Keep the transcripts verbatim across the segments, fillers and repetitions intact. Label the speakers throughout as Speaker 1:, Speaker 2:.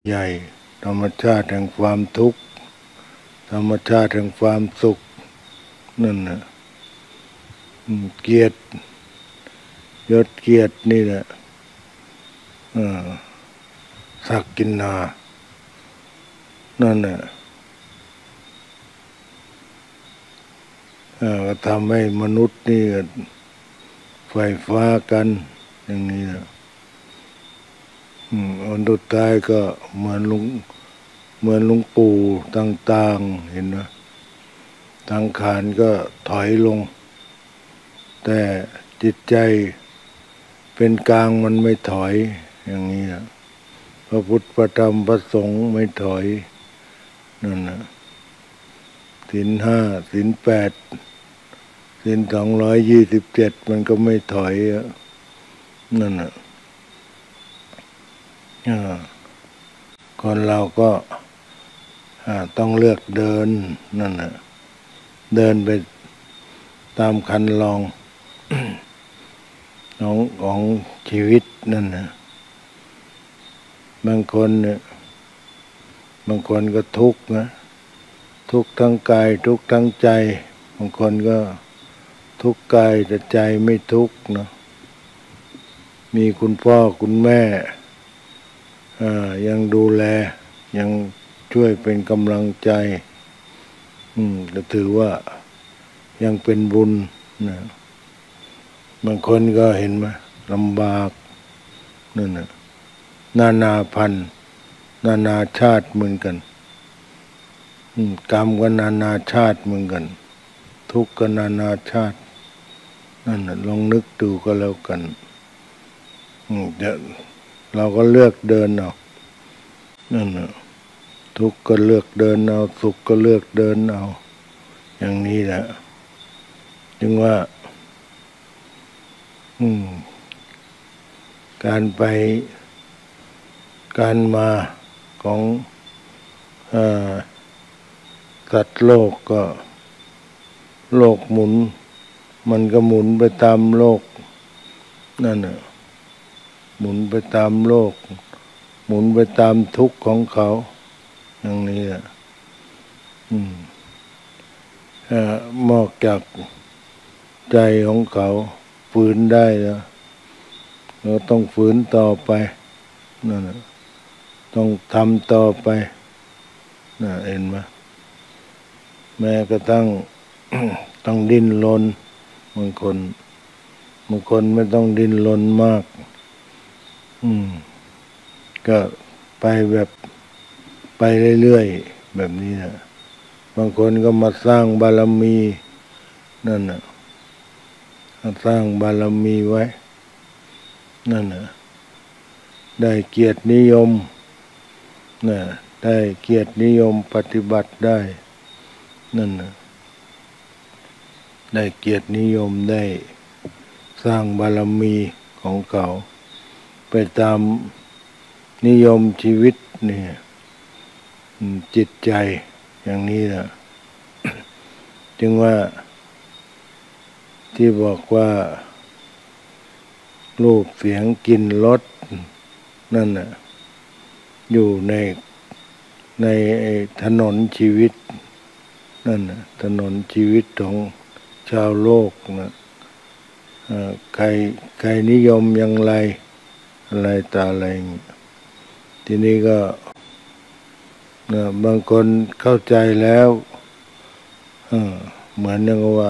Speaker 1: ใหญ่ธรรมชาติแห่งความทุกข์ธรรมชาติแห่งความสุขนั่นนะเกียรติยศเกียรตินี่แหละศักกินนานั่นน่ะก็ทำให้มนุษย์นี่ไฟฟ้ากันอย่างนี้นะอันสุดท้ายก็เหมือนลุงเหมือนลุงปู่ต่างๆเห็นไหมทางขานก็ถอยลงแต่จิตใจเป็นกลางมันไม่ถอยอย่างนี้นะพระพุทธพระธรรมพระสงฆ์ไม่ถอยนั่นนะศีลห้าศีลแปดศีลสองร้อยยี่สิบเจ็ดมันก็ไม่ถอยนั่นนะคนเราก็ต้องเลือกเดินนั่นนะเดินไปตามคันลอง ของของชีวิตนั่นนะบางคนเนี่ยบางคนก็ทุกข์นะทุกข์ทั้งกายทุกข์ทั้งใจบางคนก็ทุกข์กายแต่ใจไม่ทุกข์นะมีคุณพ่อคุณแม่ยังดูแลยังช่วยเป็นกำลังใจอืมก็ถือว่ายังเป็นบุญนะบางคนก็เห็นไหมลำบากนั่นนะนานาพันธุ์นานาชาติเหมือนกันกรรมก็นานาชาติเหมือนกันทุกข์ก็นานาชาตินั่นนะลองนึกดูก็แล้วกันเดี๋ยวเราก็เลือกเดินเอานั่นนะทุกข์ก็เลือกเดินเอาสุขก็เลือกเดินเอาอย่างนี้แหละจึงว่าอืมการไปการมาของอ่าสัตว์โลกก็โลกหมุนมันก็หมุนไปตามโลกนั่นน่ะหมุนไปตามโลกหมุนไปตามทุกข์ของเขาอย่างนี้อ่ะอืมอ่ามอกจากใจของเขาฝืนได้แล้วเราต้องฝืนต่อไปนั่นน่ะต้องทำต่อไปน่ะเห็นไหมแม้กระทั่ง ต้องดิ้นรนบางคนบางคนไม่ต้องดิ้นรนมากอืมก็ไปแบบไปเรื่อยๆแบบนี้นะบางคนก็มาสร้างบารมีนั่นน่ะสร้างบารมีไว้นั่นน่ะได้เกียรตินิยมน่ะได้เกียรตินิยมปฏิบัติได้นั่นน่ะได้เกียรตินิยมได้สร้างบารมีของเขาไปตามนิยมชีวิตเนี่ยจิตใจอย่างนี้นะจึงว่าที่บอกว่ารูปเสียงกลิ่นรสนั่นน่ะอยู่ในในถนนชีวิตนั่นน่ะถนนชีวิตของชาวโลกนะใครใครนิยมอย่างไรอะไรต่ออะไรทีนี้ก็นะบางคนเข้าใจแล้วเหมือนอย่างว่า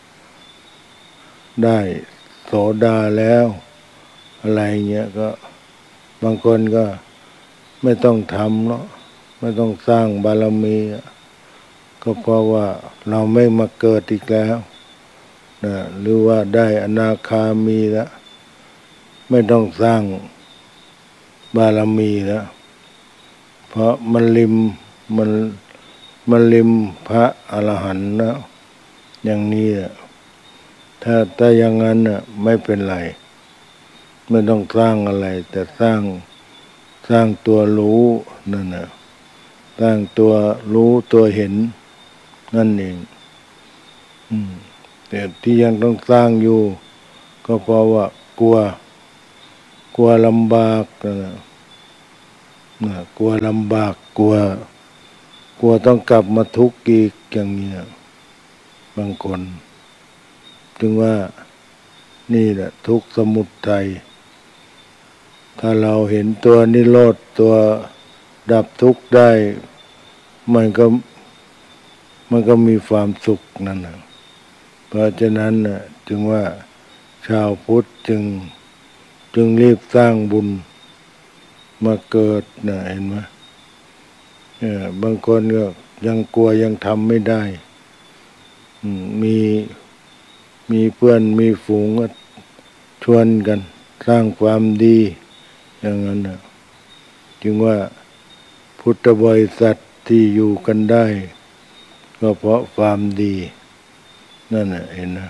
Speaker 1: ได้โสดาแล้วอะไรเงี้ยก็บางคนก็ไม่ต้องทำเนาะไม่ต้องสร้างบารมีก็เพราะว่าเราไม่มาเกิดอีกแล้วนะหรือว่าได้อนาคามีแล้วไม่ต้องสร้างบารมีแล้วเพราะมันลิมมันมันลิมพระอรหันต์นะอย่างนี้แหละถ้าถ้าอย่างนั้นน่ะไม่เป็นไรไม่ต้องสร้างอะไรแต่สร้างสร้างตัวรู้นั่นน่ะสร้างตัวรู้ตัวเห็นนั่นเองอืมแต่ที่ยังต้องสร้างอยู่ก็เพราะว่ากลัวกลัวลำบากนะอืนะกลัวลำบากกลัวกลัวต้องกลับมาทุกข์อีกอย่างเงี้ยบางคนจึงว่านี่แหละทุกข์สมุทัยถ้าเราเห็นตัวนิโรธตัวดับทุกข์ได้มันก็มันก็มีความสุขนั่นนะเพราะฉะนั้นน่ะจึงว่าชาวพุทธจึงจึงรีบสร้างบุญมาเกิดนะเห็นไหมเออบางคนก็ยังกลัวยังทำไม่ได้มีมีเพื่อนมีฝูงก็ชวนกันสร้างความดีอย่างนั้นนะจึงว่าพุทธบริษัทที่อยู่กันได้ก็เพราะความดีนั่นน่ะเห็นนะ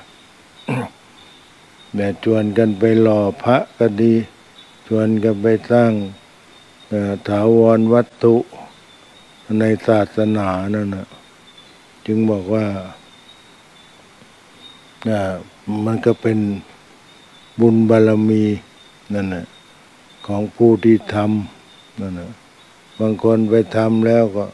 Speaker 1: แต่ชวนกันไปหล่อพระก็ดีชวนกันไปสร้างถาวรวัตถุในศาสนานั่นนะจึงบอกว่ามันก็เป็นบุญบารมีนั่นนะของผู้ที่ทำนั่นนะบางคนไปทำแล้วก็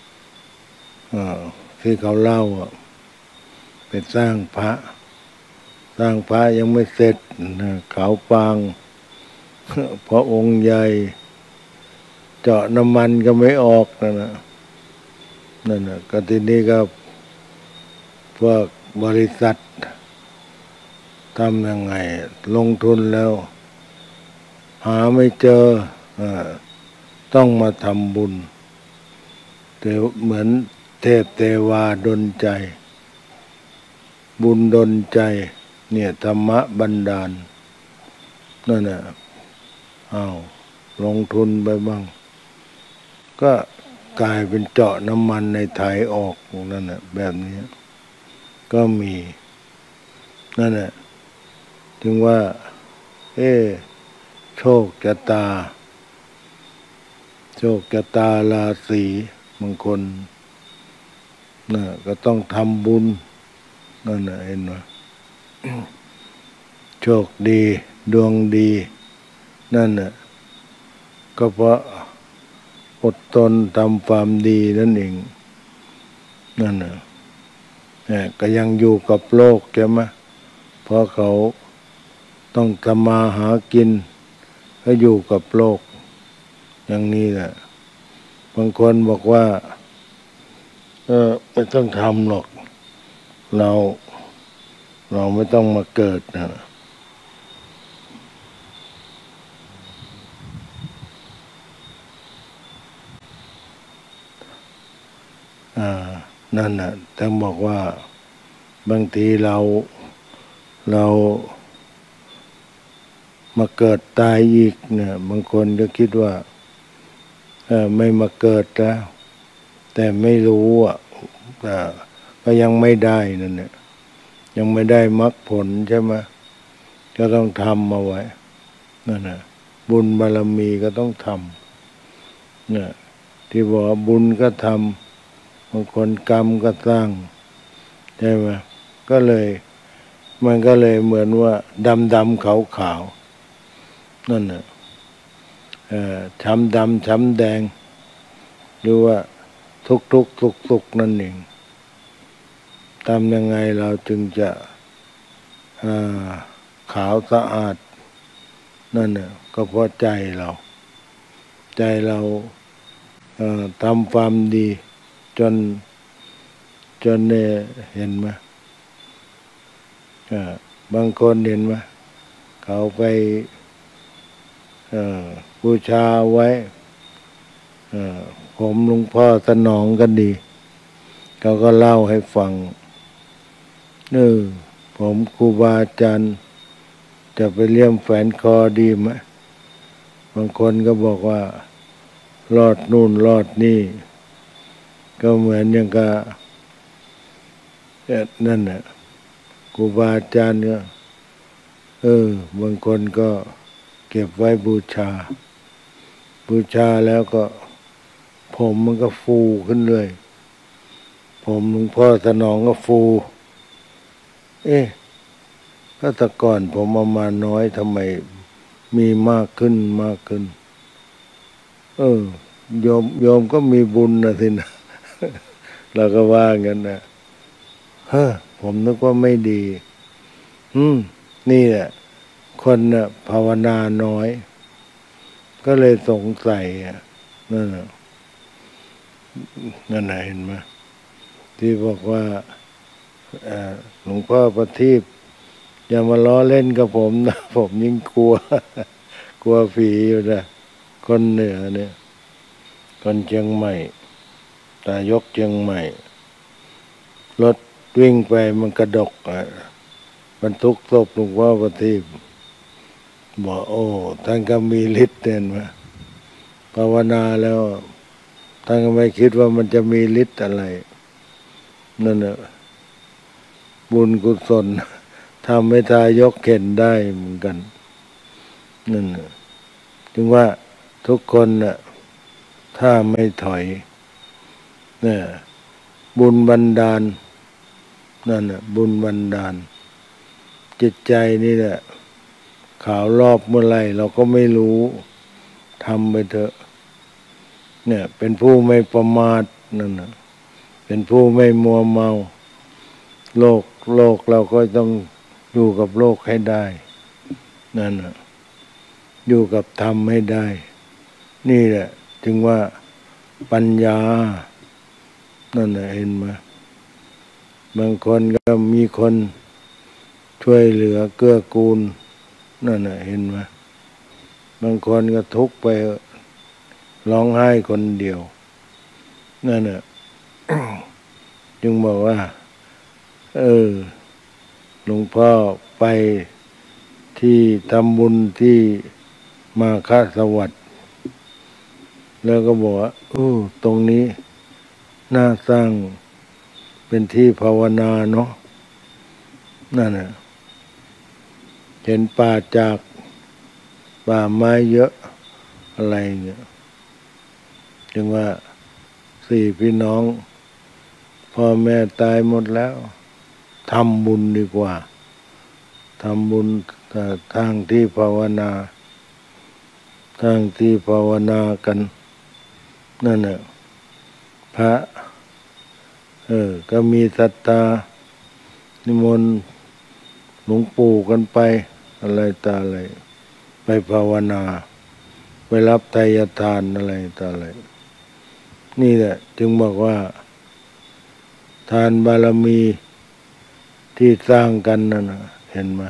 Speaker 1: ที่เขาเล่าไปสร้างพระสร้างพระยังไม่เสร็จเขาปางเพราะองค์ใหญ่เจาะน้ำมันก็ไม่ออกนั่นนะนั่นนะก็ทีนี้ก็พวกบริษัททำยังไงลงทุนแล้วหาไม่เจอต้องมาทำบุญแต่เหมือนเทพเทวาดลใจบุญดลใจเนี่ยธรรมะบันดาลนั่นน่ะอ้าวลงทุนไปบ้างก็กลายเป็นเจาะน้ำมันในไถออกนั่นน่ะแบบนี้ก็มีนั่นน่ะถึงว่าเอ๊โชคชะตาโชคชะตาราศีบางคนน่ะก็ต้องทำบุญนั่นน่ะเห็นไหมโชคดีดวงดีนั่นน่ะก็เพราะอดทนทำความดีนั่นเองนั่นน่ะก็ยังอยู่กับโลกใช่ไหมเพราะเขาต้องทำมาหากินก็อยู่กับโลกอย่างนี้แหละบางคนบอกว่าเออไม่ต้องทำหรอกเราเราไม่ต้องมาเกิดนะอ่านั่นน่ะต้องบอกว่าบางทีเราเรามาเกิดตายอีกเนี่ยบางคนก็คิดว่าเออไม่มาเกิดแล้วแต่ไม่รู้อ่ะก็ยังไม่ได้นั่นเนี่ยยังไม่ได้มรรคผลใช่ไหมก็ต้องทำมาไว้นั่นน่ะบุญบารมีก็ต้องทำเนี่ยที่บอกบุญก็ทำบางคนกรรมก็สร้างใช่ไหมก็เลยมันก็เลยเหมือนว่าดำดำขาวขาวนั่นน่ะเอ่อช้ำดำช้ำแดงหรือว่าทุกทุกทุกทุกนั่นเองทำยังไงเราจึงจะขาวสะอาดนั่นน่ะก็เพราะใจเราใจเราทำความดีจนจนเนี่ยเห็นไหมบางคนเห็นไหมเขาไปบูชาไว้ผมหลวงพ่อสนองกันดีเขาก็เล่าให้ฟังเออผมครูบาอาจารย์จะไปเลี่ยมแฝนคอดีไหมบางคนก็บอกว่ารอดนู่นรอดนี่ก็เหมือนอย่างกับนั่นน่ะครูบาอาจารย์ก็เออบางคนก็เก็บไว้บูชาบูชาแล้วก็ผมมันก็ฟูขึ้นเลยผมหลวงพ่อสนองก็ฟูเอ๊ะก็แต่ก่อนผมเอามาน้อยทำไมมีมากขึ้นมากขึ้นเออโยมโยมก็มีบุญนะสินะเราก็ว่างั้นนะเฮ้อผมนึกว่าไม่ดี อืมนี่แหละคนน่ะภาวนาน้อย ก็เลยสงสัยอ่ะนั่นน่ะนั่นน่ะเห็นไหมที่บอกว่าหลวงพ่อประทีปอย่ามาล้อเล่นกับผมนะ ผมยิ่งกลัว กลัวผีอยู่นะคนเหนือเนี่ยคนเชียงใหม่ตายกเชียงใหม่รถวิ่งไปมันกระดกอ่ะบรรทุกศพหลวงพ่อประทีปบอกโอ้ท่านก็มีฤทธิ์เด่นมาภาวนาแล้วท่านก็ไม่คิดว่ามันจะมีฤทธิ์อะไรนั่นน่ะบุญกุศลทำให้ทายกเข็นได้เหมือนกันนั่นน่ะจึงว่าทุกคนน่ะถ้าไม่ถอยเนี่ยบุญบันดาลนั่นน่ะบุญบันดาลจิตใจนี่แหละขาวรอบเมื่อไรเราก็ไม่รู้ทำไปเถอะเนี่ยเป็นผู้ไม่ประมาทนั่นน่ะเป็นผู้ไม่มัวเมาโลกโลกเราก็ต้องอยู่กับโลกให้ได้นั่นน่ะอยู่กับธรรมให้ได้ นี่แหละจึงว่าปัญญานั่นน่ะเห็นไหมบางคนก็มีคนช่วยเหลือเกื้อกูลนั่นน่ะเห็นไหมบางคนก็ทุกข์ไปร้องไห้คนเดียวนั่นน่ะ จึงบอกว่าเออหลวงพ่อไปที่ทำบุญที่มาฆสวัสดิ์แล้วก็บอกว่าโอ้ตรงนี้น่าสร้างเป็นที่ภาวนาเนาะนั่นน่ะเห็นป่าจากป่าไม้เยอะอะไรเงี้ยจึงว่าสี่พี่น้องพ่อแม่ตายหมดแล้วทำบุญดีกว่าทำบุญทางที่ภาวนาทางที่ภาวนากันนั่นแหละพระเออก็มีศรัทธานิมนต์หลวงปู่กันไปอะไรต่ออะไรไปภาวนาไปรับไตรทานอะไรต่ออะไรนี่แหละจึงบอกว่าทานบารมีที่สร้างกันนั่นนะเห็นไหม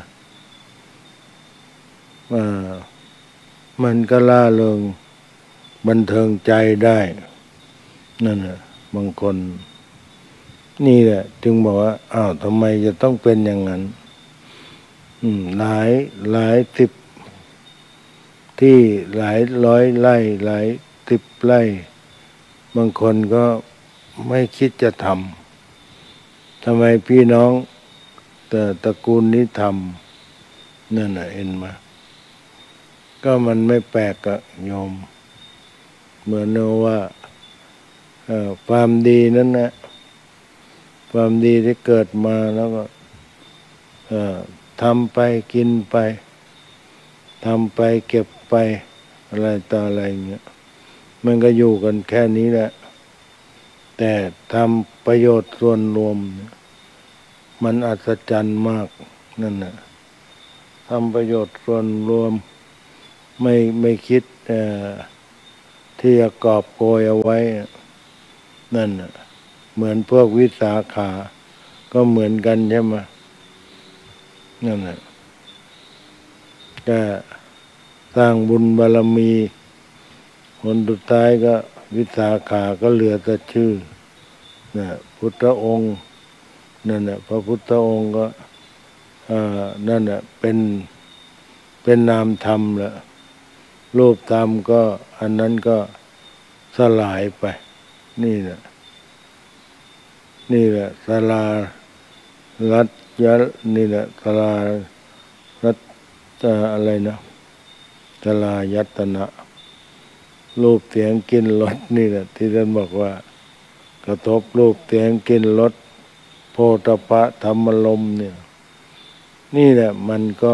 Speaker 1: ว่ามันก็ล่าเริงบันเทิงใจได้นั่นน่ะบางคนนี่แหละจึงบอกว่าอ้าวทำไมจะต้องเป็นอย่างนั้นอืมหลายหลายสิบที่หลายร้อยไร่หลายสิบไร่บางคนก็ไม่คิดจะทำทำไมพี่น้องแต่ตระกูลนี้ทำนั่นน่ะเห็นไหมก็มันไม่แปลกอะโยมเหมือนว่าความดีนั้นนะความดีที่เกิดมาแล้วก็ทำไปกินไปทำไปเก็บไปอะไรต่ออะไรเงี้ยมันก็อยู่กันแค่นี้แหละแต่ทำประโยชน์ส่วนรวมมันอัศจรรย์มากนั่นน่ะทำประโยชน์ส่วนรวมไม่ไม่คิดที่จะกอบโกยเอาไว้นั่นน่ะเหมือนพวกวิสาขาก็เหมือนกันใช่ไหมนั่นน่ะก็สร้างบุญบารมีคนสุดท้ายก็วิสาขาก็เหลือแต่ชื่อนะพุทธองค์นั่นน่ะพระพุทธองค์ก็นั่นน่ะเป็นเป็นนามธรรมละรูปธรรมก็อันนั้นก็สลายไปนี่แหละนี่แหละศาลารัตยะนี่แหละศาลารัตอะไรนะศาลายัตนะรูปเสียงกินรสนี่แหละที่ท่านบอกว่ากระทบรูปเสียงกินรสโพธพะธรรมลมเนี่ยนี่แหละมันก็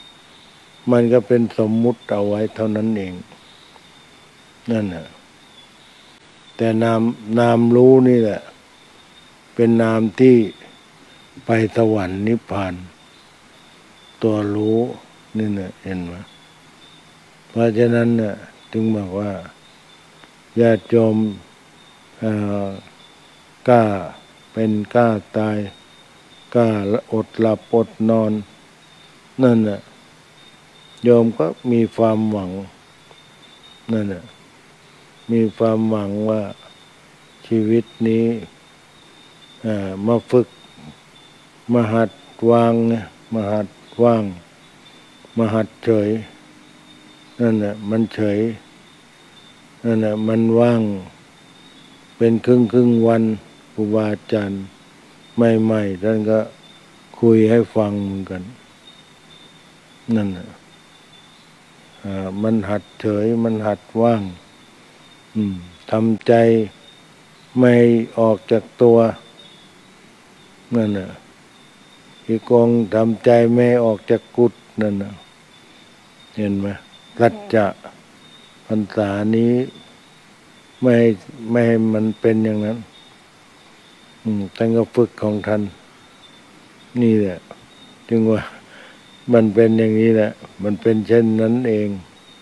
Speaker 1: มันก็เป็นสมมุติเอาไว้เท่านั้นเองนั่นน่ะแต่นามนามรู้นี่แหละเป็นนามที่ไปสวรรค์นิพพานตัวรู้นี่เนี่ยเห็นไหมเพราะฉะนั้นเนี่ยจึงบอกว่าญาติโยมกล้าเป็นกล้าตายกล้าอดหลับอดนอนนั่นน่ะโยมก็มีความหวังนั่นน่ะมีความหวังว่าชีวิตนี้มาฝึกมาหัดวางเนี่ยมาหัดว่างมาหัดเฉยนั่นน่ะมันเฉยนั่นน่ะมันว่างเป็นครึ่งครึ่งวันครูบาอาจารย์ใหม่ๆท่านก็คุยให้ฟังเหมือนกันนั่นน่ะมันหัดเฉยมันหัดว่างทำใจไม่ออกจากตัวนั่นน่ะอีกองทำใจไม่ออกจากกุฏนั่นน่ะเห็นไหมสัจจะพรรษานี้ไม่ให้ไม่ให้มันเป็นอย่างนั้นท่านก็ฝึกของท่านนี่แหละจึงว่ามันเป็นอย่างนี้แหละมันเป็นเช่นนั้นเอง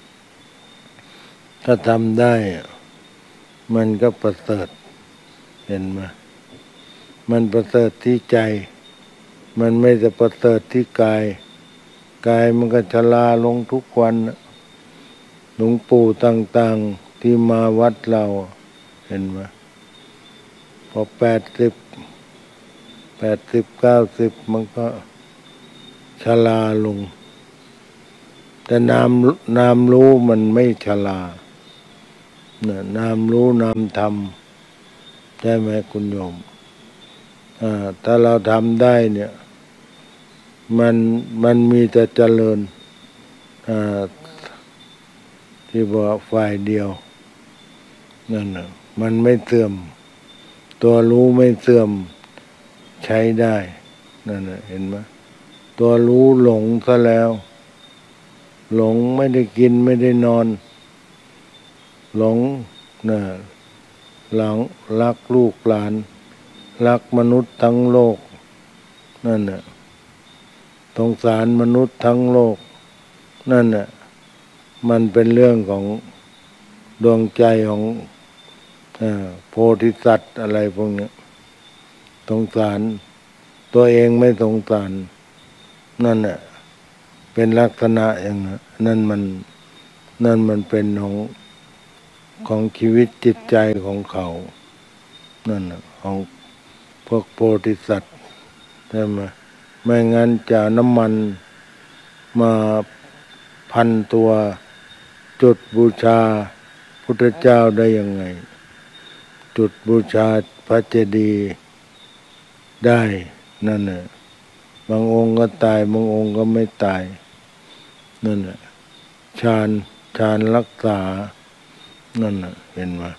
Speaker 1: ถ้าทำได้มันก็ประเสริฐเห็นไหมมันประเสริฐที่ใจมันไม่จะประเสริฐที่กายกายมันก็ชราลงทุกวันหลวงปู่ต่างๆที่มาวัดเราเห็นไหมพอแปดสิบแปดสิบเก้าสิบมันก็ชราลงแต่นามนามรู้มันไม่ชราเนี่ยนามรู้นามธรรมใช่ไหมคุณโยมอ่าถ้าเราทำได้เนี่ยมันมันมีแต่เจริญอ่าที่บอกฝ่ายเดียวนั่นน่ะมันไม่เสื่อมตัวรู้ไม่เสื่อมใช้ได้นั่นน่ะเห็นไหมตัวรู้หลงซะแล้วหลงไม่ได้กินไม่ได้นอนหลงน่ะหลังรักลูกหลานรักมนุษย์ทั้งโลกนั่นน่ะสงสารมนุษย์ทั้งโลกนั่นน่ะมันเป็นเรื่องของดวงใจของโพธิสัตว์อะไรพวกนี้สงสารตัวเองไม่สงสารนั่นน่ะเป็นลักษณะอย่างนั้นนั่นมันนั่นมันเป็นของของชีวิตจิตใจของเขานั่นน่ะของพวกโพธิสัตว์ใช่ไหมไม่งั้นจะน้ำมันมาพันตัวจุดบูชาพุทธเจ้าได้ยังไงจุดบูชาพระเจดีย์ได้นั่นน่ะบางองค์ก็ตายบางองค์ก็ไม่ตายนั่นน่ะฌานฌานรักษานั่นน่ะเห็นไหม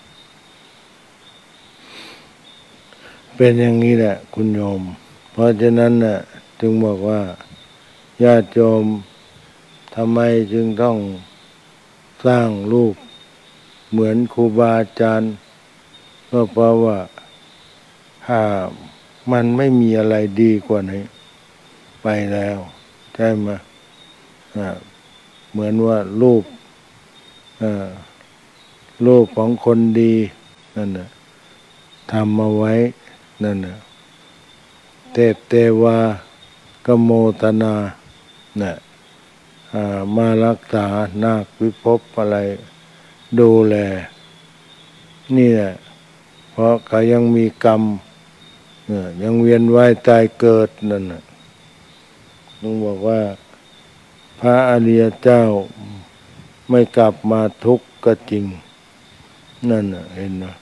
Speaker 1: เป็นอย่างนี้แหละคุณโยมเพราะฉะนั้นน่ะจึงบอกว่าญาติโยมทำไมจึงต้องสร้างรูปเหมือนครูบาอาจารย์ก็เพราะว่าถ้ามันไม่มีอะไรดีกว่านี้ไปแล้วใช่ไหมเหมือนว่ารูปรูปของคนดีนั่นน่ะทำมาไว้นั่นน่ะเทพเทวากโมทนาเนี่ยมารักษานาควิภพอะไรดูแลนี่แหละเพราะเขายังมีกรรมยังเวียนว่ายตายเกิดนั่นน่ะต้องบอกว่าพระอริยเจ้าไม่กลับมาทุกข์ก็จริงนั่นน่ะเห็นไหม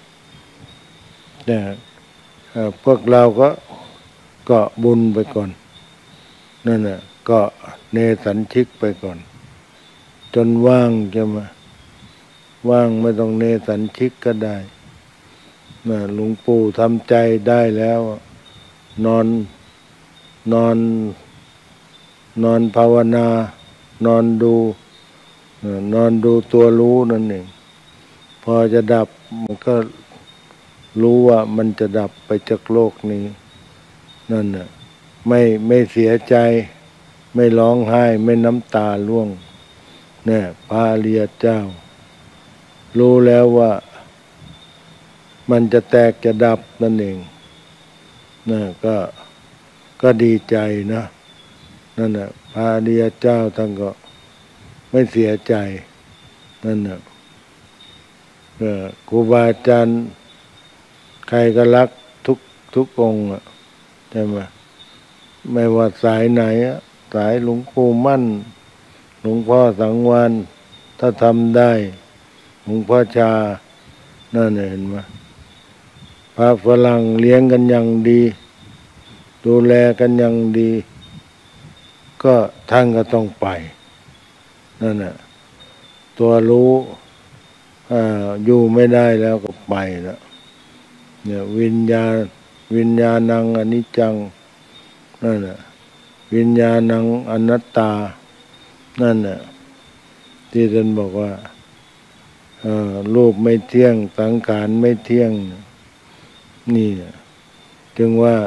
Speaker 1: แต่พวกเราก็เกาะบุญไปก่อนนั่นน่ะเกาะเนสัญชิกไปก่อนจนว่างจะมาว่างไม่ต้องเนสัญชิกก็ได้นะหลวงปู่ทำใจได้แล้วนอนนอนนอนภาวนานอนดูนอนดูตัวรู้นั่นเองพพอจะดับมันก็รู้ว่ามันจะดับไปจากโลกนี้นั่นน่ะไม่ไม่เสียใจไม่ร้องไห้ไม่น้ำตาร่วงเนี่ยพระอริยเจ้ารู้แล้วว่ามันจะแตกจะดับนั่นเองนะก็ก็ดีใจนะนั่นน่ะพระอริยเจ้าท่านก็ไม่เสียใจนั่นน่ะครูบาอาจารย์ใครก็รักทุกทุกองค์อ่ะใช่ไหมไม่ว่าสายไหนสายหลวงปู่มั่นหลวงพ่อสังวาลถ้าทำได้หลวงพ่อชานั่นเห็นไหมพระฝรั่งเลี้ยงกันอย่างดีดูแลกันอย่างดีก็ท่านก็ต้องไปนั่นน่ะตัวรู้อ่าอยู่ไม่ได้แล้วก็ไปแล้วเนี่ยวิญญาณวิญญาณังอนิจจังนั่นน่ะวิญญาณังอนัตตานั่นน่ะที่ท่านบอกว่ารูปไม่เที่ยงสังขารไม่เที่ยงนี่จึงว่า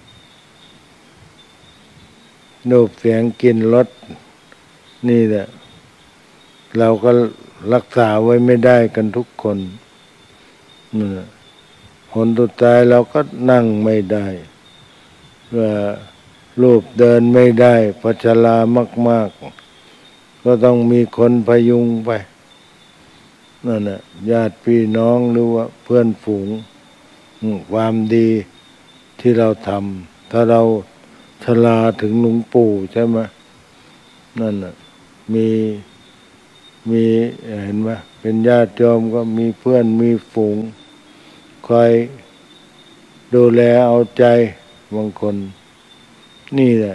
Speaker 1: รูปเสียงกลิ่นรสนี่แหละเราก็รักษาไว้ไม่ได้กันทุกคนนี่ผลสุดท้ายเราก็นั่งไม่ได้ว่ารูปเดินไม่ได้เพราะชรามากๆก็ต้องมีคนพยุงไปนั่นน่ะญาติพี่น้องหรือว่าเพื่อนฝูงความดีที่เราทำถ้าเราชราถึงหลวงปู่ใช่ไหมนั่นน่ะมีมีเห็นไหมเป็นญาติโยมก็มีเพื่อนมีฝูงคอยดูแลเอาใจบางคนนี่แหละ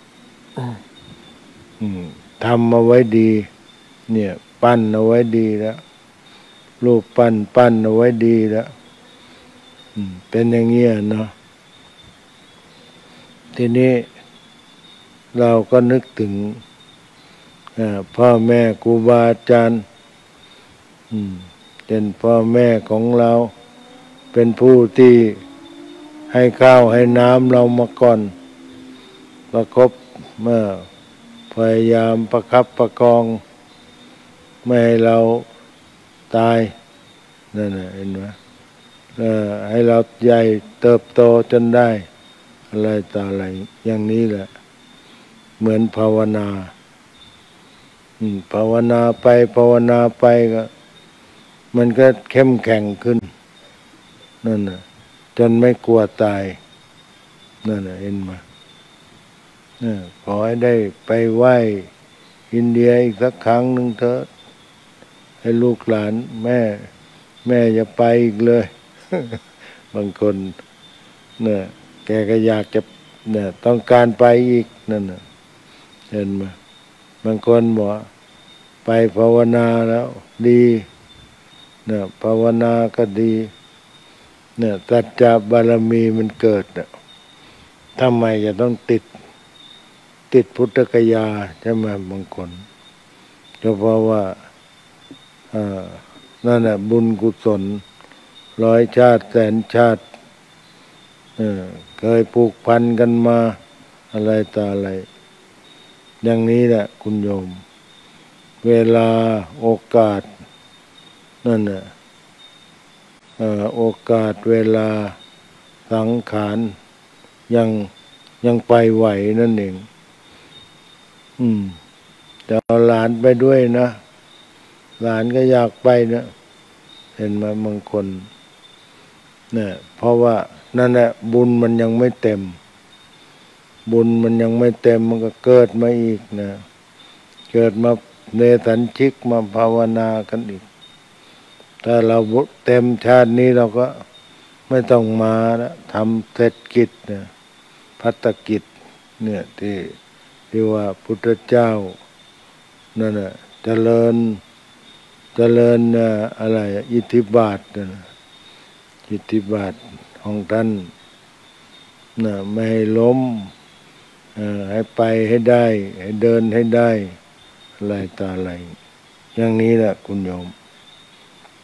Speaker 1: ทำเอาไว้ดีเนี่ยปั้นเอาไว้ดีแล้วรูปปั้นปั้นเอาไว้ดีแล้วเป็นอย่างเงี้ยเนาะทีนี้เราก็นึกถึงพ่อแม่ครูบาอาจารย์เป็นพ่อแม่ของเราเป็นผู้ที่ให้ข้าวให้น้ำเรามาก่อนประคบเมื่อพยายามประคับประคองไม่ให้เราตายนั่นน่ะเห็นไหมให้เราใหญ่เติบโตจนได้อะไรต่ออะไรอย่างนี้แหละเหมือนภาวนาภาวนาไปภาวนาไปก็มันก็เข้มแข็งขึ้นนั่นน่ะจนไม่กลัวตายนั่นน่ะเห็นไหมขอให้ได้ไปไหว้อินเดียอีกสักครั้งหนึ่งเถอะให้ลูกหลานแม่แม่อย่าไปอีกเลย บางคนเนี่ยแกก็อยากจะเนี่ยต้องการไปอีกนั่นน่ะเห็นไหมบางคนบอกไปภาวนาแล้วดีเนี่ยภาวนาก็ดีเนี่ยสัจจะบารมีมันเกิดน่ะทำไมจะต้องติดติดพุทธกยาใช่ไหมบางคนก็เพราะว่าอ่านั่นแหละบุญกุศลร้อยชาติแสนชาติเออเคยผูกพันกันมาอะไรต่ออะไรอย่างนี้แหละคุณโยมเวลาโอกาสนั่นแหละโอกาสเวลาสังขารยังยังไปไหวนั่นเองอืมจะเอาหลานไปด้วยนะหลานก็อยากไปนะเห็นไหมบางคนเนี่ยเพราะว่านั่นแหละบุญมันยังไม่เต็มบุญมันยังไม่เต็มมันก็เกิดมาอีกนะเกิดมาเนสัญชิกมาภาวนากันอีกถ้าเราเต็มชาตินี้เราก็ไม่ต้องมาแล้วทำเศรษฐกิจเนี่ยภัตกิจเนี่ยที่ที่ว่าพุทธเจ้านั่นน่ะเจริญเจริญอะไรอิทธิบาทนะอิทธิบาทของท่านน่ะไม่ให้ล้มให้ไปให้ได้ให้เดินให้ได้อะไรต่ออะไรอย่างนี้แหละคุณโยม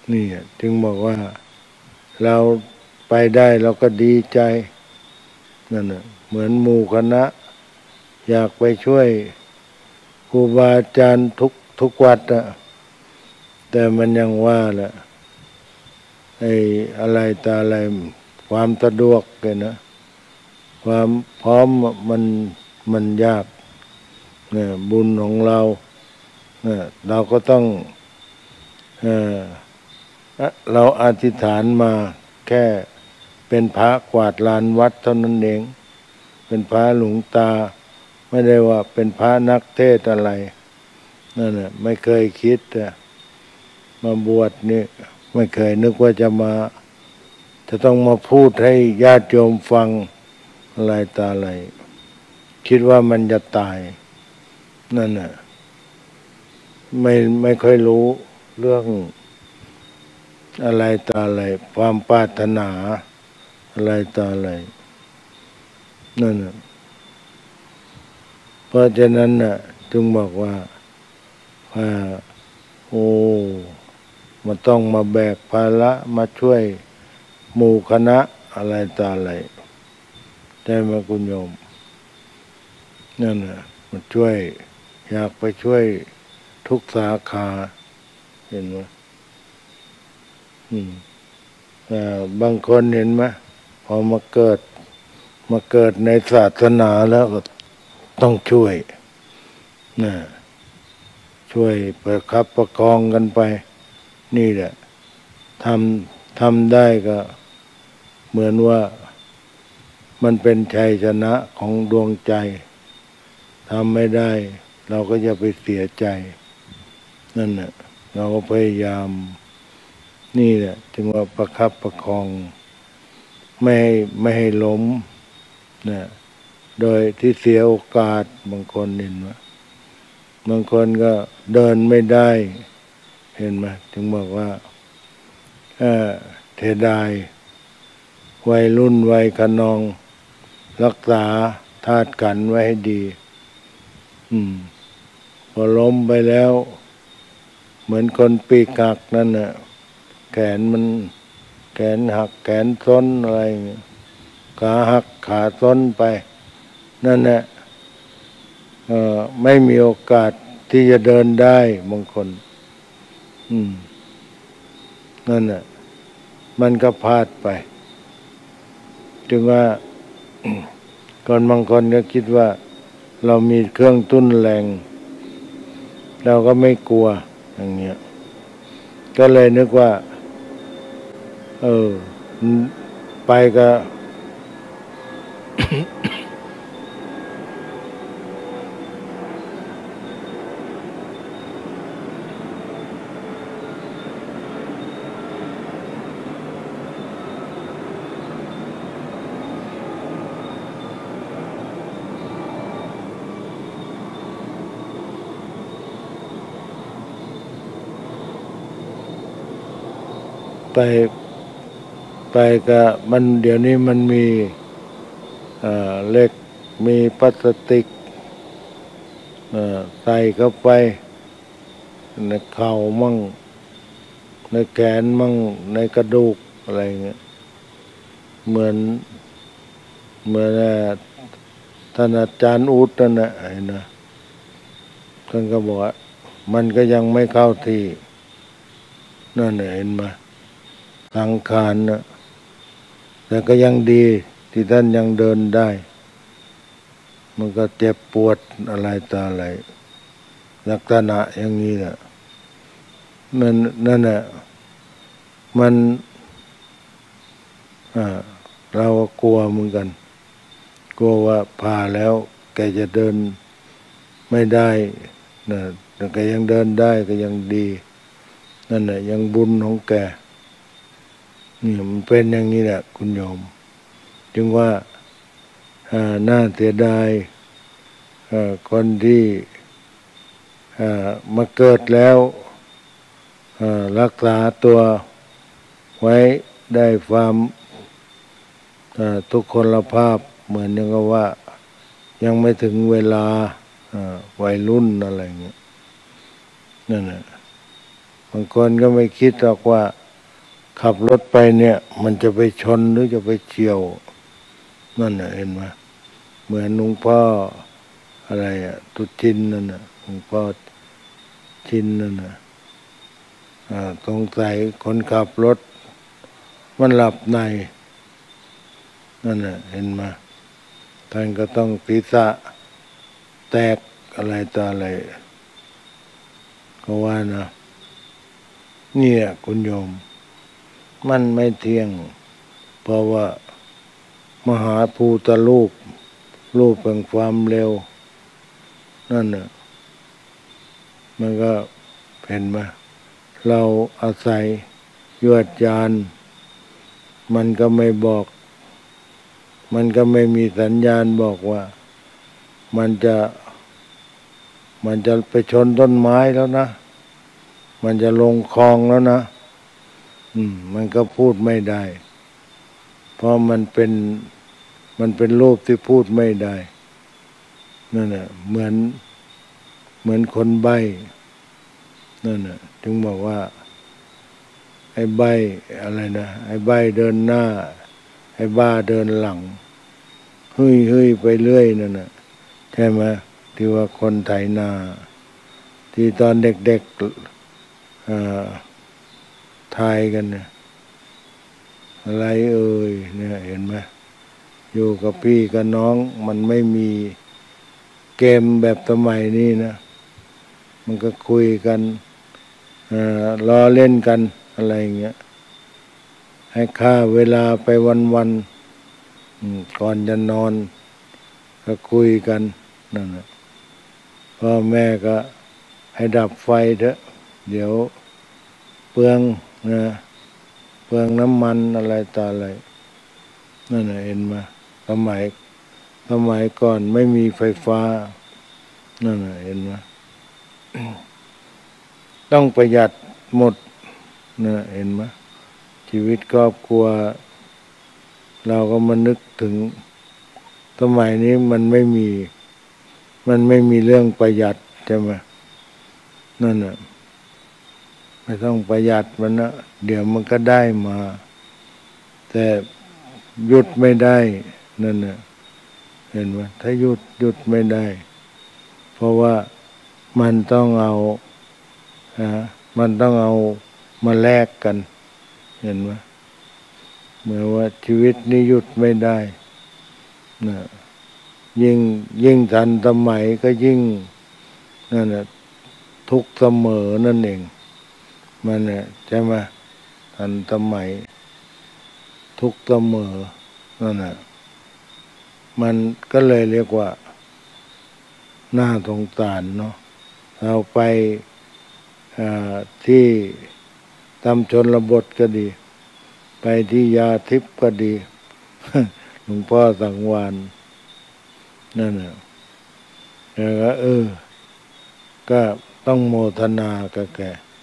Speaker 1: นี่จึงบอกว่าเราไปได้เราก็ดีใจนั่นน่ะเหมือนหมู่คณะอยากไปช่วยครูบาอาจารย์ทุกทุกวัดอะแต่มันยังว่าแหละไอ้อะไรตาอะไรความสะดวกเลยนะความพร้อมมันมันยากเนี่ยบุญของเราเนี่ยเราก็ต้องเออเราอธิษฐานมาแค่เป็นพระกวาดลานวัดเท่านั้นเองเป็นพระหลวงตาไม่ได้ว่าเป็นพระนักเทศอะไรนั่นน่ะไม่เคยคิดอะมาบวชนี่ไม่เคยนึกว่าจะมาจะต้องมาพูดให้ญาติโยมฟังอะไรตาอะไรคิดว่ามันจะตายนั่นน่ะไม่ไม่ค่อยรู้เรื่องอะไรตาอะไรความปรารถนาอะไรตาอะไรนั่นน่ะเพราะฉะนั้นน่ะจึงบอกว่าว่าโอ้มันต้องมาแบกภาระมาช่วยหมู่คณะอะไรตาอะไรใช่ไหมคุณโยมนั่นน่ะมันช่วยอยากไปช่วยทุกสาขาเห็นไหมอืมอ่าบางคนเห็นไหมพอมาเกิดมาเกิดในศาสนาแล้วก็ต้องช่วยนะช่วยประคับประคองกันไปนี่แหละทำทำได้ก็เหมือนว่ามันเป็นชัยชนะของดวงใจทำไม่ได้เราก็อย่าไปเสียใจนั่นแหละเราก็พยายามนี่แหละจึงว่าประคับประคองไม่ให้ไม่ให้ล้มนะโดยที่เสียโอกาสบางคนเห็นไหมบางคนก็เดินไม่ได้เห็นไหมจึงบอกว่าเออเทดายวัยรุ่นวัยขนองรักษาธาตุขันธ์ไว้ให้ดีอืมพอล้มไปแล้วเหมือนคนปีกหักนั่นน่ะแขนมันแขนหักแขนซ้นอะไรขาหักขาซ้นไปนั่นแหละเอ่อไม่มีโอกาสที่จะเดินได้บางคนอืมนั่นน่ะมันก็พลาดไปจึงว่าคนบางคนก็คิดว่าเรามีเครื่องทุ่นแรงเราก็ไม่กลัวอย่างเงี้ยก็เลยนึกว่าเออไปก็ ไปไปก็มันเดี๋ยวนี้มันมีเหล็กมีพลาสติกใส่เข้าไปในเข่ามั่งในแขนมั่งในกระดูกอะไรเงี้ยเหมือนเหมือนท่านอาจารย์อู๊ดนั่นแหละเห็นนะท่านก็บอกว่ามันก็ยังไม่เข้าที่นั่นเห็นไหมสังขารนะแต่ก็ยังดีที่ท่านยังเดินได้มันก็เจ็บปวดอะไรต่ออะไรลักษณะอย่างนี้แหละนั่นนั่นแหละมันเรากลัวเหมือนกันกลัวว่าผ่าแล้วแกจะเดินไม่ได้นะแต่แกยังเดินได้ก็ยังดีนั่นแหละยังบุญของแกนี่มันเป็นอย่างนี้แหละคุณโยมจึงว่าน่าเสียดายคนที่มาเกิดแล้วรักษาตัวไว้ได้ความทุกคนละภาพเหมือนอย่างกับว่ายังไม่ถึงเวลาวัยรุ่นอะไรเงี้ยนั่นแหละบางคนก็ไม่คิดหรอกว่าขับรถไปเนี่ยมันจะไปชนหรือจะไปเฉี่ยวนั่นน่ะเห็นไหมเหมือนหลวงพ่ออะไรอ่ะตุจินนั่นน่ะหลวงพ่อชินนั่นน่ะอ่าสงสัยคนขับรถมันหลับในนั่นน่ะเห็นไหมท่านก็ต้องศีรษะแตกอะไรต่ออะไรก็ว่านะเนี่ยคุณโยมมันไม่เที่ยงเพราะว่ามหาภูตรูปรูปแห่งความเร็วนั่นน่ะมันก็เห็นไหมเราอาศัยยวดยานมันก็ไม่บอกมันก็ไม่มีสัญญาณบอกว่ามันจะมันจะไปชนต้นไม้แล้วนะมันจะลงคลองแล้วนะอืมมันก็พูดไม่ได้เพราะมันเป็นมันเป็นรูปที่พูดไม่ได้นั่นน่ะเหมือนเหมือนคนใบ้นั่นน่ะจึงบอกว่าไอ้ใบ้อะไรนะไอ้ใบ้เดินหน้าไอ้บ้าเดินหลังเฮ้ยเฮ้ยไปเรื่อยนั่นน่ะใช่ไหมที่ว่าคนไถนาที่ตอนเด็กๆทายกันเนี่ยอะไรเอ่ยเนี่ยเห็นไหมอยู่กับพี่กับน้องมันไม่มีเกมแบบสมัยนี้นะมันก็คุยกันล้อเล่นกันอะไรอย่างเงี้ยให้ค่าเวลาไปวันๆก่อนจะนอนก็คุยกันนั่นแหละพ่อแม่ก็ให้ดับไฟเถอะเดี๋ยวเปลืองนะเปลืองน้ำมันอะไรต่ออะไรนั่นน่ะเห็นไหมสมัยสมัยก่อนไม่มีไฟฟ้านั่นน่ะเห็นไหม ต้องประหยัดหมดนะเห็นไหมชีวิตครอบครัวเราก็มานึกถึงสมัยนี้มันไม่มีมันไม่มีเรื่องประหยัดใช่ไหมนั่นน่ะไม่ต้องประหยัดมันนะเดี๋ยวมันก็ได้มาแต่หยุดไม่ได้นั่นน่ะเห็นไหมถ้าหยุดหยุดไม่ได้เพราะว่ามันต้องเอานะมันต้องเอามาแลกกันเห็นไหมเหมือนว่าชีวิตนี้หยุดไม่ได้นะยิ่งยิ่งทันสมัยก็ยิ่งนั่นน่ะทุกเสมอนั่นเองมันเนี่ยใช่ไหมทันสมัยทุกเสมอนั่นน่ะมันก็เลยเรียกว่าน่าสงสารเนาะเราไปที่ตำชนบทก็ดีไปที่ยาทิพย์ก็ดีหลวงพ่อสังวานนั่นน่ะแล้วก็เออก็ต้องโมทนากับแก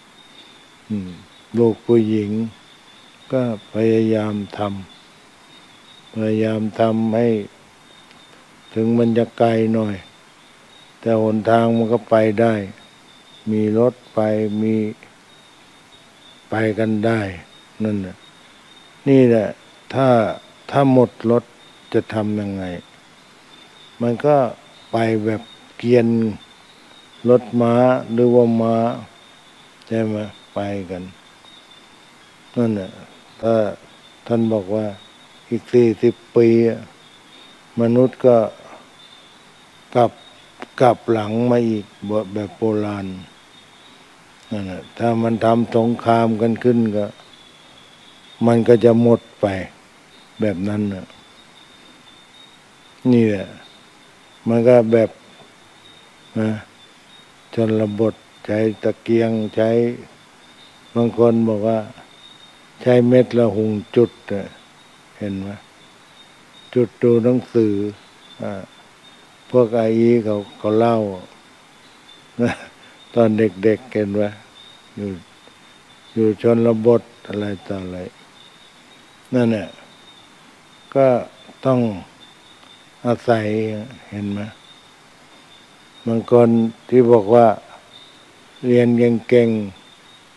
Speaker 1: ลูกผู้หญิงก็พยายามทำพยายามทำให้ถึงมันจะไกลหน่อยแต่หนทางมันก็ไปได้มีรถไปมีไปกันได้นั่นน่ะนี่แหละถ้าถ้าหมดรถจะทำยังไงมันก็ไปแบบเกียนรถม้าหรือว่าม้าใช่ไหมไปกันนั่นน่ะถ้าท่านบอกว่าอีกสี่สิบปีมนุษย์ก็กลับกลับหลังมาอีกแบบโบราณนั่นแหละถ้ามันทำสงครามกันขึ้นก็มันก็จะหมดไปแบบนั้นน่ะนี่แหละมันก็แบบนะชนบทใช้ตะเกียงใช้บางคนบอกว่าใช้เม็ดละหุงจุดเห็นไหมจุดดูหนังสืออ่าพวกไอ้เขาเขาเล่าตอนเด็กๆเห็นไหมอยู่อยู่ชนบทอะไรต่ออะไรนั่นแหละก็ต้องอาศัยเห็นไหมบางคนที่บอกว่าเรียนเก่ง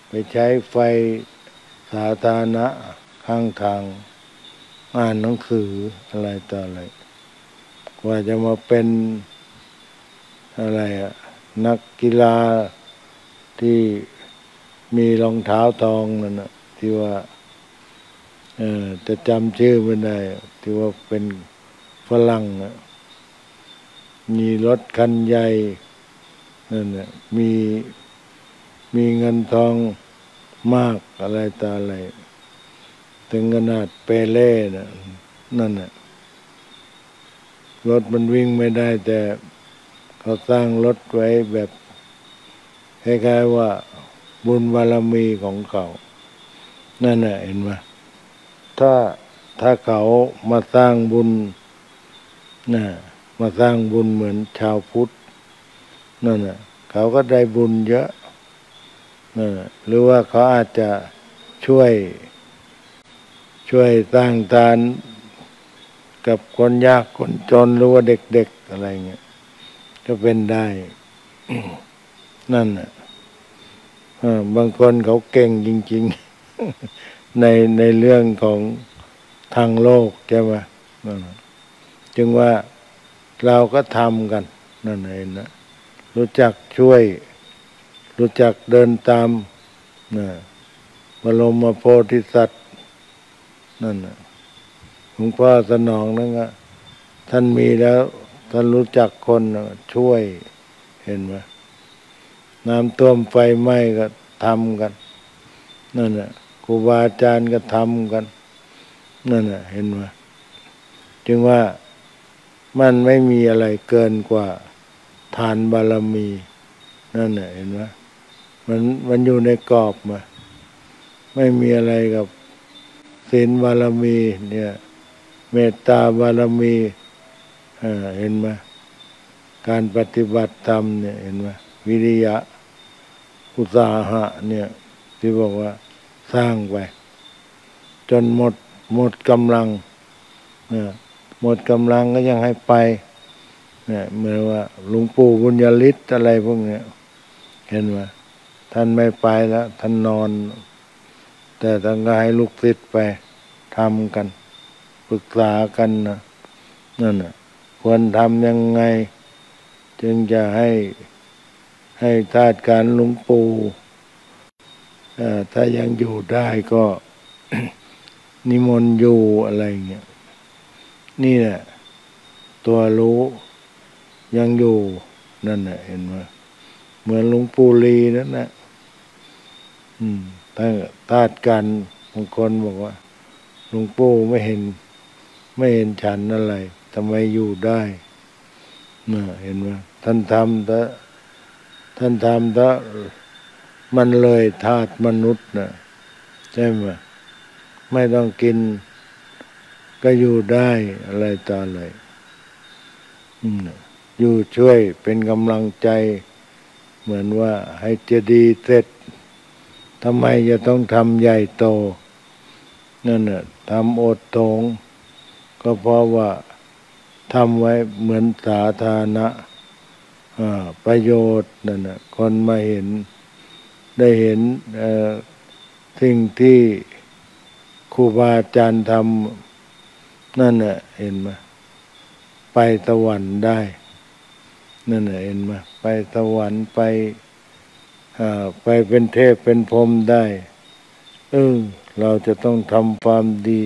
Speaker 1: ไปใช้ไฟสาธารณะข้างทางอ่านหนังสืออะไรต่ออะไรกว่าจะมาเป็นอะไรอะนักกีฬาที่มีรองเท้าทองนั่นนะที่ว่าเออจะจำชื่อไม่ได้ที่ว่าเป็นฝรั่งนะมีรถคันใหญ่นั่นนะมีมีเงินทองมากอะไรต่ออะไรถึงขนาดเปเล่นะนั่นน่ะรถมันวิ่งไม่ได้แต่เขาสร้างรถไว้แบบคล้ายๆว่าบุญบารมีของเขานั่นน่ะเห็นไหมถ้าถ้าเขามาสร้างบุญน่ะมาสร้างบุญเหมือนชาวพุทธนั่นน่ะเขาก็ได้บุญเยอะนั่นน่ะหรือว่าเขาอาจจะช่วยช่วยสร้างทานกับคนยากคนจนหรือว่าเด็กๆอะไรเงี้ยก็เป็นได้ นั่นน่ะบางคนเขาเก่งจริงๆ ในในเรื่องของทางโลกใช่ไหมจึงว่าเราก็ทำกันนั่นเองนะรู้จักช่วยรู้จักเดินตามนะบรมโพธิสัตว์นั่นนะหลวงพ่อสนองนั่นก็ท่านมีแล้วท่านรู้จักคนช่วยเห็นไหมน้ำท่วมไฟไหม้ก็ทำกันนั่นแหละครูบาอาจารย์ก็ทำกันนั่นแหละเห็นไหมจึงว่ามันไม่มีอะไรเกินกว่าทานบารมีนั่นแหละเห็นไหมมันมันอยู่ในกรอบมาไม่มีอะไรกับศีลบารมีเนี่ยเมตตาบารมีเห็นไหมการปฏิบัติธรรมเนี่ยเห็นไหมวิริยะอุตสาหะเนี่ยที่บอกว่าสร้างไปจนหมดหมดกำลังเนี่ยหมดกำลังก็ยังให้ไปเนี่ยเหมือนว่าหลวงปู่บุญญาฤทธิ์อะไรพวกเนี้ยเห็นไหมท่านไม่ไปแล้วท่านนอนแต่ท่านก็ให้ลูกศิษย์ไปทำกันปรึกษากันนะนั่นน่ะควรทำยังไงจึงจะให้ให้ธาตุการหลวงปู่ถ้ายังอยู่ได้ก็ นิมนต์อยู่อะไรเงี้ยนี่แหละตัวรู้ยังอยู่นั่นน่ะเห็นไหมเหมือนหลวงปู่ลีนั่นแหละอืมถ้าธาตุการบางคนบอกว่าหลวงปู่ไม่เห็นไม่เห็นฉันอะไรทำไมอยู่ได้น่ะเห็นไหมท่านทำแต่ท่านทำแต่มันเลยธาตุมนุษย์นะใช่ไหมไม่ต้องกินก็อยู่ได้อะไรต่ออะไรอยู่ช่วยเป็นกำลังใจเหมือนว่าให้เจดีย์เสร็จทำไมจะต้องทำใหญ่โตนั่นน่ะทำโอดโถงก็เพราะว่าทำไว้เหมือนสาธารณะประโยชน์นั่นน่ะคนมาเห็นได้เห็นสิ่งที่ครูบาอาจารย์ทำนั่นน่ะเห็นไหมไปสวรรค์ได้นั่นน่ะเห็นไหมไปสวรรค์ไปไปเป็นเทพเป็นพรหมได้เออเราจะต้องทำความดี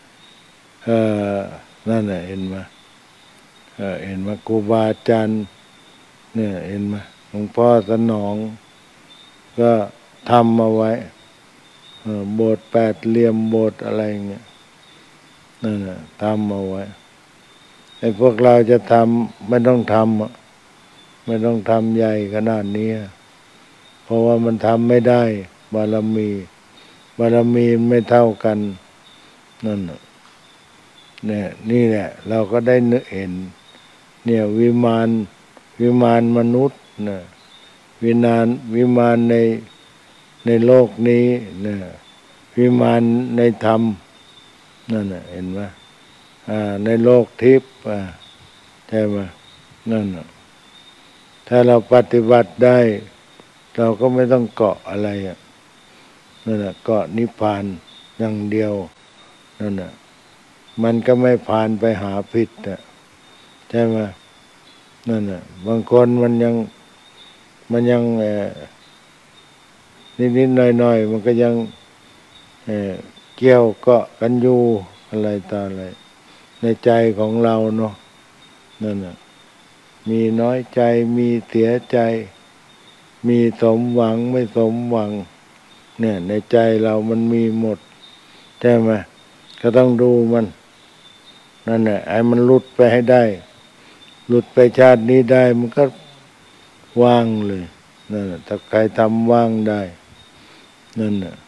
Speaker 1: นั่นน่ะเห็นไหมเห็นไหมครูบาอาจารย์เนี่ยเห็นไหมหลวงพ่อสนองก็ทำเอาไว้โบสถ์แปดเหลี่ยมโบสถ์อะไรเงี้ยนั่นน่ะทำเอาไว้ไอ้พวกเราจะทำไม่ต้องทำไม่ต้องทำใหญ่ขนาดนี้เพราะว่ามันทำไม่ได้บารมีบารมีไม่เท่ากันนั่นเนี่ยนี่แหละเราก็ได้นึกเห็นเนี่ยวิมานวิมานมนุษย์นะวิมานวิมานในในโลกนี้นะวิมานในธรรมนั่นน่ะเห็นไหมอ่าในโลกทิพย์อ่าใช่ไหมนั่นน่ะถ้าเราปฏิบัติได้เราก็ไม่ต้องเกาะอะไรอ่ะนั่นน่ะก็นิพพานอย่างเดียวนั่นน่ะมันก็ไม่ผ่านไปหาผิดอ่ะใช่ไหมนั่นน่ะบางคนมันยังมันยังเอ่อนิดๆหน่อยๆมันก็ยังเอ่อเกี่ยวเกาะกันอยู่อะไรต่ออะไรในใจของเราเนาะนั่นน่ะมีน้อยใจมีเสียใจมีสมหวังไม่สมหวังเนี่ยในใจเรามันมีหมดใช่ไหมก็ต้องดูมันนั่นแหละไอ้มันหลุดไปให้ได้หลุดไปชาตินี้ได้มันก็ว่างเลยนั่นแหละถ้าใครทำว่างได้นั่นแหละ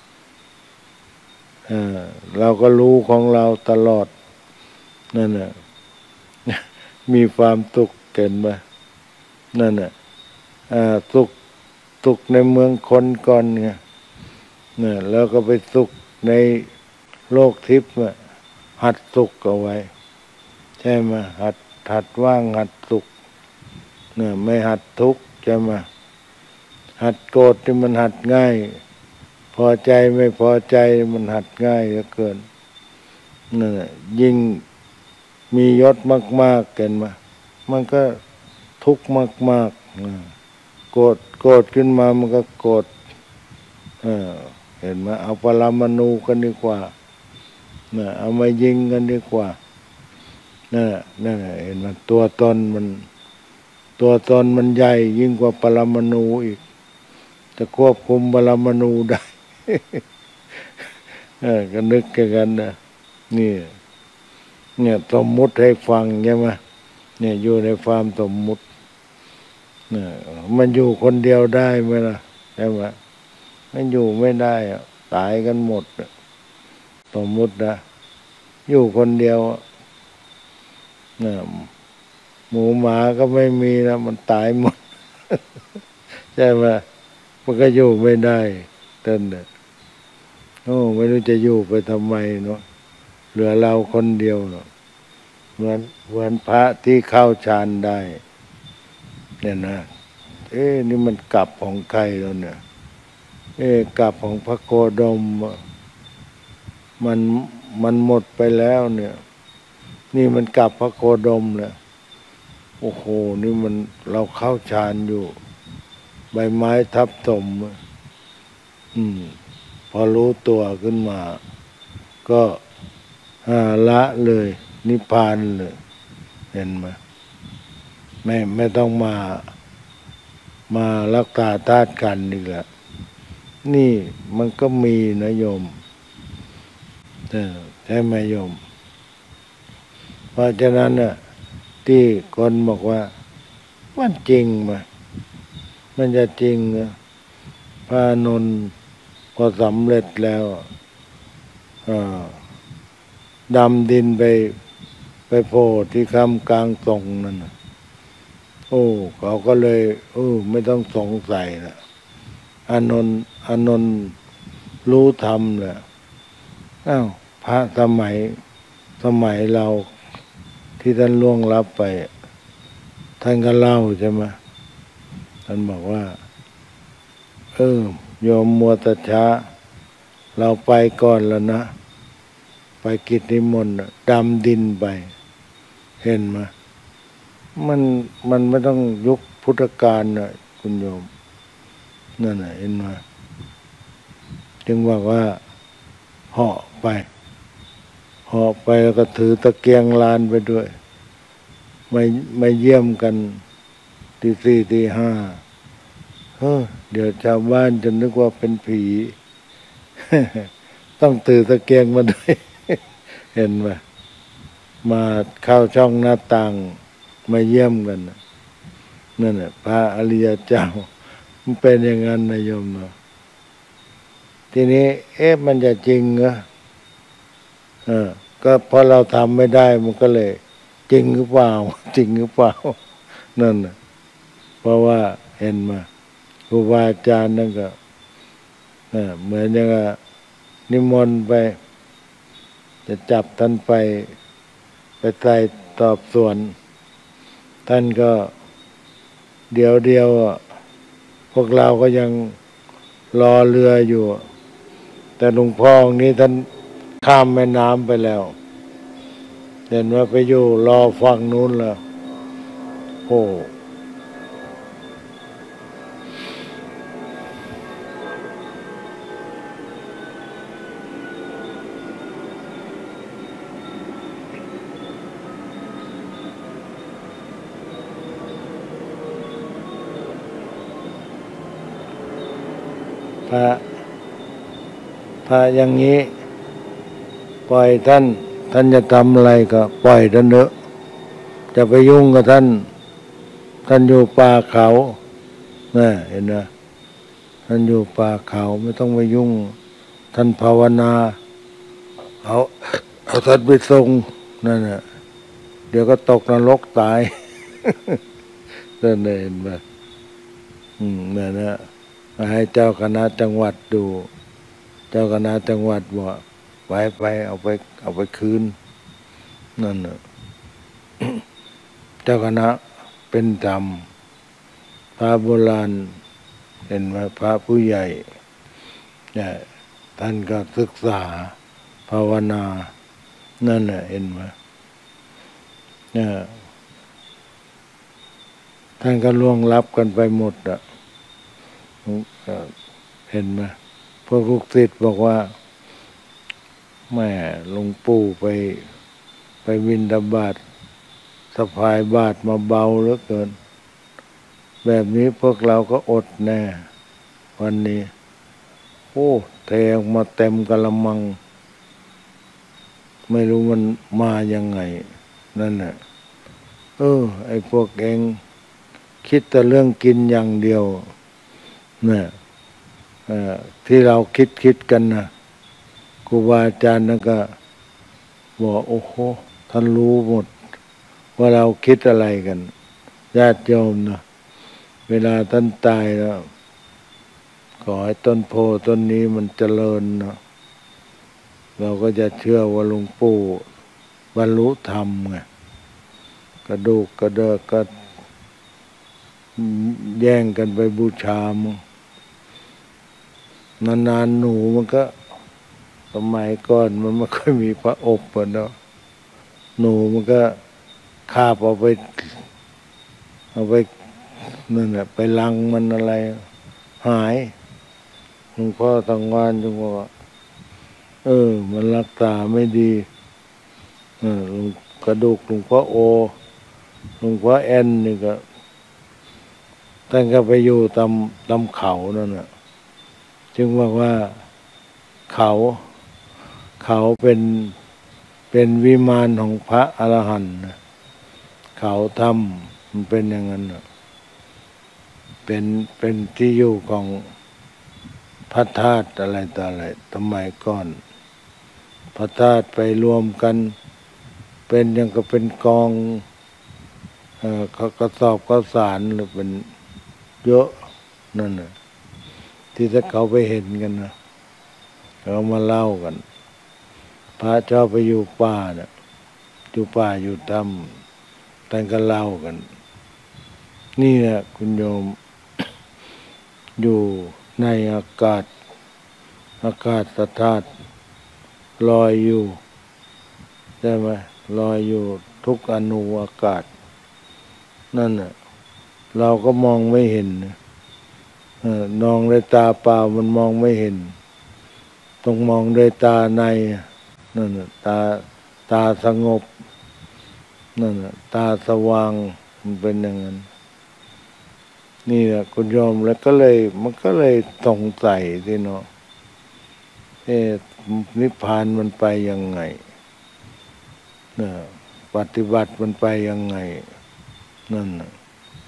Speaker 1: เออเราก็รู้ของเราตลอดนั่นแหละมีความสุขเกินมานั่นแหละสุขสุขในเมืองคนก่อนไงเนี่ยแล้วก็ไปสุขในโลกทิพย์หัดสุขเอาไว้ใช่ไหมหัดหัดว่างหัดสุขเนี่ยไม่หัดทุกข์ใช่ไหมหัดโกรธที่มันหัดง่ายพอใจไม่พอใจมันหัดง่ายเหลือเกินนั่นแหละยิ่งมียศมากๆเกินมามันก็ทุกข์มากๆโกรธโกรธขึ้นมามันก็โกรธเออเห็นไหมเอาปรมาณูกันดีกว่าเนี่ยเอามายิงกันดีกว่านั่นแหละนั่นแหละเห็นไหมตัวตนมันตัวตนมันใหญ่ยิ่งกว่าปรมาณูอีกจะควบคุมปรมาณูได้ เออก็นึกกันนะนี่เนี่ยสมมุติให้ฟังใช่ไหมเนี่ยอยู่ในความสมมุติเนี่ยมันอยู่คนเดียวได้ไหมล่ะใช่ไหมมันอยู่ไม่ได้ตายกันหมดสมมุตินะอยู่คนเดียวเนี่ยหมูหมาก็ไม่มีนะมันตายหมด ใช่ไหมมันก็อยู่ไม่ได้เต้นเนี่ยโอ้ไม่รู้จะอยู่ไปทำไมเนาะเหลือเราคนเดียวเนาะเหมือนเหมือนพระที่เข้าฌานได้เนี่ยนะเอ๊ะนี่มันกลับของใครแล้วเนี่ยเอ๊ะกลับของพระโคดมมันมันหมดไปแล้วเนี่ยนี่มันกลับพระโคดมแล้วโอ้โหนี่มันเราเข้าฌานอยู่ใบไม้ทับถมอืมพอรู้ตัวขึ้นมาก็ละเลยนิพพานเลยเห็นไหมไม่ไม่ต้องมามารักษาธาตุกันอีกแล้วนี่มันก็มีนะโยมใช่ไหมโยมเพราะฉะนั้นน่ะที่คนบอกว่ามันจริงไหมมันจะจริงนะพระอานนท์พอสำเร็จแล้วดำดินไปไปโผล่ที่คำกลางทรงนั่นโอ้เขาก็เลยโอ้ไม่ต้องสงสัยละอานนท์อานนท์รู้ธรรมแหละอ้าวพระสมัยสมัยเราที่ท่านล่วงลับไปท่านก็เล่าใช่ไหมท่านบอกว่าเออโยมมัวแต่ช้าเราไปก่อนแล้วนะไปกิจนิมนต์ดำดินไปเห็นไหมมันมันไม่ต้องยุคพุทธกาลนะคุณโยมนั่นน่ะเห็นไหมจึงบอกว่าเหาะไปเหาะไปแล้วก็ถือตะเกียงลานไปด้วยไม่ไม่เยี่ยมกันตีสี่ตีห้าเฮ้อเดี๋ยวชาวบ้านจะนึกว่าเป็นผี ต้องถือตะเกียงมาด้วย เห็นไหมมาเข้าช่องหน้าต่างมาเยี่ยมกันนั่นแหละพระอริยเจ้ามันเป็นอย่างนั้นนะโยมเนาะทีนี้เอ๊ะมันจะจริงเหรอเออก็พอเราทำไม่ได้มันก็เลยจริงหรือเปล่าจริงหรือเปล่านั่นน่ะเพราะว่าเห็นมาครูบาอาจารย์นั่นก็เหมือนอย่างนิมนต์ไปจะจับท่านไปไปใส่ตอบสวนท่านก็เดียวเดียวพวกเราก็ยังรอเรืออยู่แต่หลวงพ่อองค์นี้ท่านข้ามแม่น้ำไปแล้วเห็นว่าไปอยู่รอฟังนู้นแล้วโอ้พระพระอย่างนี้ปล่อยท่านท่านจะทำอะไรก็ปล่อยท่านเถอะจะไปยุ่งกับท่านท่านอยู่ป่าเขาน่ะเห็นไหมท่านอยู่ป่าเขาไม่ต้องไปยุ่งท่านภาวนาเอาเอาท่านไปทรงนั่นน่ะเดี๋ยวก็ตกนรกตายนั่นเห็นไหมอืมนั่นนะมาให้เจ้าคณะจังหวัดดูเจ้าคณะจังหวัดบอกไปไปเอาไปเอาไปคืนนั่นน่ะ เจ้าคณะเป็นธรรมพระโบราณเห็นไหมพระผู้ใหญ่เนี่ยท่านก็ศึกษาภาวนานั่นน่ะเห็นไหมเนี่ยท่านก็ล่วงลับกันไปหมดอ่ะเห็นไหมพวกลูกศิษย์บอกว่าแม่หลวงปู่ไปไปบิณฑบาตสะพายบาตรมาเบาเหลือเกินแบบนี้พวกเราก็อดแน่วันนี้โอ้เทออกมาเต็มกะละมังไม่รู้มันมายังไงนั่นน่ะเออไอ้พวกเองคิดแต่เรื่องกินอย่างเดียวเนี่ยที่เราคิดคิดกันนะครูบาอาจารย์นั่นก็บอกโอ้โหท่านรู้หมดว่าเราคิดอะไรกันญาติโยมนะเวลาท่านตายแล้วขอให้ต้นโพต้นนี้มันเจริญนะเราก็จะเชื่อว่าหลวงปู่บรรลุธรรมไงกระดูกกระเดกก็แย่งกันไปบูชามึงนานๆหนูมันก็สมัยก่อนมันไม่ค่อยมีพระอบเนาะหนูมันก็คาบเอาไปเอาไปนั่นแหละไปลังมันอะไรหายหลวงพ่อทางวานจึงว่าเออมันรักษาไม่ดีเออกระดูกหลวงพ่อโอหลวงพ่อแอนนี่ก็ท่านก็ไปอยู่ตามตามเขานั่นน่ะจึงบอกว่าเขาเขาเป็นเป็นวิมานของพระอรหันต์เขาทำมันเป็นอย่างนั้นเป็นเป็นที่อยู่ของพระธาตุอะไรต่ออะไรสมัยก่อนพระธาตุไปรวมกันเป็นอย่างก็เป็นกองเอ่อกระสอบข้าวสารหรือเป็นเยอะนั่นน่ะที่ถ้าเขาไปเห็นกันนะเขามาเล่ากันพระเจ้าไปอยู่ป่าเนี่ยอยู่ป่าอยู่ถ้ำท่านก็เล่ากันนี่แหละคุณโยม อยู่ในอากาศอากาศธาตุลอยอยู่ใช่ไหมลอยอยู่ทุกอนูอากาศนั่นน่ะเราก็มองไม่เห็นนองด้วยตาเปล่ามันมองไม่เห็นต้องมองด้วยตาในนั่นน่ะตาตาสงบนั่นน่ะตาสว่างมันเป็นอย่างนั้นนี่แหละคุณโยมแล้วก็เลยมันก็เลยสงสัยที่เนาะเอ๊ะนิพพานมันไปยังไงเนี่ยปฏิบัติมันไปยังไงนั่นน่ะ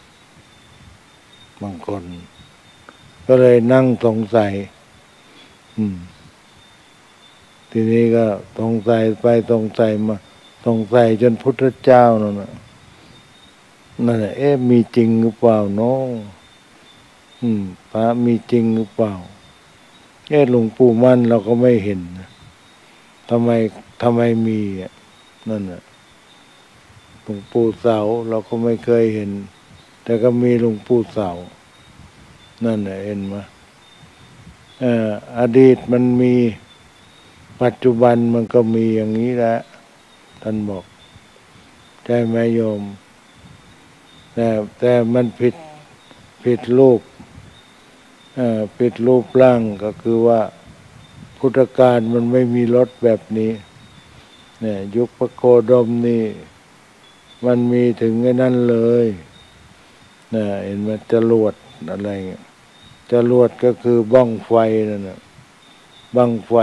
Speaker 1: บางคนก็เลยนั่งสงสัยอืมทีนี้ก็สงสัยไปสงสัยมาสงสัยจนพุทธเจ้านั่นน่ะนั่นแหละเอ๊ะมีจริงหรือเปล่าเนาะอืมพระมีจริงหรือเปล่าเอ๊ะหลวงปู่มั่นเราก็ไม่เห็นทำไมทำไมมีอ่ะนั่นน่ะหลวงปู่เสาเราก็ไม่เคยเห็นแต่ก็มีหลวงปู่เสานั่นน่ะเห็นไหมเอ่ออดีตมันมีปัจจุบันมันก็มีอย่างนี้แหละท่านบอกใช่ไหมโยมแต่แต่มันผิดผิดรูปเอ่อผิดรูปร่างก็คือว่าพุทธกาลมันไม่มีรถแบบนี้เนี่ยยุคพระโคดมนี่มันมีถึงไอ้นั่นเลยนะเห็นไหมจรวดอะไรเงี้ยจรวดก็คือบ้องไฟนั่นนะบ้องไฟ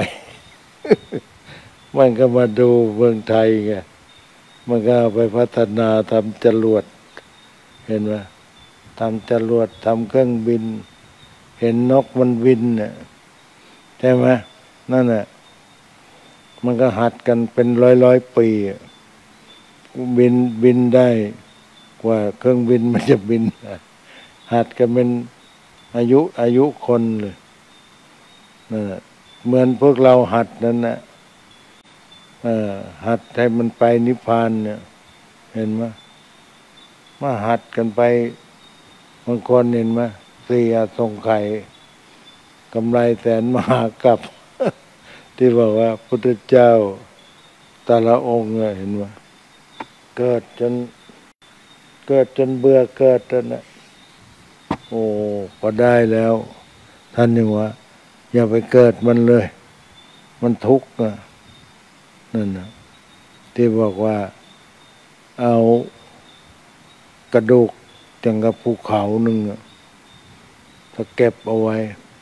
Speaker 1: มันก็มาดูเมืองไทยไงมันก็เอาไปพัฒนาทำจรวดเห็นไหมทำจรวดทำเครื่องบินเห็นนกมันบินเนี่ยใช่ไหมนั่นแหละมันก็หัดกันเป็นร้อยร้อยปีบินบินได้กว่าเครื่องบินมันจะบินหัดกันเป็นอายุอายุคนเลยนั่นแหละเหมือนพวกเราหัดนั่นนะเอ่อหัดให้มันไปนิพพานเนี่ยเห็นไหมมาหัดกันไปบางคนเห็นไหมสี่อสงไขยกำไรแสนมหากัป ที่บอกว่าพุทธเจ้าแต่ละองค์เห็นไหมเกิดจนเกิดจนเบื่อเกิดแล้วนะโอ้พอได้แล้วท่านนี่ว่าอย่าไปเกิดมันเลย มันทุกข์นะนั่นนะที่บอกว่าเอากระดูกจังกับภูเขาหนึ่งถ้าเก็บเอาไว้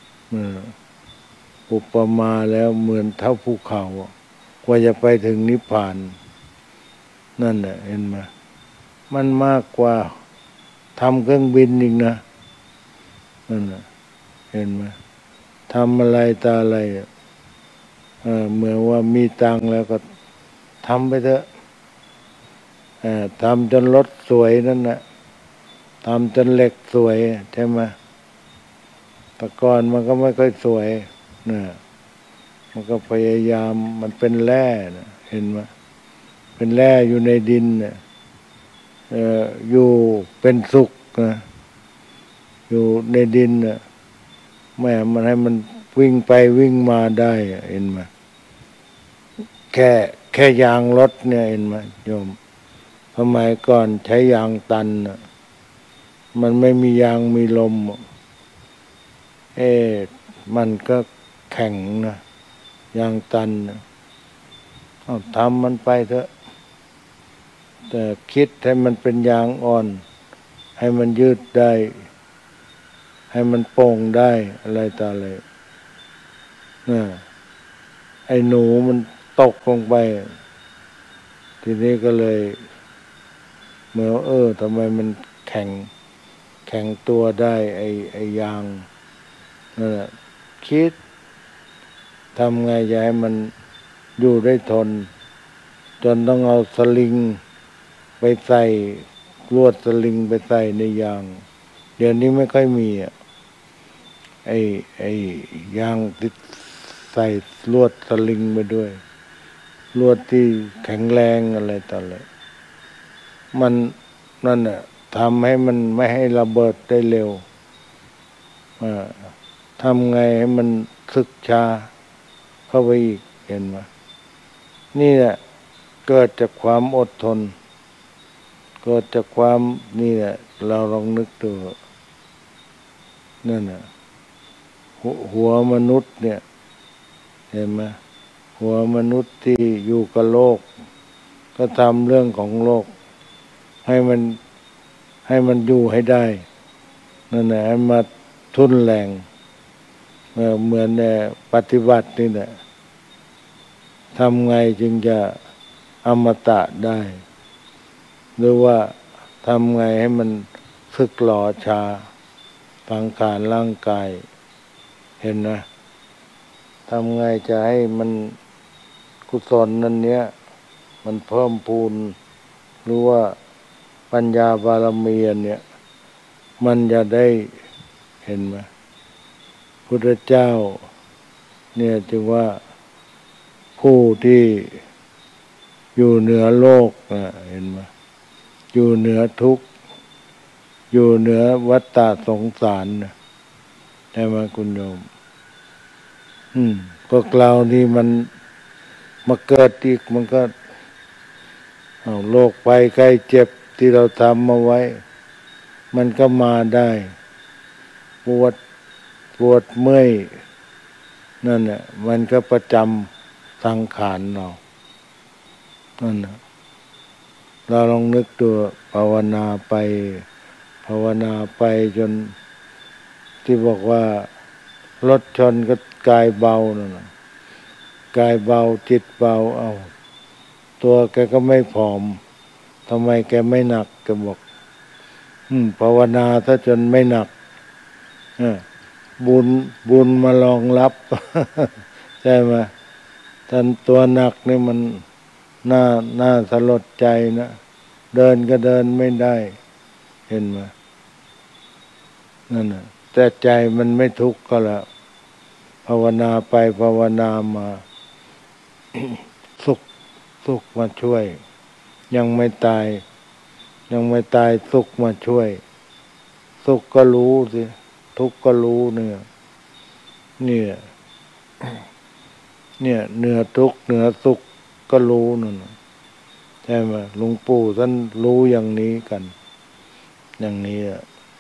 Speaker 1: อุปมาแล้วเหมือนเท่าภูเขากว่าจะไปถึงนิพพานนั่นแหละเห็นไหมมันมากกว่าทำเครื่องบินอีกนะนั่นแหละเห็นไหมทำอะไรตาอะไรเออเหมือนว่ามีตังค์แล้วก็ทำไปเถอะเออทำจนรถสวยนั่นนะทำจนเหล็กสวยใช่ไหมแต่ก่อนมันก็ไม่ค่อยสวยนะมันก็พยายามมันเป็นแร่นะเห็นไหมเป็นแร่อยู่ในดินนะเอออยู่เป็นสุขนะอยู่ในดินนะแม่มันให้มันวิ่งไปวิ่งมาได้เห็นไหมแค่แค่ยางรถเนี่ยเห็นไหมโยมสมัยก่อนใช้ยางตันนะมันไม่มียางมีลมเอ๊ะมันก็แข็งนะยางตันนะเอาทำมันไปเถอะแต่คิดให้มันเป็นยางอ่อนให้มันยืดได้ให้มันโป่งได้อะไรต่ออะไรน่ะไอ้หนูมันตกลงไปทีนี้ก็เลยเมื่อเออทำไมมันแข็งแข็งตัวได้ไอ้ไอ้ยางนั่นแหละคิดทำไงจะให้มันอยู่ได้ทนจนต้องเอาสลิงไปใส่ลวดสลิงไปใส่ในยางเดี๋ยวนี้ไม่ค่อยมีอ่ะไอ้ไอ้ยางติดใส่ลวดสลิงไปด้วยลวดที่แข็งแรงอะไรต่ออะไรมันนั่นน่ะทำให้มันไม่ให้ระเบิดได้เร็วทำไงให้มันศึกช้าเข้าไปอีกเห็นไหมนี่แหละเกิดจากความอดทนเกิดจากความนี่แหละเราลองนึกดูนั่นน่ะหัวมนุษย์เนี่ยเห็นไหมหัวมนุษย์ที่อยู่กับโลกก็ทำเรื่องของโลกให้มันให้มันอยู่ให้ได้นั่นแหละให้มาทุนแรงเหมือนเนี่ยปฏิบัตินี่แหละทำไงจึงจะอมตะได้หรือว่าทำไงให้มันฝึกหล่อชาสังขารร่างกายเห็นนะทำไงจะให้มันกุศลนั้นเนี้ยมันเพิ่มพูนหรือว่าปัญญาบารมีเนี่ยมันจะได้เห็นไหมพุทธเจ้าเนี่ยจึงว่าผู้ที่อยู่เหนือโลกนะเห็นไหมอยู่เหนือทุกข์อยู่เหนือวัฏฏะสงสารนะใช่ไหมคุณโยมอืมพวกเรานี่มันมาเกิดอีกมันก็เอาโรคไปไข้เจ็บที่เราทำมาไว้มันก็มาได้ปวดปวดเมื่อยนั่นน่ะมันก็ประจำสังขารเรานั่นน่ะเราลองนึกดูภาวนาไปภาวนาไปจนที่บอกว่ารถชนก็กายเบานั่นน่ะกายเบาจิตเบาเอาตัวแกก็ไม่ผอมทำไมแกไม่หนักแกบอกอืมภาวนาถ้าจนไม่หนักบุญบุญมารองรับ ใช่ไหมท่านตัวหนักนี่มันน่าน่าสลดใจนะเดินก็เดินไม่ได้เห็นไหมนั่นน่ะแต่ใจมันไม่ทุกข์ก็แล้วภาวนาไปภาวนามา สุขสุขมาช่วย ยังไม่ตาย ยังไม่ตายสุขมาช่วย สุขก็รู้สิทุกข์ก็รู้เนี่ยเนี่ยเนี่ยเหนือทุกข์เหนือสุขก็รู้นั่นใช่ไหมหลวงปู่ท่านรู้อย่างนี้กัน อย่างนี้อ่ะ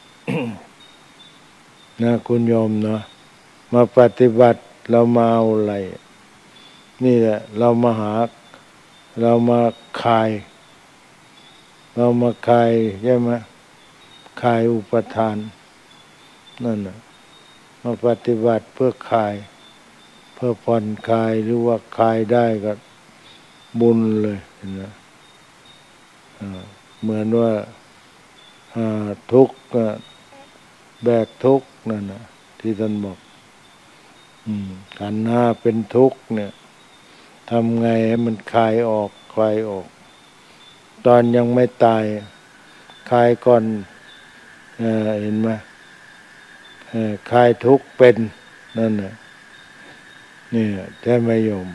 Speaker 1: นะคุณโยมเนาะมาปฏิบัติเรามาเอาอะไรนี่แหละเรามาหาเรามาคายเรามาคายใช่ไหมคายอุปทานนั่นน่ะมาปฏิบัติเพื่อคายเพื่อผ่อนคลายหรือว่าคลายได้ก็บุญเลยนะเหมือนว่าทุกข์แบกทุกข์นั่นนะที่ท่านบอกขันธ์ห้าเป็นทุกข์เนี่ยทำไงให้มันคลายออกคลายออก ตอนยังไม่ตายคลายก่อนเอ่อเห็นไหมเอ่อคลายทุกข์เป็นนั่นน่ะนี่แท้ไม่ยอม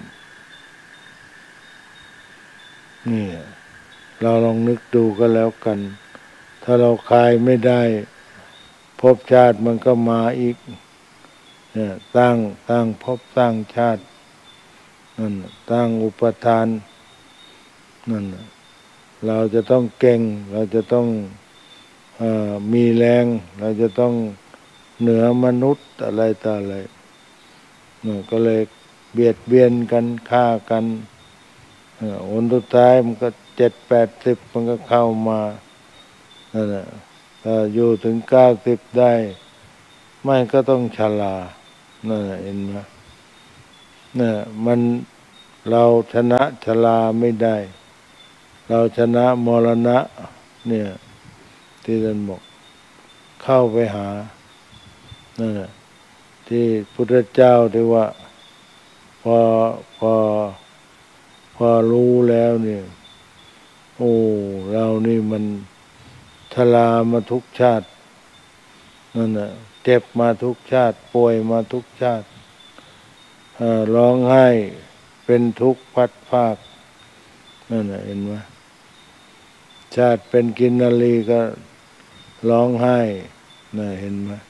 Speaker 1: นี่เราลองนึกดูก็แล้วกัน ถ้าเราคลายไม่ได้ภพชาติมันก็มาอีกเนี่ยตั้งตั้งภพตั้งชาตินั่นตั้งอุปทานนั่นเราจะต้องเก่งเราจะต้องเอ่อมีแรงเราจะต้องเหนือมนุษย์อะไรต่ออะไรเนี่ยก็เลยเบียดเบียนกันฆ่ากันเอ่อผลสุดท้ายมันก็เจ็ดแปดสิบมันก็เข้ามานั่นแหละถ้าอยู่ถึงเก้าสิบได้ไม่ก็ต้องชรานั่นแหละเห็นไหมเนี่ยมันเราชนะชราไม่ได้เราชนะมรณะเนี่ยที่ท่านบอกเข้าไปหานั่นแหละที่พุทธเจ้าที่ว่าพอพอพอรู้แล้วเนี่ยโอ้เรานี่มันชรามาทุกชาตินั่นแหละเจ็บมาทุกชาติป่วยมาทุกชาติร้องไห้เป็นทุกข์พัดภาคนั่นแหละเห็นไหมชาติเป็นกินนารีก็ร้องไห้น่ะเห็นไหม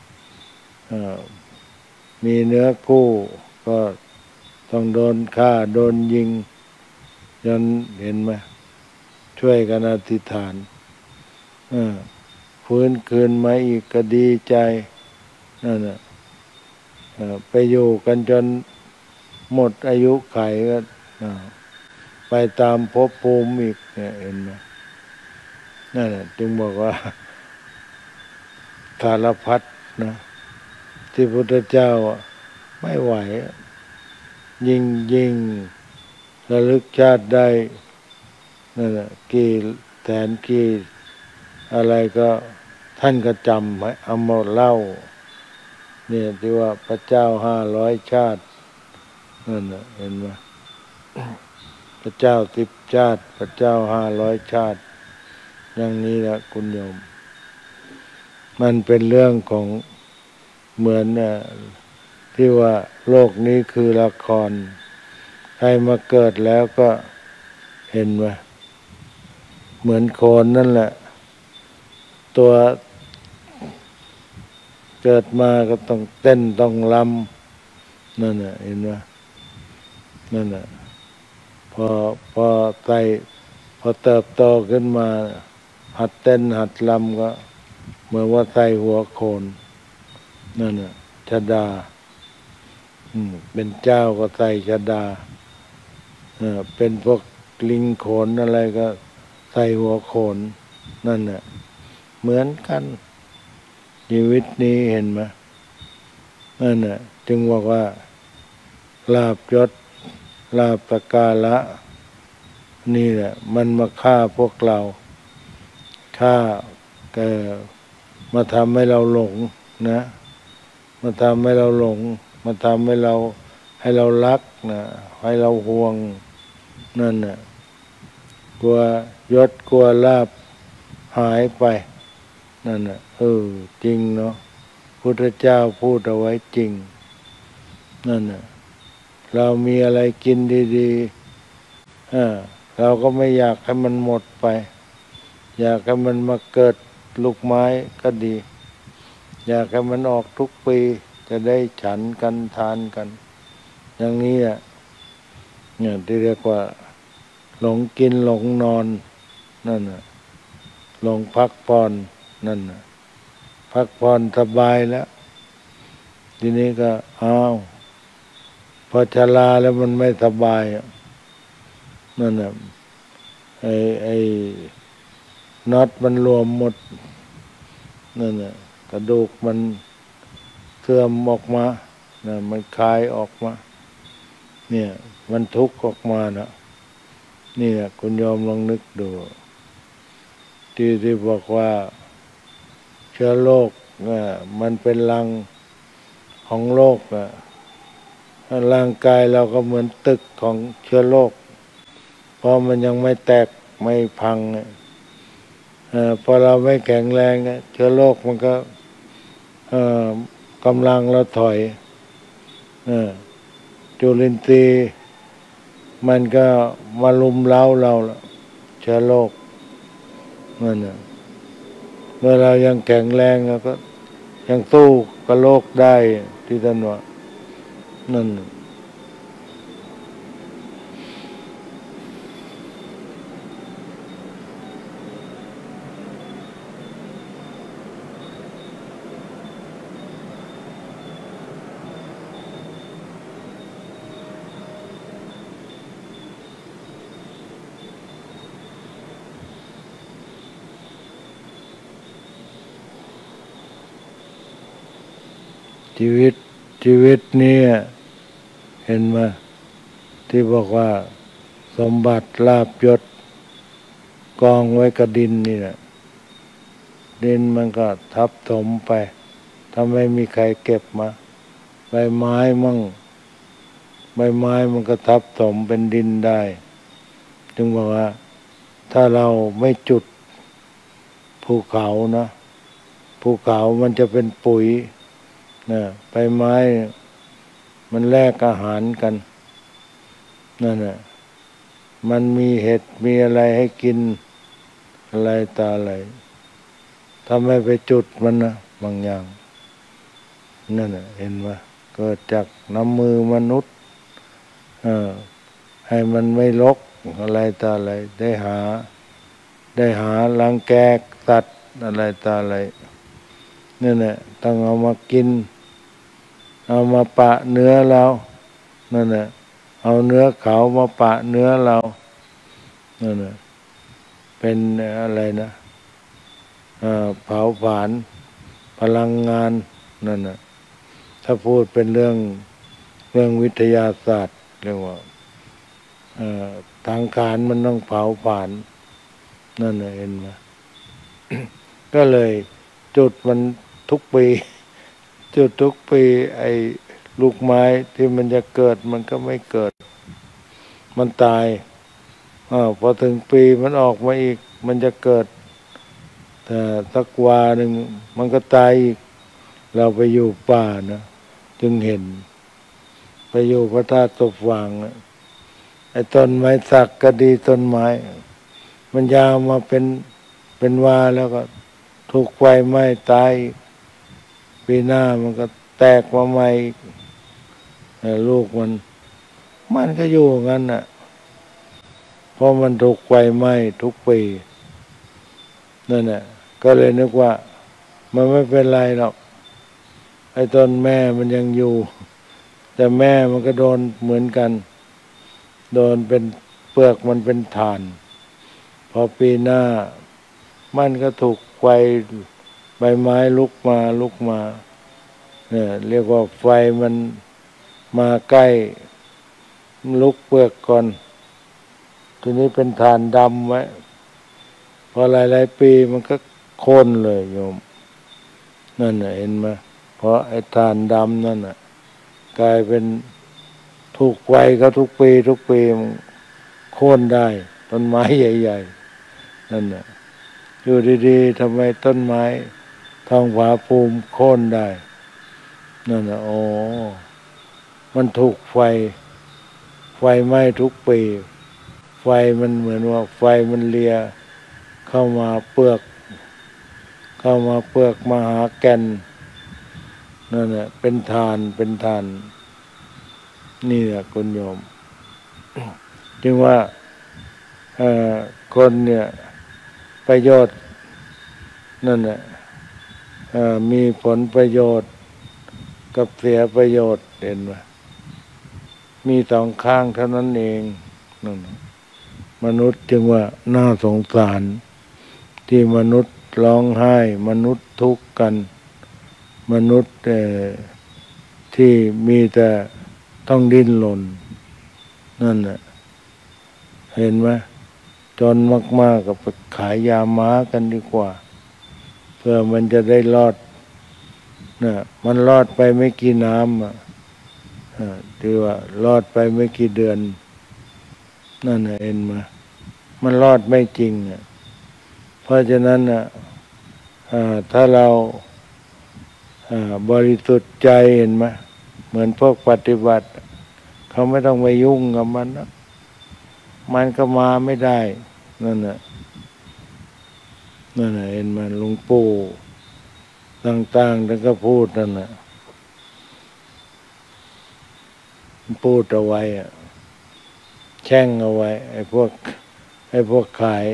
Speaker 1: มีเนื้อคู่ก็ต้องโดนฆ่าโดนยิงจนเห็นไหมช่วยกันอธิษฐานฟื้นคืนมาอีกก็ดีใจนั่นน่ะไปอยู่กันจนหมดอายุไขก็ไปตามภพภูมิอีกเนี่ยเห็นไหมนั่นแหละจึงบอกว่าสารพัดนะที่พุทธเจ้าไม่ไหวยิ่งยิ่งระลึกชาติได้นั่นแหละกี่แสนกี่อะไรก็ท่านก็จำไว้เอามาเล่าเนี่ยที่ว่าพระเจ้าห้าร้อยชาตินั่นน่ะเห็นไหมพระเจ้าสิบชาติพระเจ้าห้าร้อยชาติอย่างนี้แหละคุณโยมมันเป็นเรื่องของเหมือนน่ะที่ว่าโลกนี้คือละครใครมาเกิดแล้วก็เห็นไหมเหมือนโคลนนั่นแหละตัวเกิดมาก็ต้องเต้นต้องรำนั่นน่ะเห็นไหมนั่นน่ะพอพอไตพอเติบโตขึ้นมาหัดเต้นหัดลำก็เหมือนว่าใส่หัวโขนนั่นน่ะชดาอืมเป็นเจ้าก็ใส่ชดาเออเป็นพวกลิงโขนอะไรก็ใส่หัวโขนนั่นน่ะเหมือนกันชีวิตนี้เห็นไหมนั่นน่ะจึงบอกว่าลาภยศลาภสักการะนี่แหละมันมาฆ่าพวกเราฆ่าเอ่อมาทำให้เราหลงนะมาทำให้เราหลงมาทำให้เราให้เรารักนะให้เราห่วงนั่นน่ะกลัวยศกลัวลาภหายไปนั่นน่ะเออจริงเนาะพุทธเจ้าพูดเอาไว้จริงนั่นน่ะเรามีอะไรกินดีๆอ่าเราก็ไม่อยากให้มันหมดไปอยากให้มันมาเกิดลูกไม้ก็ดีอยากให้มันออกทุกปีจะได้ฉันกันทานกันอย่างนี้อ่ะเนี่ยที่เรียกว่าหลงกินหลงนอนนั่นน่ะหลงพักผ่อนนั่นน่ะพักผ่อนสบายแล้วทีนี้ก็อ้าวพอชราแล้วมันไม่สบายนั่นน่ะไอ้ไอ้น็อตมันรวมหมดนั่นน่ะกระดูกมันเสื่อมออกมานะมันคลายออกมาเนี่ยมันทุกข์ออกมานะนี่แหละคุณโยมลองนึกดูที่ที่บอกว่าเชื้อโรคอ่ะมันเป็นรังของโรคอ่ะร่างกายเราก็เหมือนตึกของเชื้อโรคเพราะมันยังไม่แตกไม่พังเอ่อพอเราไม่แข็งแรงเชื้อโรคมันก็เอ่อกำลังเราถอยเอ่อจุลินทรีย์มันก็มาลุมเล้าเราละเชื้อโรคนั่นน่ะเมื่อเรายังแข็งแรงเราก็ยังสู้กับโรคได้ที่ท่านว่านั่นชีวิตชีวิตนี้เห็นไหมที่บอกว่าสมบัติลาภยศกองไว้กับดินนี่แหละดินมันก็ทับถมไปถ้าไม่มีใครเก็บมาใบไม้มั่งใบไม้มันก็ทับถมเป็นดินได้จึงบอกว่าถ้าเราไม่จุดภูเขานะภูเขามันจะเป็นปุ๋ยนะใบไม้มันแลกอาหารกันนั่นแหละมันมีเห็ดมีอะไรให้กินอะไรตาอะไรถ้าไม่ไปจุดมันนะบางอย่างนั่นแหละเห็นว่าเกิดจากน้ำมือมนุษย์เออให้มันไม่รกอะไรตาอะไรได้หาได้หารังแกสัตว์อะไรตาอะไรนั่นแหละต้องเอามากินเอามาปะเนื้อเรานั่นแหละเอาเนื้อเขามาปะเนื้อเรานั่นแหละเป็นอะไรนะเผาผลาญพลังงานนั่นน่ะถ้าพูดเป็นเรื่องเรื่องวิทยาศาสตร์เรียกว่าทางการมันต้องเผาผลาญนั่นน่ะเห็นไหม ก็เลยจุดมันทุกปีจุดทุกปีไอ้ลูกไม้ที่มันจะเกิดมันก็ไม่เกิดมันตายอ้าวพอถึงปีมันออกมาอีกมันจะเกิดแต่สักวาหนึ่งมันก็ตายอีกเราไปอยู่ป่านะจึงเห็นไปอยู่พระธาตุศพวางไอ้ต้นไม้สักก็ดีต้นไม้มันยาวมาเป็นเป็นวาแล้วก็ถูกไฟไหม้ตายปีหน้ามันก็แตกมาใหม่แต่ลูกมันมันก็อยู่งั้นน่ะเพราะมันถูกไฟไหม้ทุกปีนั่นแหละก็เลยนึกว่ามันไม่เป็นไรหรอกไอ้ต้นแม่มันยังอยู่แต่แม่มันก็โดนเหมือนกันโดนเป็นเปลือกมันเป็นถ่านพอปีหน้ามันก็ถูกไฟใบไม้ลุกมาลุกมาเนี่ยเรียกว่าไฟมันมาใกล้ลุกเปลือกก่อนทีนี้เป็นถ่านดำไว้พอหลายๆปีมันก็โค่นเลยโยมนั่นน่ะเห็นไหมเพราะไอ้ถ่านดำนั่นน่ะกลายเป็นถูกไฟเขาทุกปีทุกปีมันโค่นได้ต้นไม้ใหญ่ๆนั่นน่ะอยู่ดีๆทำไมต้นไม้ทองผาภูมิโค่นได้นั่นน่ะโอ้มันถูกไฟไฟไหม้ทุกปีไฟมันเหมือนว่าไฟมันเลียเข้ามาเปลือกเข้ามาเปลือกมาหาแก่นนั่นแหละเป็นฐานเป็นฐานนี่แหละคุณโยมจึงว่าคนเนี่ยประโยชน์นั่นแหละมีผลประโยชน์กับเสียประโยชน์เห็นไหมมีสองข้างเท่านั้นเองนั่นมนุษย์จึงว่าน่าสงสารที่มนุษย์ร้องไห้มนุษย์ทุกข์กันมนุษย์ที่มีแต่ต้องดิ้นรนนั่นน่ะเห็นไหมจนมากๆก็ไปขายยาม้ากันดีกว่าเพื่อมันจะได้รอดน่ะมันรอดไปไม่กี่น้ำอ่ะที่ว่ารอดไปไม่กี่เดือนนั่นน่ะเห็นไหมมันรอดไม่จริงอ่ะเพราะฉะนั้นน่ะถ้าเราบริสุทธิ์ใจเห็นไหมเหมือนพวกปฏิบัติเขาไม่ต้องไปยุ่งกับมันนะมันก็มาไม่ได้นั่นน่ะนั่นน่ะเห็นมันหลวงปู่ต่างๆท่านก็พูดนั่นน่ะพูดเอาไว้อะแช่งเอาไว้ไอ้พวกไอ้พวกขาย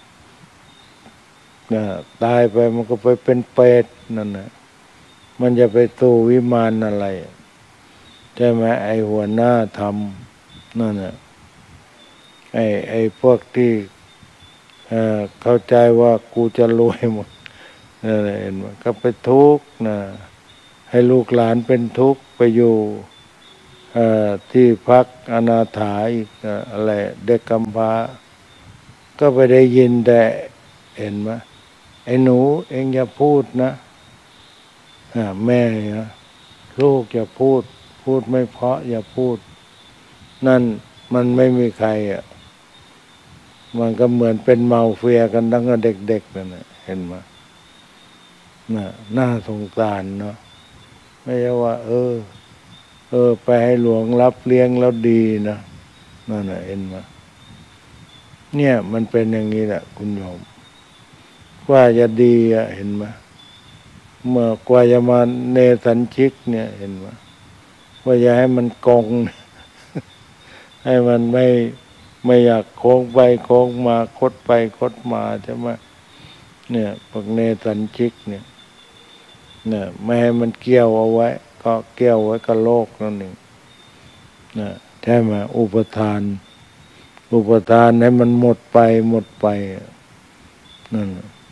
Speaker 1: นะตายไปมันก็ไปเป็นเปรตนั่นน่ะมันจะไปสู่วิมานอะไรใช่ไหมไอ้หัวหน้าทำนั่นน่ะไอ้ไอ้พวกที่เอ่อเข้าใจว่ากูจะรวยหมดนั่นแหละเห็นไหมก็ไปทุกข์นะให้ลูกหลานเป็นทุกข์ไปอยู่เอ่อที่พักอนาถาอีกอะไรเด็กกำพร้าก็ไปได้ยินแต่เห็นไหมไอ้หนูเองอย่าพูดนะแม่นะลูกอย่าพูดพูดไม่เพราะอย่าพูดนั่นมันไม่มีใครอ่ะมันก็เหมือนเป็นเมาเฟียกันตั้งแต่เด็กๆนั่นแหละเห็นไหมน่ะน่าสงสารเนาะไม่ใช่ว่าเออเออไปให้หลวงรับเลี้ยงแล้วดีนะนั่นแหละเห็นไหมเนี่ยมันเป็นอย่างนี้แหละคุณโยมว่าจะดีอ่ะเห็นไหมเมื่อกว่าจะมาเนสัญชิกเนี่ยเห็นไหมว่าอย่าให้มันกงให้มันไม่ไม่อยากโค้งไปโค้งมาคดไปคดมาใช่ไหมเนี่ยพวกเนสัญชิกเนี่ยเนี่ยไม่ให้มันเกี่ยวเอาไว้ก็เกี่ยวไว้กับโลกนั่นเองนะใช่ไหมอุปทานอุปทานให้มันหมดไปหมดไปนั่น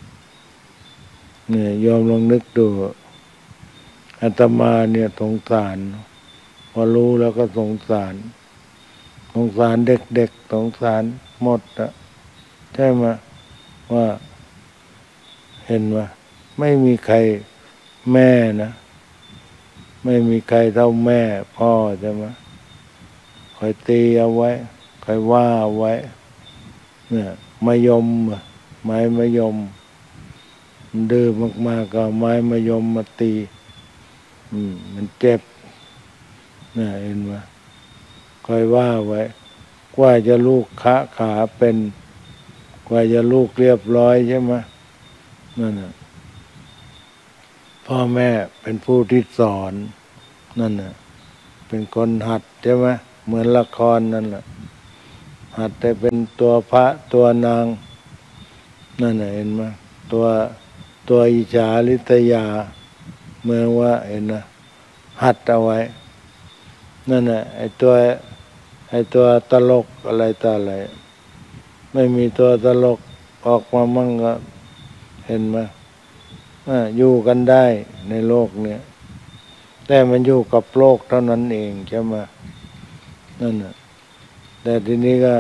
Speaker 1: เนี่ยยอมลองนึกดูอาตมาเนี่ยสงสารพอรู้แล้วก็สงสารสงสารเด็กๆสงสารหมดอะใช่ไหมว่าเห็นว่าไม่มีใครแม่นะไม่มีใครเท่าแม่พ่อใช่ไหมคอยตีเอาไว้คอยว่าเอาไว้เนี่ยมายมไม้มายมดื้อมากๆก็ไม้มายมมาตีอืมมันเจ็บน่ะเห็นไหมคอยว่าไว้กว่าจะลูกขาขาเป็นกว่าจะลูกเรียบร้อยใช่ไหมนั่นน่ะพ่อแม่เป็นผู้ที่สอนนั่นน่ะเป็นคนหัดใช่ไหมเหมือนละครนั่นแหละหัดได้เป็นตัวพระตัวนางนั่นเห็นไหมตัวตัวอิจฉาริษยาเมื่อว่าเห็นนะหัดเอาไว้นั่นแหละไอ้ตัวไอ้ตัวตลกอะไรต่ออะไรไม่มีตัวตลกออกมามั่งก็เห็นไหมอยู่กันได้ในโลกเนี่ยแต่มันอยู่กับโลกเท่านั้นเองใช่ไหมนั่นน่ะแต่ทีนี้ก็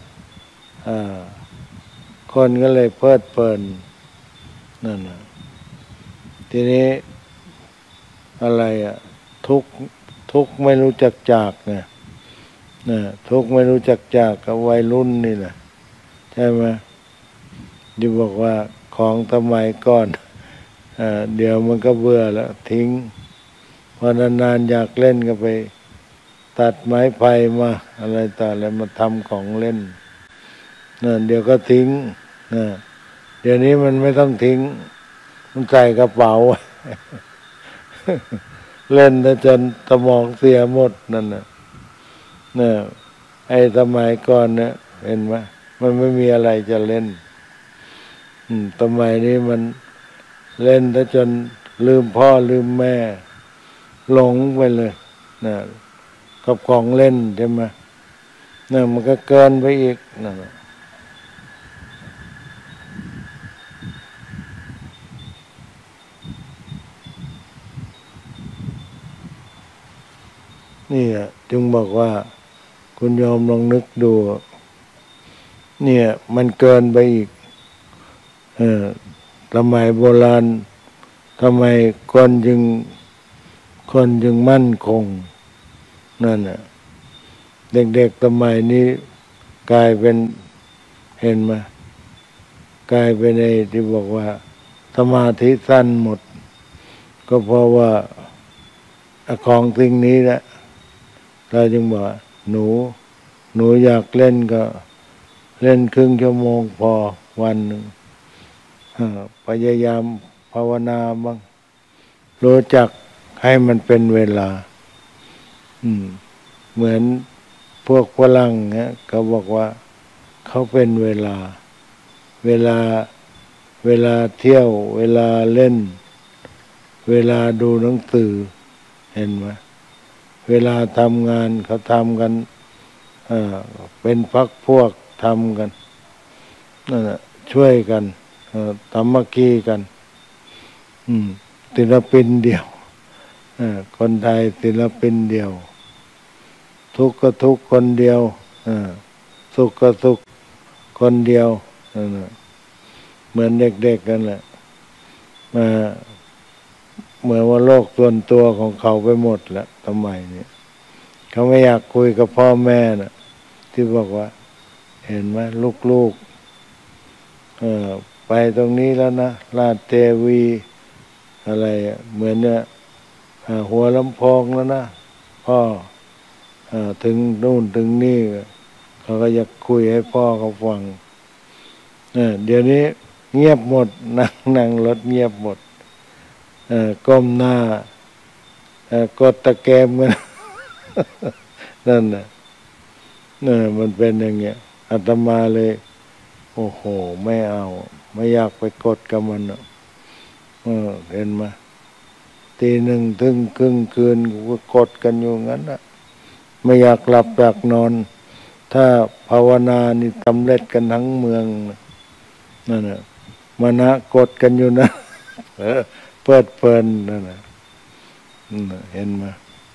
Speaker 1: คนก็เลยเพลิดเพลินนั่นน่ะทีนี้อะไรอ่ะทุกทุกไม่รู้จักจากเนี่ยนะทุกไม่รู้จักจากกับวัยรุ่นนี่แหละใช่ไหมที่บอกว่าของสมัยก่อนอ่าเดี๋ยวมันก็เบื่อแล้วทิ้งพอนานๆอยากเล่นก็ไปตัดไม้ไผ่มาอะไรต่ออะไรมาทำของเล่นนั่นเดี๋ยวก็ทิ้งนะเดี๋ยวนี้มันไม่ต้องทิ้งมันใส่กระเป๋า เล่นแล้วจนสมองเสียหมดนั่นน่ะเนี่ยไอ้สมัยก่อนเนี่ยเห็นไหมมันไม่มีอะไรจะเล่นอืมสมัยนี้มันเล่นแล้วจนลืมพ่อลืมแม่หลงไปเลยนะกับของเล่นใช่ไหมเนี่ยมันก็เกินไปอีกนั่นแหละนี่อ่ะจึงบอกว่าคุณยอมลองนึกดูเนี่ยมันเกินไปอีกเออสมัยโบราณทำไมคนจึงคนจึงมั่นคงนั่นน่ะเด็กๆสมัยนี้กลายเป็นเห็นไหมกลายเป็นไอ้ที่บอกว่าสมาธิสั้นหมดก็เพราะว่าของสิ่งนี้แหละเราจึงบอกหนูหนูอยากเล่นก็เล่นครึ่งชั่วโมงพอวันหนึ่งพยายามภาวนาบ้างรู้จักให้มันเป็นเวลาอืมเหมือนพวกฝรั่งเนี่ยเขาบอกว่าเขาเป็นเวลาเวลาเวลาเที่ยวเวลาเล่นเวลาดูหนังสือเห็นไหมเวลาทำงานเขาทำกันเป็นพรรคพวกทำกันนั่นแหละช่วยกันสามัคคีกันศิลปินเดียวคนไทยศิลปินเดียวทุกข์ก็ทุกข์คนเดียวสุขก็สุขคนเดียวเหมือนเด็กๆกันแหละมาเหมือนว่าโลกส่วนตัวของเขาไปหมดแล้วทำไมเนี่ยเขาไม่อยากคุยกับพ่อแม่น่ะที่บอกว่าเห็นไหมลูกๆเออไปตรงนี้แล้วนะลาดเทวีอะไรเหมือนเนี่ยหัวลำโพงแล้วนะพ่อถึงนู่นถึงนี่เขาก็อยากคุยให้พ่อเขาฟังเดี๋ยวนี้เงียบหมดนั่งนั่งรถเงียบหมดก้มหน้ากดตะแกรงกันนั่นน่ะนี่มันเป็นอย่างเงี้ยอาตมาเลยโอ้โหไม่เอาไม่อยากไปกดกับมันเออเห็นไหมตีหนึ่งถึงครึ่งคืนก็กดกันอยู่งั้นน่ะไม่อยากหลับอยากนอนถ้าภาวนานี่สำเร็จกันทั้งเมืองนั่นน่ะมานะกดกันอยู่นะเปิดเพลินนั่นน่ะเห็นไหม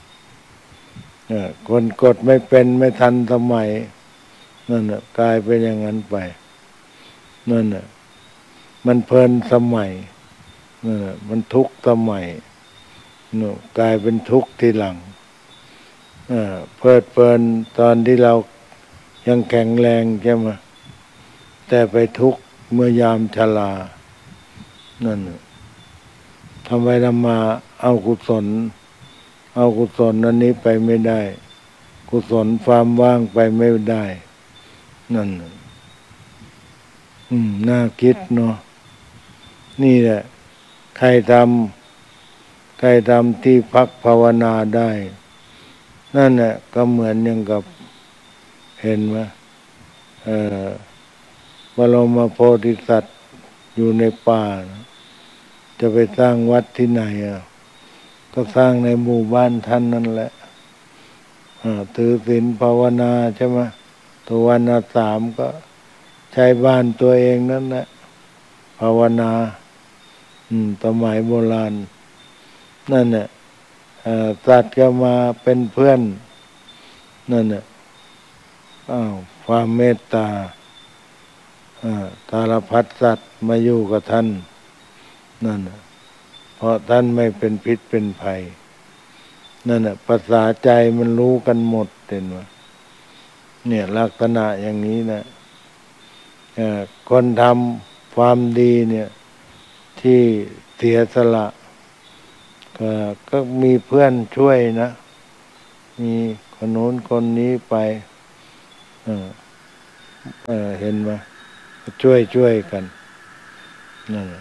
Speaker 1: คนกดไม่เป็นไม่ทันสมัยนั่นน่ะกลายเป็นอย่างนั้นไปนั่นน่ะมันเพลินสมัยนั่นน่ะมันทุกข์สมัยนู่นกลายเป็นทุกข์ทีหลังเพลิดเพลินตอนที่เรายังแข็งแรงใช่ไหมแต่ไปทุกข์เมื่อยามชรานั่นทำไมทำมาเอากุศลเอากุศลอันนี้ไปไม่ได้กุศลความว่างไปไม่ได้นั่นอืมน่าคิดเนาะนี่แหละใครทำใครทำที่พักภาวนาได้นั่นแหละก็เหมือนอย่างกับเห็นไหมเออบรมโพธิสัตว์อยู่ในป่านะจะไปสร้างวัดที่ไหนอ่ะก็สร้างในหมู่บ้านท่านนั่นแหละถือศีลภาวนาใช่ไหมตัววันละสามก็ใช้บ้านตัวเองนั่นแหละภาวนาอืมสมัยโบราณนั่นแหละสัตว์ก็มาเป็นเพื่อนนั่นแหละอ้าวความเมตตาสารพัดสัตว์มาอยู่กับท่านนั่นแหละเพราะท่านไม่เป็นพิษเป็นภัยนั่นแหละภาษาใจมันรู้กันหมดเห็นไหมเนี่ยลักษณะอย่างนี้นะคนทำความดีเนี่ยที่เสียสละก็ก็มีเพื่อนช่วยนะมีคนโน้นคนนี้ไปเออเออเห็นไหมช่วยช่วยกันนั่น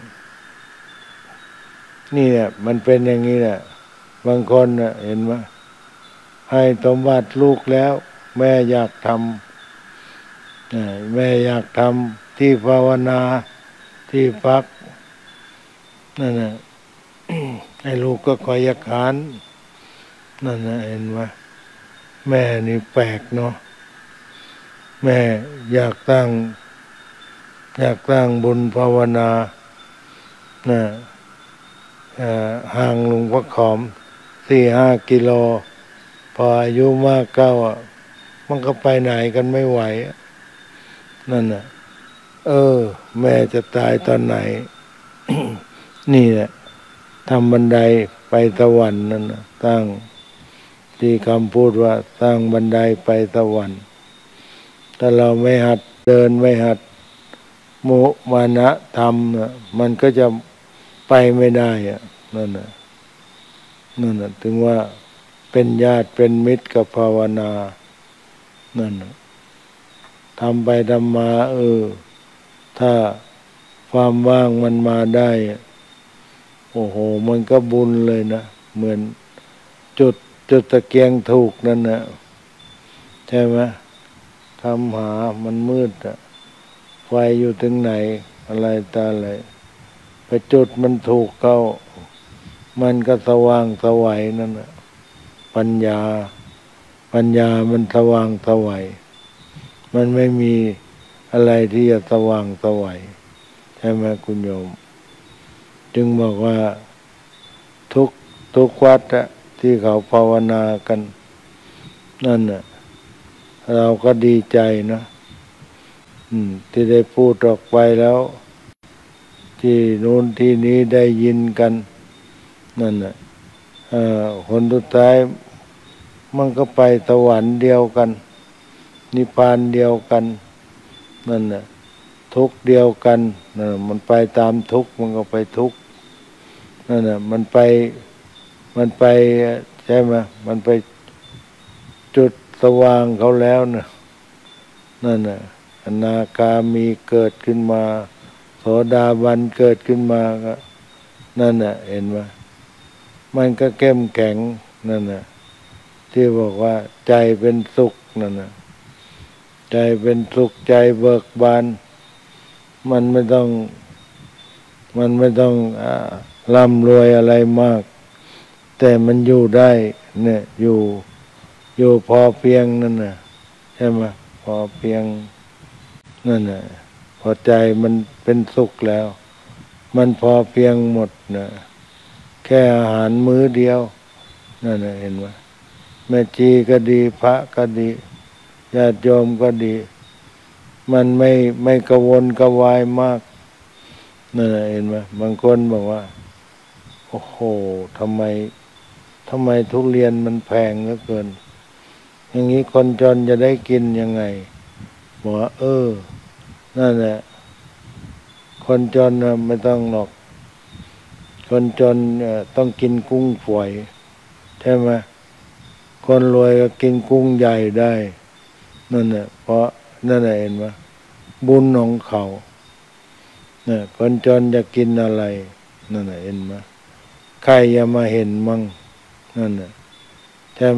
Speaker 1: นี่เนี่ยมันเป็นอย่างนี้แหละบางคนน่ะเห็นไหมให้สมบัติลูกแล้วแม่อยากทำแม่อยากทำที่ภาวนาที่พักนั่นน่ะให้ลูกก็คอยขานนั่นน่ะเห็นไหมแม่นี่แปลกเนาะแม่อยากตั้งอยากตั้งบุญภาวนาน่ะห่างหลวงพ่อขอมสี่ห้ากิโลพออายุมากเก้าอ่ะมันก็ไปไหนกันไม่ไหวนั่นน่ะเออแม่จะตายตอนไหน นี่แหละทำบันไดไปสวรรค์นั่นนะตั้งที่คำพูดว่าสร้างบันไดไปสวรรค์ถ้าเราไม่หัดเดินไม่หัดมุมานะธรรมนะมันก็จะไปไม่ได้อะนั่นน่ะนั่นน่ะถึงว่าเป็นญาติเป็นมิตรกับภาวนานั่นน่ะทำไปทำมาเออถ้าความว่างมันมาได้โอ้โหมันก็บุญเลยนะเหมือนจุดจุดตะเกียงถูกนั่นนะใช่ไหมทำหามันมืดอะไฟอยู่ถึงไหนอะไรตาอะไรไปจุดมันถูกเข้ามันก็สว่างสวัยนั่นนะปัญญาปัญญามันสว่างสวัยมันไม่มีอะไรที่จะสว่างสวัยใช่ไหมคุณโยมจึงบอกว่าทุกทุกวัดอะที่เขาภาวนากันนั่นน่ะเราก็ดีใจนะอืมที่ได้พูดออกไปแล้วที่นู้นที่นี้ได้ยินกันนั่นน่ะเอ่อคนสุดท้ายมันก็ไปสวรรค์เดียวกันนิพพานเดียวกันนั่นน่ะทุกข์เดียวกันนั่นมันไปตามทุกข์มันก็ไปทุกข์นั่นน่ะมันไปมันไปใช่ไหมมันไปจุดสว่างเขาแล้วนะนั่นน่ะอนาคามีเกิดขึ้นมาโสดาบันเกิดขึ้นมาก็นั่นน่ะเห็นไหมมันก็เข้มแข็งนั่นน่ะที่บอกว่าใจเป็นสุขนั่นน่ะใจเป็นสุขใจเบิกบานมันไม่ต้องมันไม่ต้องอ่าร่ำรวยอะไรมากแต่มันอยู่ได้เนี่ยอยู่อยู่พอเพียงนั่นน่ะใช่ไหมพอเพียงนั่นน่ะพอใจมันเป็นสุขแล้วมันพอเพียงหมดนะแค่อาหารมื้อเดียวนั่นน่ะเห็นไหมแม่ชีก็ดีพระก็ดีญาติโยมก็ดีมันไม่ไม่กระวนกระวายมากนั่นน่ะเห็นไหมบางคนบอกว่าโอ้โหทำไมทำไมทุเรียนมันแพงเหลือเกินอย่างนี้คนจนจะได้กินยังไงบอกว่าเออนั่นแหละคนจนนะไม่ต้องหรอกคนจนต้องกินกุ้งฝอยใช่ไหมคนรวยก็กินกุ้งใหญ่ได้นั่นแหละเพราะนั่นแหละเห็นไหมบุญของเขาเนี่ยคนจนจะกินอะไรนั่นแหละเห็นไหมใครจะมาเห็นมั่งนั่นแหละใช่ไหม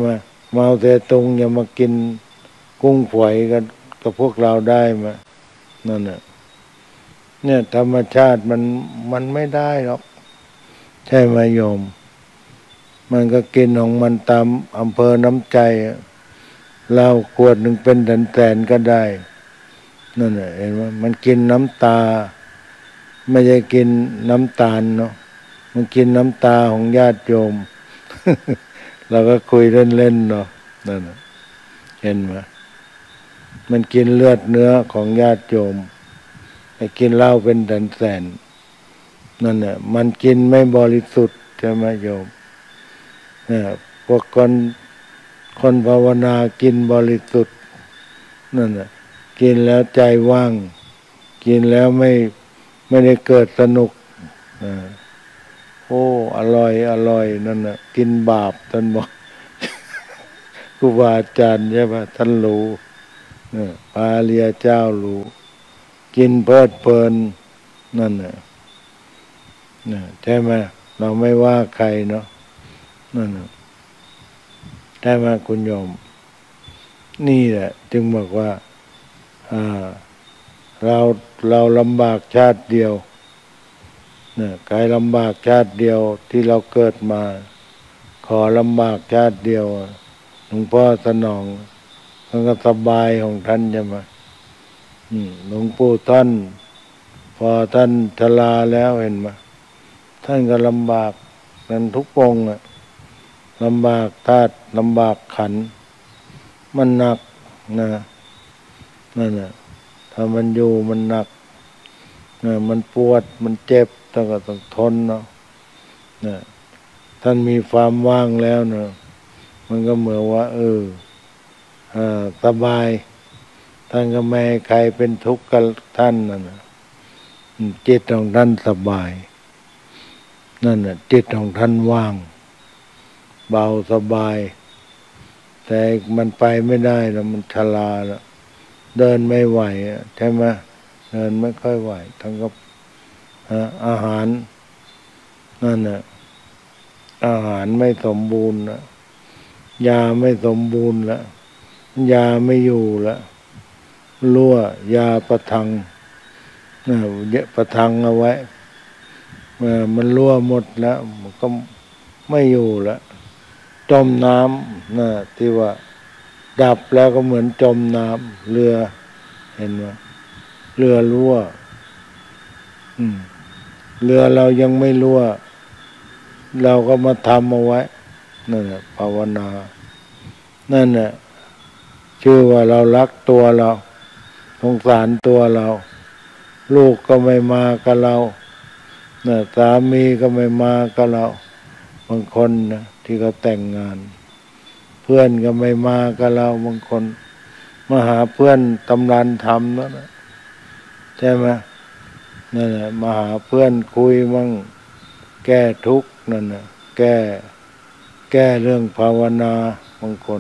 Speaker 1: เมาเตตุงอย่ามากินกุ้งฝอยกับกับพวกเราได้มานั่นน่ะเนี่ยธรรมชาติมันมันไม่ได้หรอกใช่ไหมโยมมันก็กินของมันตามอำเภอน้ำใจเหล้าขวดหนึ่งเป็นแสนๆก็ได้นั่นน่ะเห็นไหมมันกินน้ำตาไม่ใช่กินน้ำตาลเนาะมันกินน้ำตาของญาติโยม เราก็คุยเล่นๆเนาะนั่นน่ะเห็นไหมมันกินเลือดเนื้อของญาติโยมไอ้กินเหล้าเป็นแสนๆนั่นน่ะมันกินไม่บริสุทธิ์ใช่ไหมโยมเนี่ยพวกคนคนภาวนากินบริสุทธิ์นั่นน่ะกินแล้วใจว่างกินแล้วไม่ไม่ได้เกิดสนุกอ่าโอ้อร่อยอร่อยนั่นน่ะกินบาปท่านบอกครูบาอาจารย์ใช่ปะท่านรู้เนี่ยพระอริยเจ้ารู้กินเพลิดเพลินนั่นน่ะเนี่ยใช่ไหมเราไม่ว่าใครเนาะนั่นน่ะใช่ไหมคุณโยมนี่แหละจึงบอกว่าอ่าเราเราลำบากชาติเดียวเนี่ยกายลำบากชาติเดียวที่เราเกิดมาขอลำบากชาติเดียวหลวงพ่อสนองท่านก็สบายของท่านใช่ไหมหลวงปู่ท่านพอท่านชราแล้วเห็นไหมท่านก็ลำบากนั้นทุกองค์อะลำบากธาตุลำบากขันธ์มันหนักนะนั่นน่ะถ้ามันอยู่มันหนักนะมันปวดมันเจ็บต้องก็ต้องทนเนาะนะท่านมีความว่างแล้วเนาะมันก็เหมือนว่าเอออ่าสบายท่านก็ไม่ให้ใครเป็นทุกข์กับท่านนั่นน่ะจิตของท่านสบายนั่นน่ะจิตของท่านว่างเบาสบายแต่มันไปไม่ได้แล้วมันชราแล้วเดินไม่ไหวใช่ไหมเดินไม่ค่อยไหวทั้งกับอาหารนั่นน่ะอาหารไม่สมบูรณ์นะยาไม่สมบูรณ์แล้วยาไม่อยู่แล้วรั่วยาประทังนะเยอะประทังเอาไว้มันรั่วหมดแล้วมันก็ไม่อยู่แล้วจมน้ำนะที่ว่าดับแล้วก็เหมือนจมน้ำเรือเห็นไหมเรือรั่วอืมเรือเรายังไม่รั่วเราก็มาทำเอาไว้นั่นแหละภาวนานั่นแหละชื่อว่าเรารักตัวเราสงสารตัวเราลูกก็ไม่มากับเรานะสามีก็ไม่มากับเราบางคนนะที่เขาแต่งงานเพื่อนก็ไม่มากับเราบางคนมาหาเพื่อนตำรันธรรมนั่นนะใช่ไหมนั่นแหละมาหาเพื่อนคุยมั่งแก้ทุกข์นั่นนะแก้แก้เรื่องภาวนาบางคน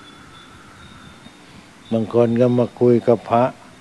Speaker 1: บางคนก็มาคุยกับพระ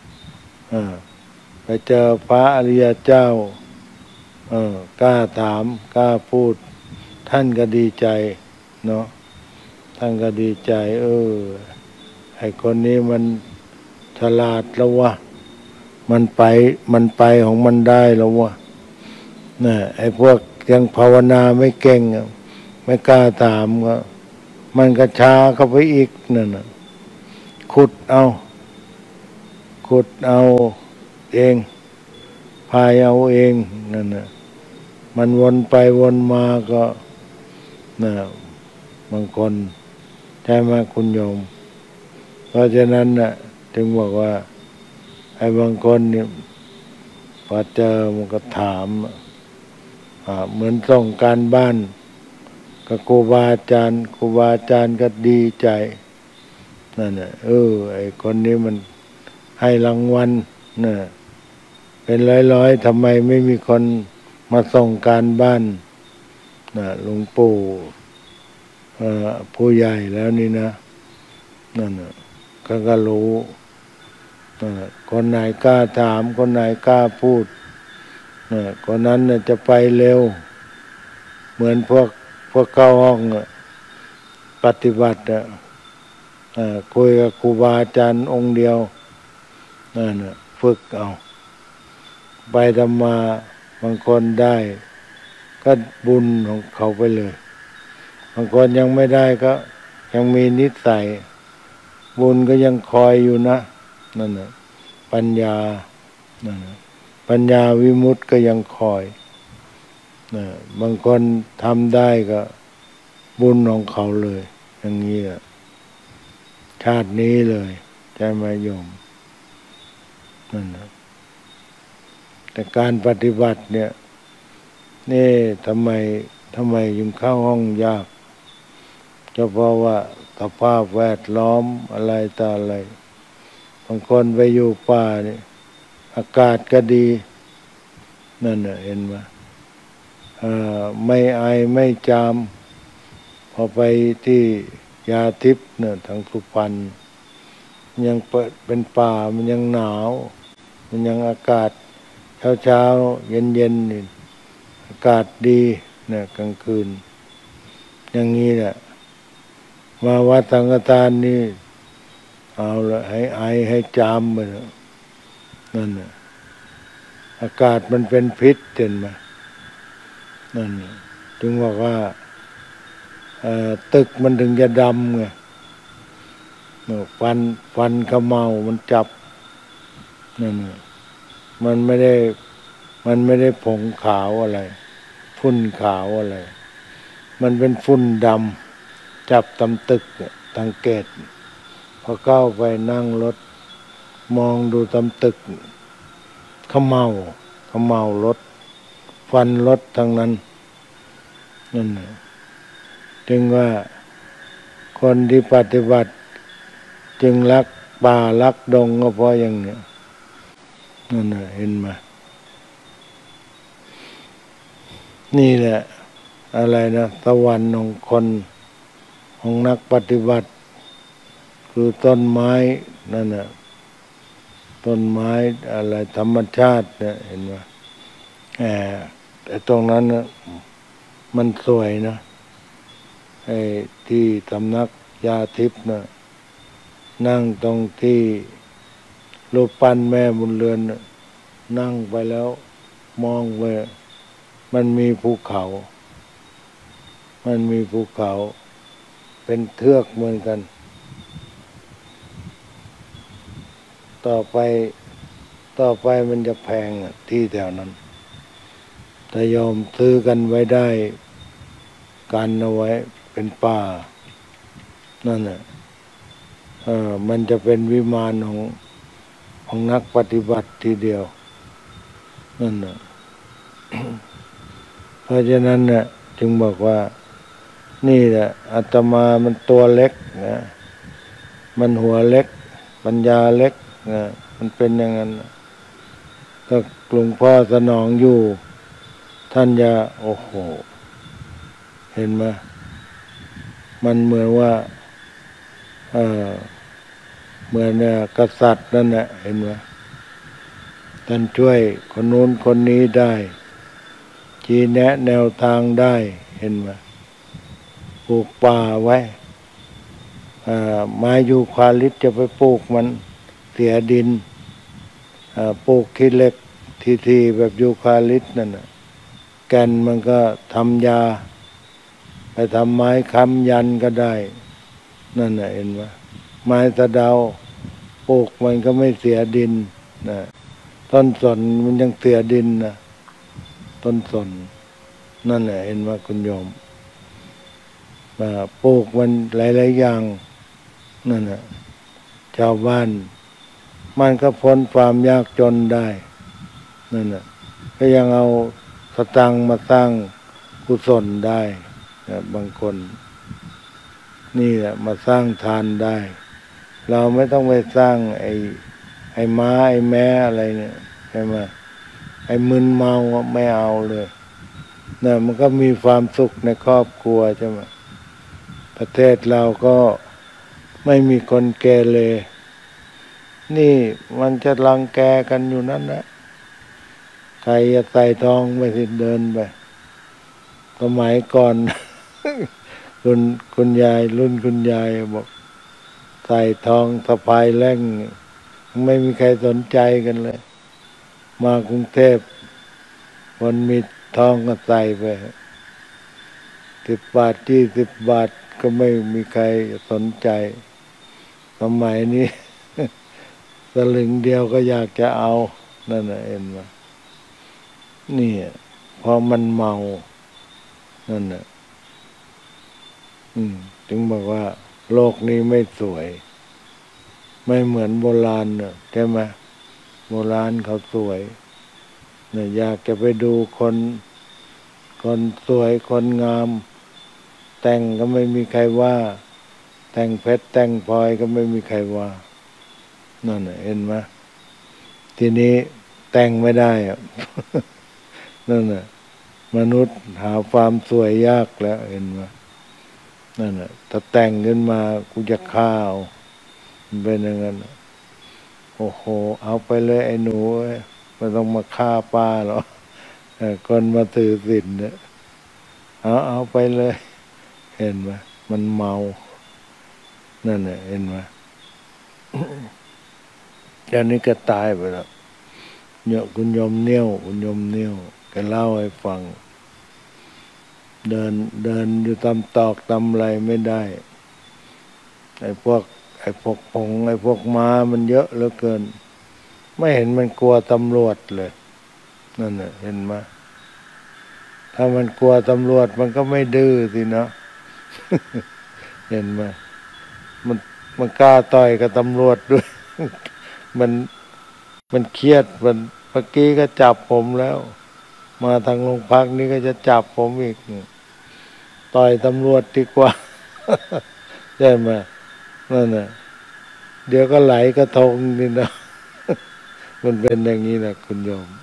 Speaker 1: ไปเจอพระอริยเจ้ากล้าถามกล้าพูดท่านก็ดีใจเนาะท่านก็ดีใจเออไอ้คนนี้มันฉลาดแล้ววะมันไปมันไปของมันได้แล้ววะน่ะไอ้พวกยังภาวนาไม่เก่งไม่กล้าถามก็มันก็ช้าเข้าไปอีกนั่นน่ะขุดเอาขุดเอาเองพายเอาเองนั่นน่ะมันวนไปวนมาก็น่ะบางคนใช่ไหมคุณโยมเพราะฉะนั้นน่ะถึงบอกว่าไอ้บางคนเนี่ยพอเจอมันก็ถามเหมือนส่งการบ้านกับครูบาอาจารย์ครูบาอาจารย์ก็ดีใจนั่นน่ะเออไอ้คนนี้มันให้รางวัลน่ะเป็นร้อยๆทำไมไม่มีคนมาส่งการบ้านน่ะหลวงปู่ผู้ใหญ่แล้วนี่นะนั่นน่ะก็ก็รู้คนไหนกล้าถามคนไหนกล้าพูดคนนั้นน่ะจะไปเร็วเหมือนพวกพวกเข้าห้องปฏิบัติคุยกับครูบาอาจารย์องค์เดียวนั่นน่ะฝึกเอาไปทำมาบางคนได้ก็บุญของเขาไปเลยบางคนยังไม่ได้ก็ยังมีนิสัยบุญก็ยังคอยอยู่นะนั่นน่ะปัญญานั่นน่ะปัญญาวิมุตติก็ยังคอยนะบางคนทำได้ก็บุญของเขาเลยอย่างนี้แหละชาตินี้เลยใจมาโยมนั่นนะแต่การปฏิบัติเนี่ยนี่ทำไมทำไมยังเข้าห้องยากก็เพราะว่าสภาพแวดล้อมอะไรต่ออะไรบางคนไปอยู่ป่านี่อากาศก็ดีนั่นน่ะเห็นไหมไม่ไอไม่จามพอไปที่ยาทิพย์เนี่ยทางสุพรรณยังเปิดเป็นป่ามันยังหนาวมันยังอากาศเช้าเช้าเย็นเย็นนี่อากาศดีเนี่ยกลางคืนอย่างนี้แหละมาวัดสังฆทานนี่เอาละให้ไอให้จามไปนั่นน่ะอากาศมันเป็นพิษเห็นไหมนั่นจึงบอกว่าตึกมันถึงจะดำไงฟันฟันขมเมามันจับนั่นมันไม่ได้มันไม่ได้ผงขาวอะไรฝุ่นขาวอะไรมันเป็นฝุ่นดำจับตำตึกทางเกตพอเข้าไปนั่งรถมองดูตำตึกขมเมาขมเมารถฟันรถทางนั้นนั่นจึงว่าคนที่ปฏิบัติจึงรักป่ารักดงก็เพราะอย่างเนี้ยนั่นเห็นไหมนี่แหละอะไรนะสวรรค์ของคนของนักปฏิบัติคือต้นไม้นั่นน่ะต้นไม้อะไรธรรมชาติเนี่ยเห็นไหมแหมแต่ตรงนั้นนะมันสวยนะไอ้ที่สำนักยาทิพย์นะนั่งตรงที่รูปปั้นแม่บุญเรือนนะนั่งไปแล้วมองไปมันมีภูเขามันมีภูเขาเป็นเทือกเหมือนกันต่อไปต่อไปมันจะแพงที่แถวนั้นถ้ายอมซื้อกันไว้ได้กันเอาไว้เป็นป่านั่นน่ะเออมันจะเป็นวิมานของของนักปฏิบัติทีเดียวนั่นน่ะ เพราะฉะนั้นน่ะจึงบอกว่านี่แหละอาตมามันตัวเล็กนะมันหัวเล็กปัญญาเล็กนะมันเป็นอย่างนั้นก็หลวงพ่อสนองอยู่ท่านจะโอ้โหเห็นไหมมันเหมือนว่าเออเหมือนเนี่ยกษัตริย์นั่นแหละเห็นไหมท่านช่วยคนนู้นคนนี้ได้ชี้แนะแนวทางได้เห็นไหมปลูกป่าไว้ไม้ยูคาลิปจะไปปลูกมันเสียดินปลูกขี้เหล็กทีๆแบบยูคาลิปนั่นน่ะแก่นมันก็ทำยาไปทำไม้ค้ำยันก็ได้นั่นน่ะเห็นไหมไม้สะเดาปลูกมันก็ไม่เสียดินนะต้นสนมันยังเสียดินนะต้นสนนั่นแหละเห็นไหมคุณโยมปลูกมันหลายๆอย่างนั่นน่ะชาวบ้านมันก็พ้นความยากจนได้นั่นน่ะก็ยังเอาสตังค์มาสร้างกุศลได้นะบางคนนี่แหละมาสร้างทานได้เราไม่ต้องไปสร้างไอ้ไอ้ม้าไอ้แม้อะไรเนี่ยใช่ไหมไอ้มึนเมาไม่เอาเลยเนี่ยมันก็มีความสุขในครอบครัวใช่ไหมประเทศเราก็ไม่มีคนเกเรนี่มันจะรังแกกันอยู่นั่นนะใครจะใส่ทองไปสิเดินไปสมัยก่อน คุณคุณยายรุ่นคุณยายบอกใส่ทองสะพายแล่งไม่มีใครสนใจกันเลยมากรุงเทพคนมีทองก็ใส่ไปสิบบาทยี่สิบบาทก็ไม่มีใครสนใจสมัยนี้ สลึงเดียวก็อยากจะเอานั่นน่ะเห็นไหมนี่พอมันเมานั่นน่ะอืมจึงบอกว่าโลกนี้ไม่สวยไม่เหมือนโบราณเนอะใช่ไหมโบราณเขาสวยเนี่ยอยากจะไปดูคนคนสวยคนงามแต่งก็ไม่มีใครว่าแต่งเพชรแต่งพลอยก็ไม่มีใครว่านั่นน่ะเห็นไหมทีนี้แต่งไม่ได้อะ นั่นน่ะมนุษย์หาความสวยยากแล้วเห็นไหมนั่นน่ะถ้าแต่งขึ้นมากูจะฆ่าเอามันเป็นอย่างนั้นโอ้โหเอาไปเลยไอ้หนูไม่ต้องมาฆ่าป้าหรอกคนมาถือศีลเนี่ยเอาเอาไปเลยเห็นไหมมันเมานั่นน่ะเห็นไหมเจ้านี้ก็ตายไปแล้วเนี่ยคุณยมเนี้ยวคุณยมเนี้ยวแกเล่าให้ฟังเดินเดินอยู่ตามตอกตามอะไรไม่ได้ไอ้พวกไอ้พวกผงไอ้พวกม้ามันเยอะเหลือเกินไม่เห็นมันกลัวตำรวจเลยนั่นน่ะเห็นไหมถ้ามันกลัวตำรวจมันก็ไม่ดื้อสิเนาะ เห็นไหมมันมันกล้าต่อยกับตำรวจด้วย มันมันเครียดมันเมื่อกี้ก็จับผมแล้ว มาทางโรงพักนี่ก็จะจับผมอีกต่อยตำรวจดีกว่า ใช่ไหมนั่นน่ะเดี๋ยวก็ไหลกระทงนี่นะ มันเป็นอย่างนี้นะคุณโยม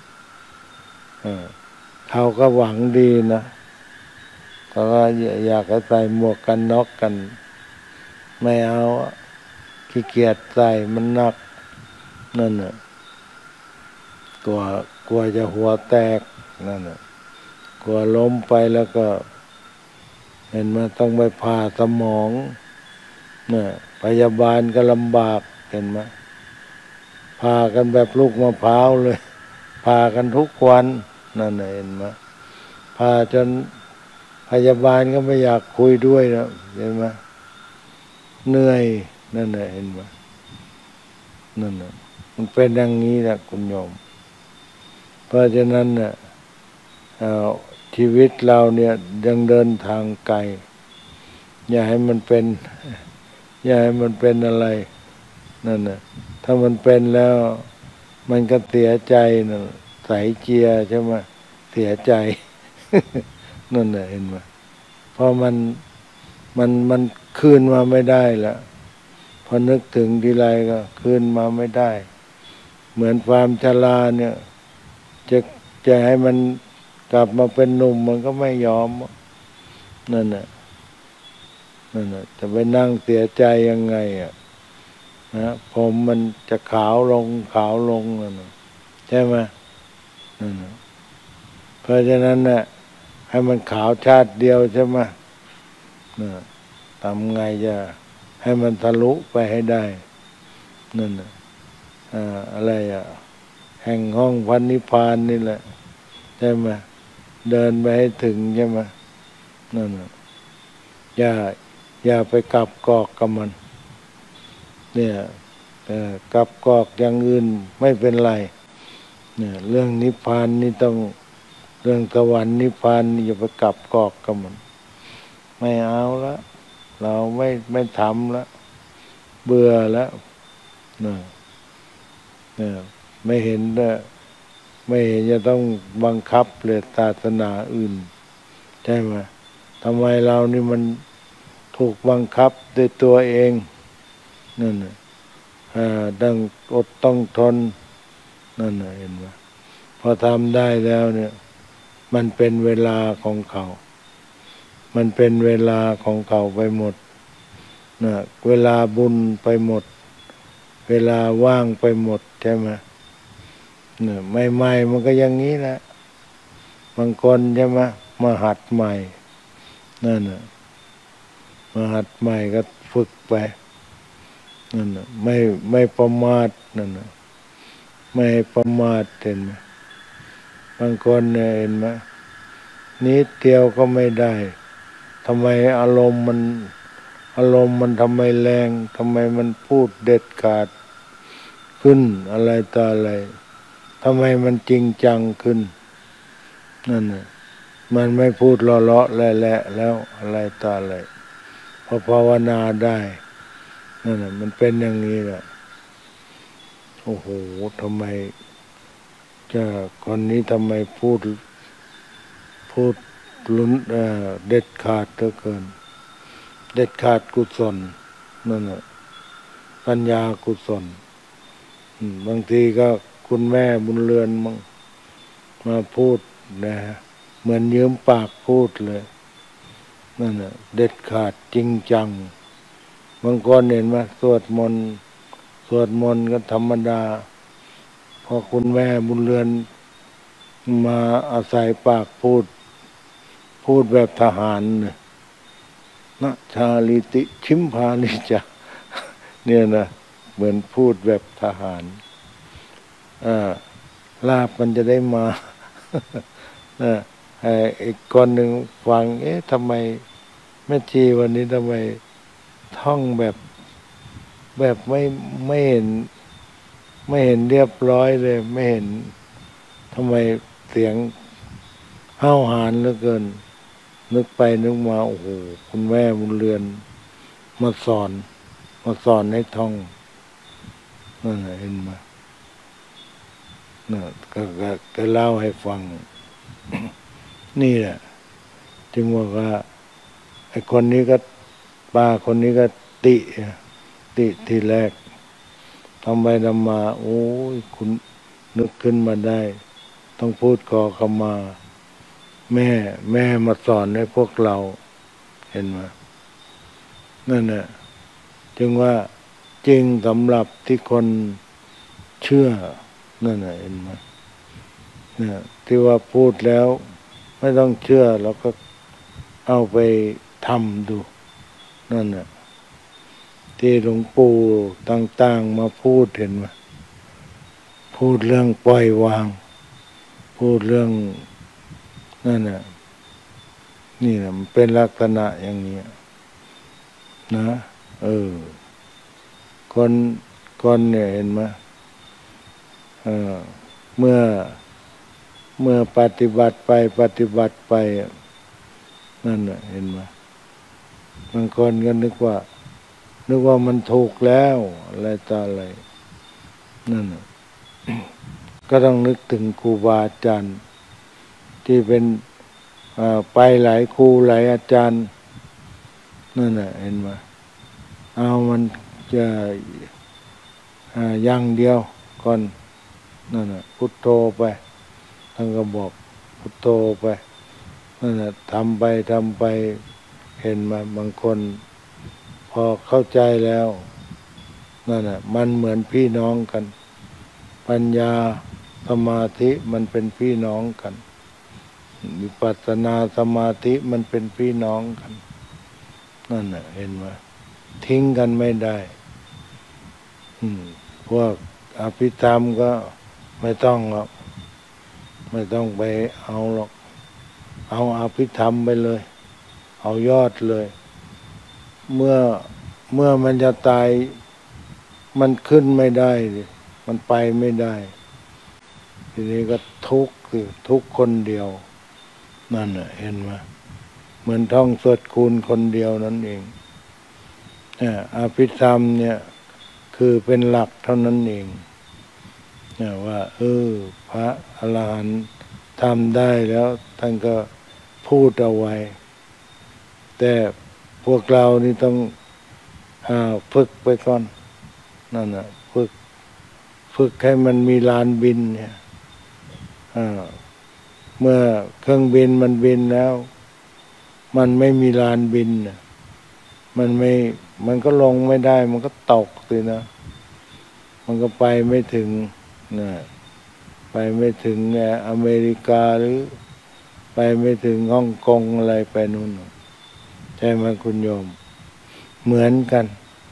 Speaker 1: เขาก็หวังดีนะเขาก็อยากให้ใส่หมวกกันน็อกกัน ไม่เอาขี้เกียจใส่มันหนักนั่นน่ะกลัวกลัวจะหัวแตกนั่นน่ะกลัวล้มไปแล้วก็เห็นมาต้องไปผ่าสมองเนี่ยพยาบาลก็ลำบากเห็นไหมผ่ากันแบบลูกมะพร้าวเลยผ่ากันทุกวันนั่นน่ะเห็นไหมผ่าจนพยาบาลก็ไม่อยากคุยด้วยแล้วเห็นไหมเหนื่อยนั่นน่ะเห็นไหมนั่นน่ะมันเป็นอย่างนี้แหละคุณโยมเพราะฉะนั้นเนี่ยชีวิตเราเนี่ยยังเดินทางไกลอย่าให้มันเป็นอย่าให้มันเป็นอะไรนั่นน่ะถ้ามันเป็นแล้วมันก็เสียใจนะใส่เกียร์ใช่ไหมเสียใจ นั่นน่ะเห็นไหมเพราะมันมันมันคืนมาไม่ได้ละพอนึกถึงทีไรก็คืนมาไม่ได้เหมือนความชราเนี่ยจะจะให้มันกลับมาเป็นหนุ่มมันก็ไม่ยอมนั่นน่ะนั่นน่ะจะไปนั่งเสียใจยังไงอ่ะนะผมมันจะขาวลงขาวลงนั่นน่ะใช่ไหมนั่นน่ะเพราะฉะนั้นน่ะให้มันขาวชาติเดียวใช่ไหมน่ะทำไงจะให้มันทะลุไปให้ได้นั่นน่ะอ่าอะไรอ่ะแห่งห้องพันนิพพานนี่แหละใช่ไหมเดินไปให้ถึงใช่ไหมนั่นน่ะอย่าอย่าไปกลับกอกกับมันเนี่ยกลับกอกอย่างอื่นไม่เป็นไรเนี่ยเรื่องนิพพานนี่ต้องเรื่องสวรรค์นิพพานนี่อย่าไปกลับกอกกับมันไม่เอาละเราไม่ไม่ทำละเบื่อแล้วเนี่ยเนี่ยไม่เห็นละไม่เห็นจะต้องบังคับเลยศาสนาอื่นใช่ไหมทำไมเรานี่มันถูกบังคับด้วยตัวเองนั่นน่ะต้องอดต้องทนนั่นน่ะเห็นไหมพอทำได้แล้วเนี่ยมันเป็นเวลาของเขามันเป็นเวลาของเขาไปหมดนะเวลาบุญไปหมดเวลาว่างไปหมดใช่ไหมเนี่ยใหม่ๆมันก็อย่างนี้แหละบางคนใช่ไหมมาหัดใหม่นั่นน่ะมาหัดใหม่ก็ฝึกไปนั่นน่ะไม่ไม่ประมาทนั่นน่ะไม่ประมาทเห็นไหมบางคนเนี่ยเห็นไหมนิดเดียวก็ไม่ได้ทำไมอารมณ์มันอารมณ์มันทำไมแรงทำไมมันพูดเด็ดขาดขึ้นอะไรต่ออะไรทำไมมันจริงจังขึ้นนั่นน่ะมันไม่พูดเลาะๆแหละๆแล้วอะไรต่ออะไรพอภาวนาได้นั่นน่ะมันเป็นอย่างนี้แหละโอ้โหทำไมจะคนนี้ทำไมพูดพูดลุ้นเอ่อเด็ดขาดเหลือเกินเด็ดขาดกุศลนั่นน่ะปัญญากุศลอืมบางทีก็คุณแม่บุญเรือนมั่งมาพูดนะฮะเหมือนยืมปากพูดเลยนั่นน่ะเด็ดขาดจริงจังบางคนเห็นไหมสวดมนต์สวดมนต์ก็ธรรมดาพอคุณแม่บุญเรือนมาอาศัยปากพูดพูดแบบทหารเนี่ยนะชาลิติชิมพาลิจาเนี่ยนะเหมือนพูดแบบทหารอ่าลาบมันจะได้มานะไอ้อีกคนหนึ่งฟังเอ๊ะทำไมแม่ชีวันนี้ทำไมท่องแบบแบบไม่ไม่เห็นไม่เห็นเรียบร้อยเลยไม่เห็นทำไมเสียงห้าวหาญเหลือเกินนึกไปนึกมาโอ้โหคุณแม่บุญเรือนมาสอนมาสอนให้ท่องนั่นน่ะเห็นไหมน่ะก็ก็ก็เล่าให้ฟัง นี่แหละจึงบอกว่าไอ้คนนี้ก็ป้าคนนี้ก็ติติทีแรกทำไปทำมาโอ้ยคุณนึกขึ้นมาได้ต้องพูดขอขมา แม่แม่มาสอนให้พวกเราเห็นไหมนั่นแหละจึงว่าจริงสำหรับที่คนเชื่อนั่นแหละเห็นไหมเนี่ยที่ว่าพูดแล้วไม่ต้องเชื่อเราก็เอาไปทำดูนั่นแหละที่หลวงปู่ต่างๆมาพูดเห็นไหมพูดเรื่องปล่อยวางพูดเรื่องนั่นน่ะนี่นะมันเป็นลักษณะอย่างนี้นะเออคนคนเนี่ยเห็นไหมเออเมื่อเมื่อปฏิบัติไปปฏิบัติไปนั่นน่ะเห็นไหมบางคนก็นึกว่านึกว่ามันถูกแล้วอะไรต่ออะไรนั่นน่ะ ก็ต้องนึกถึงครูบาอาจารย์ที่เป็นไปหลายครูหลายอาจารย์นั่นน่ะเห็นไหมเอามันจะอย่างเดียวก่อนนั่นน่ะพุทโธไปท่านก็บอกพุทโธไปนั่นน่ะทำไปทำไปเห็นไหมบางคนพอเข้าใจแล้วนั่นน่ะมันเหมือนพี่น้องกันปัญญาสมาธิมันเป็นพี่น้องกันวิปัสสนาสมาธิมันเป็นพี่น้องกันนั่นน่ะเห็นไหมทิ้งกันไม่ได้อืมพวกอภิธรรมก็ไม่ต้องหรอกไม่ต้องไปเอาหรอกเอาอภิธรรมไปเลยเอายอดเลยเมื่อเมื่อมันจะตายมันขึ้นไม่ได้มันไปไม่ได้ทีนี้ก็ทุกข์ทุกข์คนเดียวนั่นน่ะเห็นไหมเหมือนท่องสวดคูณคนเดียวนั่นเองเนี่ยอภิธรรมเนี่ยคือเป็นหลักเท่านั้นเองเนี่ยว่าเออพระอรหันต์ทำได้แล้วท่านก็พูดเอาไว้แต่พวกเรานี่ต้องอ่าฝึกไปก่อนนั่นน่ะฝึกฝึกให้มันมีลานบินเนี่ยอ่าเมื่อเครื่องบินมันบินแล้วมันไม่มีลานบินมันไม่มันก็ลงไม่ได้มันก็ตกสินะมันก็ไปไม่ถึงนะไปไม่ถึงเนี่ยอเมริกาหรือไปไม่ถึงฮ่องกงอะไรไปนู่นใช่ไหมคุณโยมเหมือนกัน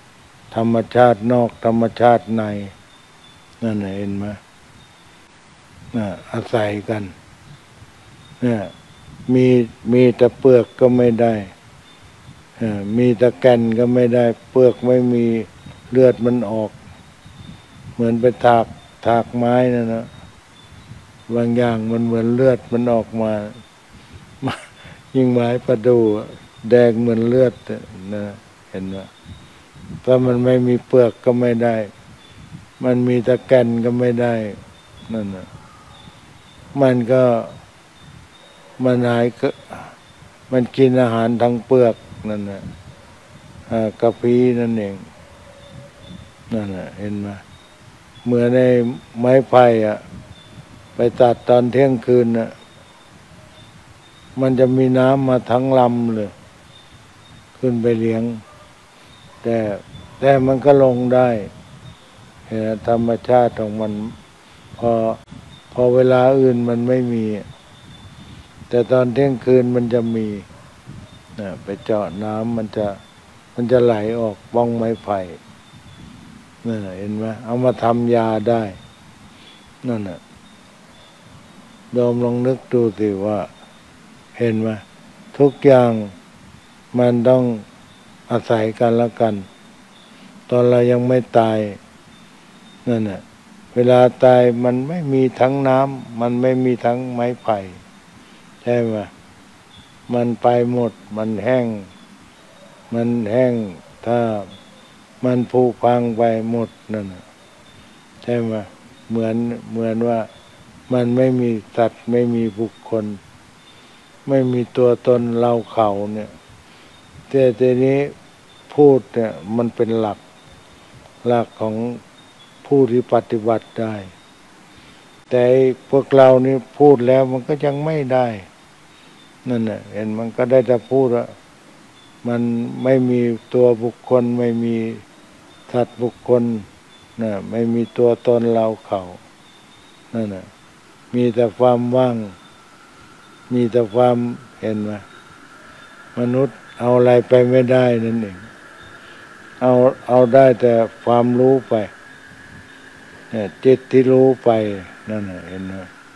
Speaker 1: ธรรมชาตินอกธรรมชาติในนั่นเห็นไหมน่ะอาศัยกันเนี่ยมีมีแต่เปลือกก็ไม่ได้มีแต่แก่นก็ไม่ได้เปลือกไม่มีเลือดมันออกเหมือนไปถากถากไม้นั่นนะบางอย่างมันเหมือนเลือดมันออกมายิ่งไม้ประดู่แดงเหมือนเลือดนะเห็นไหมถ้ามันไม่มีเปลือกก็ไม่ได้มันมีแต่แก่นก็ไม่ได้นั่นนะมันก็มันหายก็มันกินอาหารทั้งเปลือกนั่นนะกระพี้นั่นเองนั่นนะเห็นไหมเหมือนในไม้ไผ่อะไปตัดตอนเที่ยงคืนน่ะมันจะมีน้ำมาทั้งลำเลยขึ้นไปเลี้ยงแต่แต่มันก็ลงได้เห็นธรรมชาติของมันพอพอเวลาอื่นมันไม่มีแต่ตอนเที่ยงคืนมันจะมีนะไปเจาะน้ำมันจะมันจะไหลออกบ้องไม้ไผ่นั่นเห็นไหมเอามาทำยาได้นั่นน่ะโยมลองนึกดูสิว่าเห็นไหมทุกอย่างมันต้องอาศัยกันแล้วกันตอนเรายังไม่ตายนั่นน่ะเวลาตายมันไม่มีทั้งน้ำมันไม่มีทั้งไม้ไผ่ใช่ไหมมันไปหมดมันแห้งมันแห้งถ้ามันผุพังไปหมดนั่นน่ะใช่ไหมเหมือนเหมือนว่ามันไม่มีสัตว์ไม่มีบุคคลไม่มีตัวตนเราเขาเนี่ยแต่ทีนี้พูดเนี่ยมันเป็นหลักหลักของผู้ที่ปฏิบัติได้แต่พวกเรานี่พูดแล้วมันก็ยังไม่ได้นั่นน่ะเห็นมันก็ได้แต่พูดว่ามันไม่มีตัวบุคคลไม่มีสัตว์บุคคลน่ะไม่มีตัวตนเราเขานั่นน่ะมีแต่ความว่างมีแต่ความเห็นไหมมนุษย์เอาอะไรไปไม่ได้นั่นเองเอาเอาได้แต่ความรู้ไปเนี่ยจิตที่รู้ไปนั่นเห็นไหม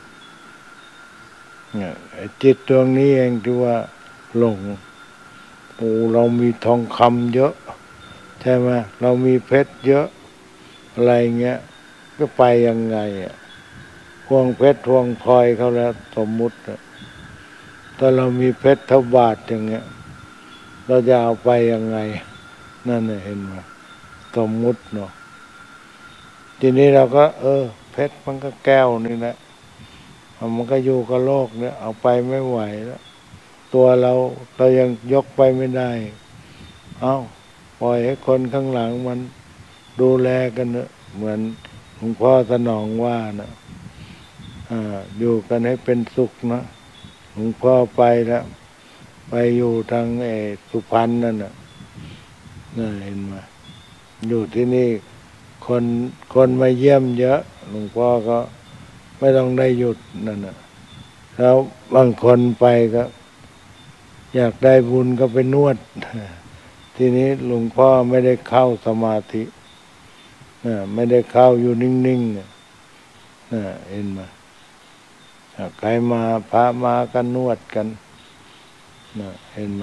Speaker 1: เนี่ยจิตดวงนี้เองที่ว่าหลงโอ้เรามีทองคำเยอะใช่ไหมเรามีเพชรเยอะอะไรเงี้ยก็ไปยังไงอ่ะพวงเพชรพวงพลอยเขาแล้วสมมุติถ้าเรามีเพชรเท่าบาทอย่างเงี้ยเราจะเอาไปยังไงนั่นเห็นไหมสมมุติเนาะทีนี้เราก็เออเพชรมันก็แก้วนี่แหละมันก็อยู่กับโลกเนี่ยเอาไปไม่ไหวแล้วตัวเราเรายังยกไปไม่ได้เอ้าปล่อยให้คนข้างหลังมันดูแลกันเนอะเหมือนหลวงพ่อสนองว่านะอ่าอยู่กันให้เป็นสุขนะหลวงพ่อไปแล้วไปอยู่ทางเอสุพรรณนั่นน่ะน่าเห็นไหมอยู่ที่นี่คนคนมาเยี่ยมเยอะหลวงพ่อก็ไม่ต้องได้หยุดนั่นน่ะแล้วบางคนไปก็อยากได้บุญก็ไปนวดทีนี้หลวงพ่อไม่ได้เข้าสมาธิไม่ได้เข้าอยู่นิ่งๆเนี่ยเห็นไหมใครมาพระมากันนวดกันเห็นไหม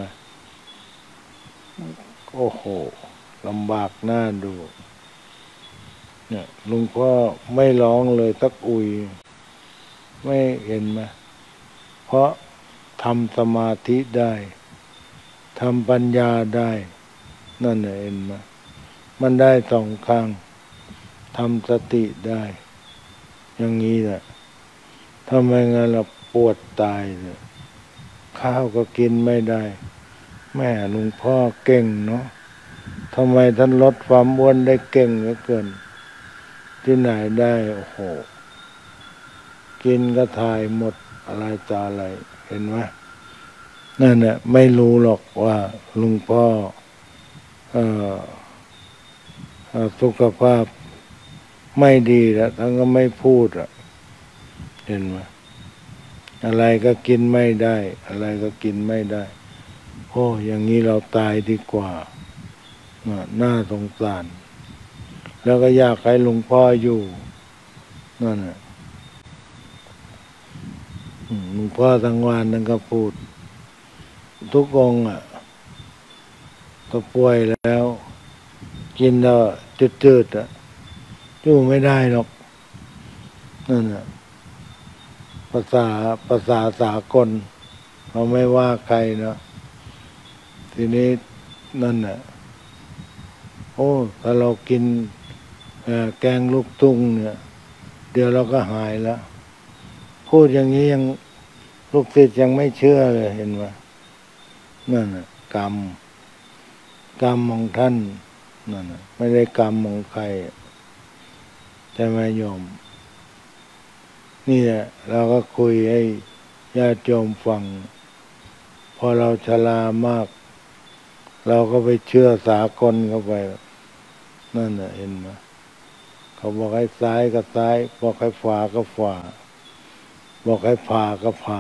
Speaker 1: โอ้โหลำบากหน้าดูเนี่ยหลวงพ่อไม่ร้องเลยสักอุยไม่เห็นไหมเพราะทำสมาธิได้ทำปัญญาได้นั่นเห็นไหมมันได้สองข้างทำสติได้อย่างนี้แหละทำไมงั้นเราปวดตายเลยข้าวก็กินไม่ได้แม่หลวงพ่อเก่งเนาะทำไมท่านลดความอ้วนได้เก่งเหลือเกินที่ไหนได้โอ้โหกินก็ถ่ายหมดอะไรต่ออะไรเห็นไหมนั่นน่ะไม่รู้หรอกว่าหลวงพ่อเอ่อสุขภาพไม่ดีแล้วท่านก็ไม่พูดอ่ะเห็นไหมอะไรก็กินไม่ได้อะไรก็กินไม่ได้โอ้อย่างนี้เราตายดีกว่าน่าสงสารแล้วก็อยากให้หลวงพ่ออยู่นั่นน่ะหลวงพ่อทั้งวันนั่นก็พูดทุกองค์อ่ะก็ป่วยแล้ว กินแล้วจืดๆอ่ะอยู่ไม่ได้หรอกนั่นน่ะภาษาภาษาสากลเราไม่ว่าใครเนาะทีนี้นั่นน่ะโอ้ถ้าเรากินแกงลูกตุ้งเนี่ยเดี๋ยวเราก็หายแล้วพูดอย่างนี้ยังลูกศิษย์ยังไม่เชื่อเลยเห็นไหมนั่นน่ะกรรมกรรมของท่านนั่นน่ะไม่ได้กรรมของใครใช่ไหมโยมนี่แหละเราก็คุยให้ญาติโยมฟังพอเราชรามากเราก็ไปเชื่อสากลเข้าไปนั่นน่ะเห็นไหมเขาบอกให้ซ้ายก็ซ้ายบอกให้ขวาก็ขวาบอกให้ผ่าก็ผ่า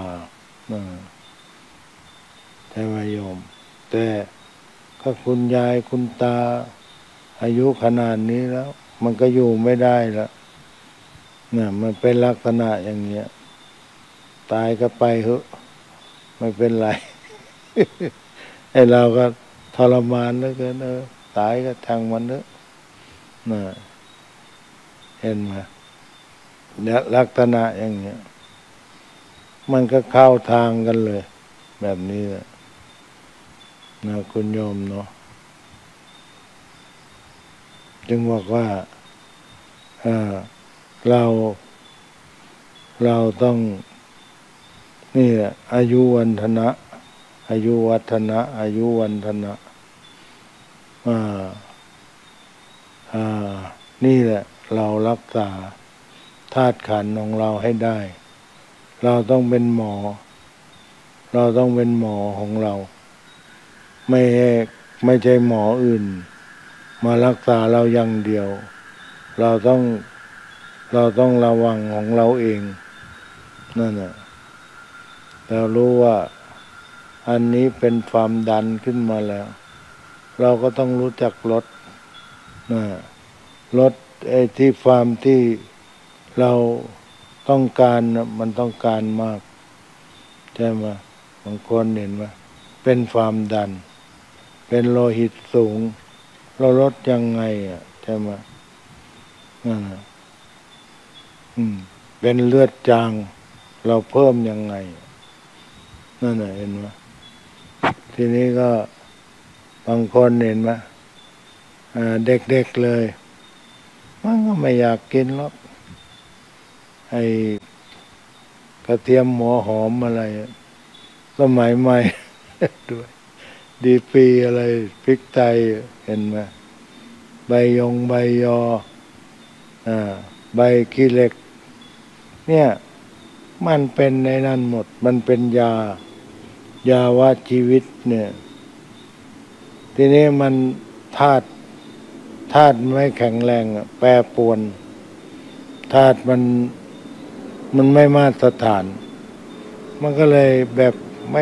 Speaker 1: ใช่ไหมโยมแต่ถ้าคุณยายคุณตาอายุขนาดนี้แล้วมันก็อยู่ไม่ได้แล้วเนี่ยมันเป็นลักษณะอย่างเงี้ยตายก็ไปเหอะไม่เป็นไร ไอ้เราก็ทรมานเหลือเกินเออตายก็ทางมันเถอะน่ะเห็นไหมเนี่ยลักษณะอย่างเงี้ยมันก็เข้าทางกันเลยแบบนี้นะคุณโยมเนาะจึงบอกว่าเออเราเราต้องนี่แหละอายุวันธนะอายุวัฒนะอายุวันธนะอ่าอ่านี่แหละเรารักษาธาตุขันธ์ของเราให้ได้เราต้องเป็นหมอเราต้องเป็นหมอของเราไม่ไม่ใช่หมออื่นมารักษาเราอย่างเดียวเราต้องเราต้องระวังของเราเองนั่นแหละเรารู้ว่าอันนี้เป็นความดันขึ้นมาแล้วเราก็ต้องรู้จักลดนะลดไอ้ที่ความที่เราต้องการนะมันต้องการมากใช่ไหมบางคนเห็นไหมเป็นความดันเป็นโลหิตสูงเราลดยังไงอ่ะใช่ไหมนั่นนะอืมเป็นเลือดจางเราเพิ่มยังไงนั่นน่ะเห็นไหมทีนี้ก็บางคนเห็นไหมเด็กๆเลยมันก็ไม่อยากกินหรอกไอ้กระเทียมหัวหอมอะไรสมัยใหม่ด้วยดีปีอะไรพริกไทยเห็นไหมใบยงใบยออ่าใบขี้เหล็กเนี่ยมันเป็นในนั้นหมดมันเป็นยายาว่าชีวิตเนี่ยทีนี้มันธาตุธาตุไม่แข็งแรงแปรปรวนธาตุมันมันไม่มาตรฐานมันก็เลยแบบไม่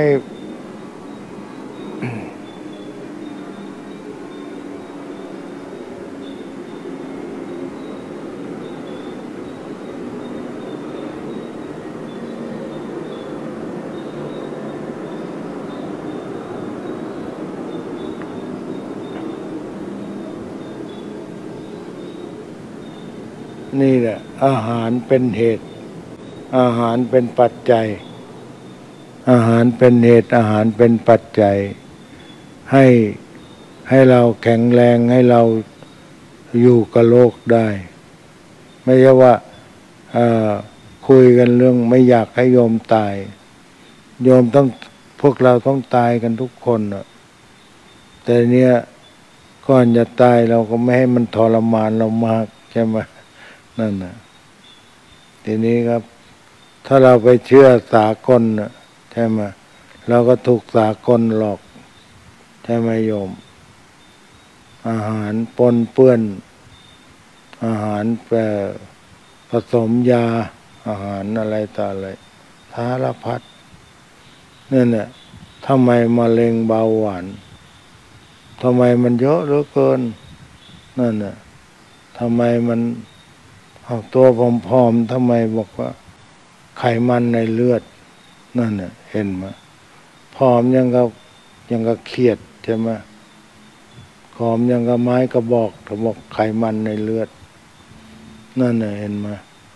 Speaker 1: นี่แหละอาหารเป็นเหตุอาหารเป็นปัจจัยอาหารเป็นเหตุอาหารเป็นปัจจัยให้ให้เราแข็งแรงให้เราอยู่กับโลกได้ไม่ใช่ว่าคุยกันเรื่องไม่อยากให้โยมตายโยมต้องพวกเราต้องตายกันทุกคนอ่ะแต่เนี้ยก่อนจะตายเราก็ไม่ให้มันทรมานเรามากใช่ไหมนั่นนะทีนี้ครับถ้าเราไปเชื่อสากลนะใช่ไหมเราก็ถูกสากลหลอกใช่ไหมโยมอาหารปนเปื้อนอาหารแปรผสมยาอาหารอะไรต่ออะไรสารพัดนั่นแหละทำไมมะเร็งเบาหวานทำไมมันเยอะเหลือเกินนั่นน่ะททำไมมันเอาตัวผอมๆทำไมบอกว่าไขมันในเลือดนั่นเนี่ยเห็นไหมผอมยังกับยังกับเขียดใช่ไหมผอมยังกับไม้กระบอกถ้าบอกไขมันในเลือดนั่นเนี่ยเห็นไหม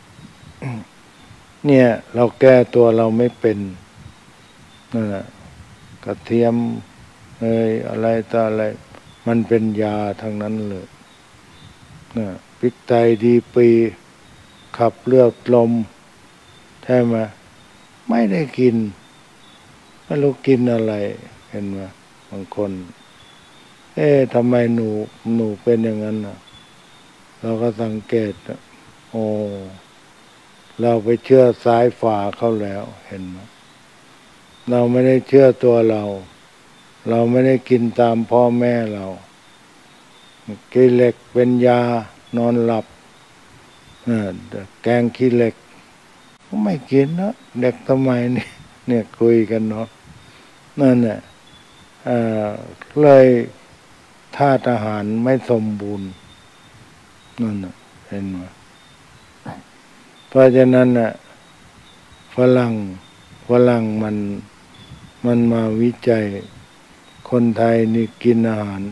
Speaker 1: เนี่ยเราแก้ตัวเราไม่เป็นนั่นแหละกระเทียมเอ้ยอะไรต่ออะไรมันเป็นยาทั้งนั้นเลยนะพริกไทยดีปีขับเลือดลมใช่ไหมไม่ได้กินไม่รู้กินอะไรเห็นไหมบางคนเอ๊ะทำไมหนูหนูเป็นอย่างนั้นน่ะเราก็สังเกตโอ้เราไปเชื่อซ้ายฝาเขาแล้วเห็นไหมเราไม่ได้เชื่อตัวเราเราไม่ได้กินตามพ่อแม่เรากินเหล็กเป็นยานอนหลับแกงขี้เหล็กก็ไม่กินนะเด็กสมัยนี้เนี่ยคุยกันเนาะนั่นแหละเลยธาตุอาหารไม่สมบูรณ์นั่นน่ะเห็นไหมเพราะฉะนั้นน่ะฝรั่งฝรั่งมันมันมาวิจัยคนไทยนี่กินอาหาร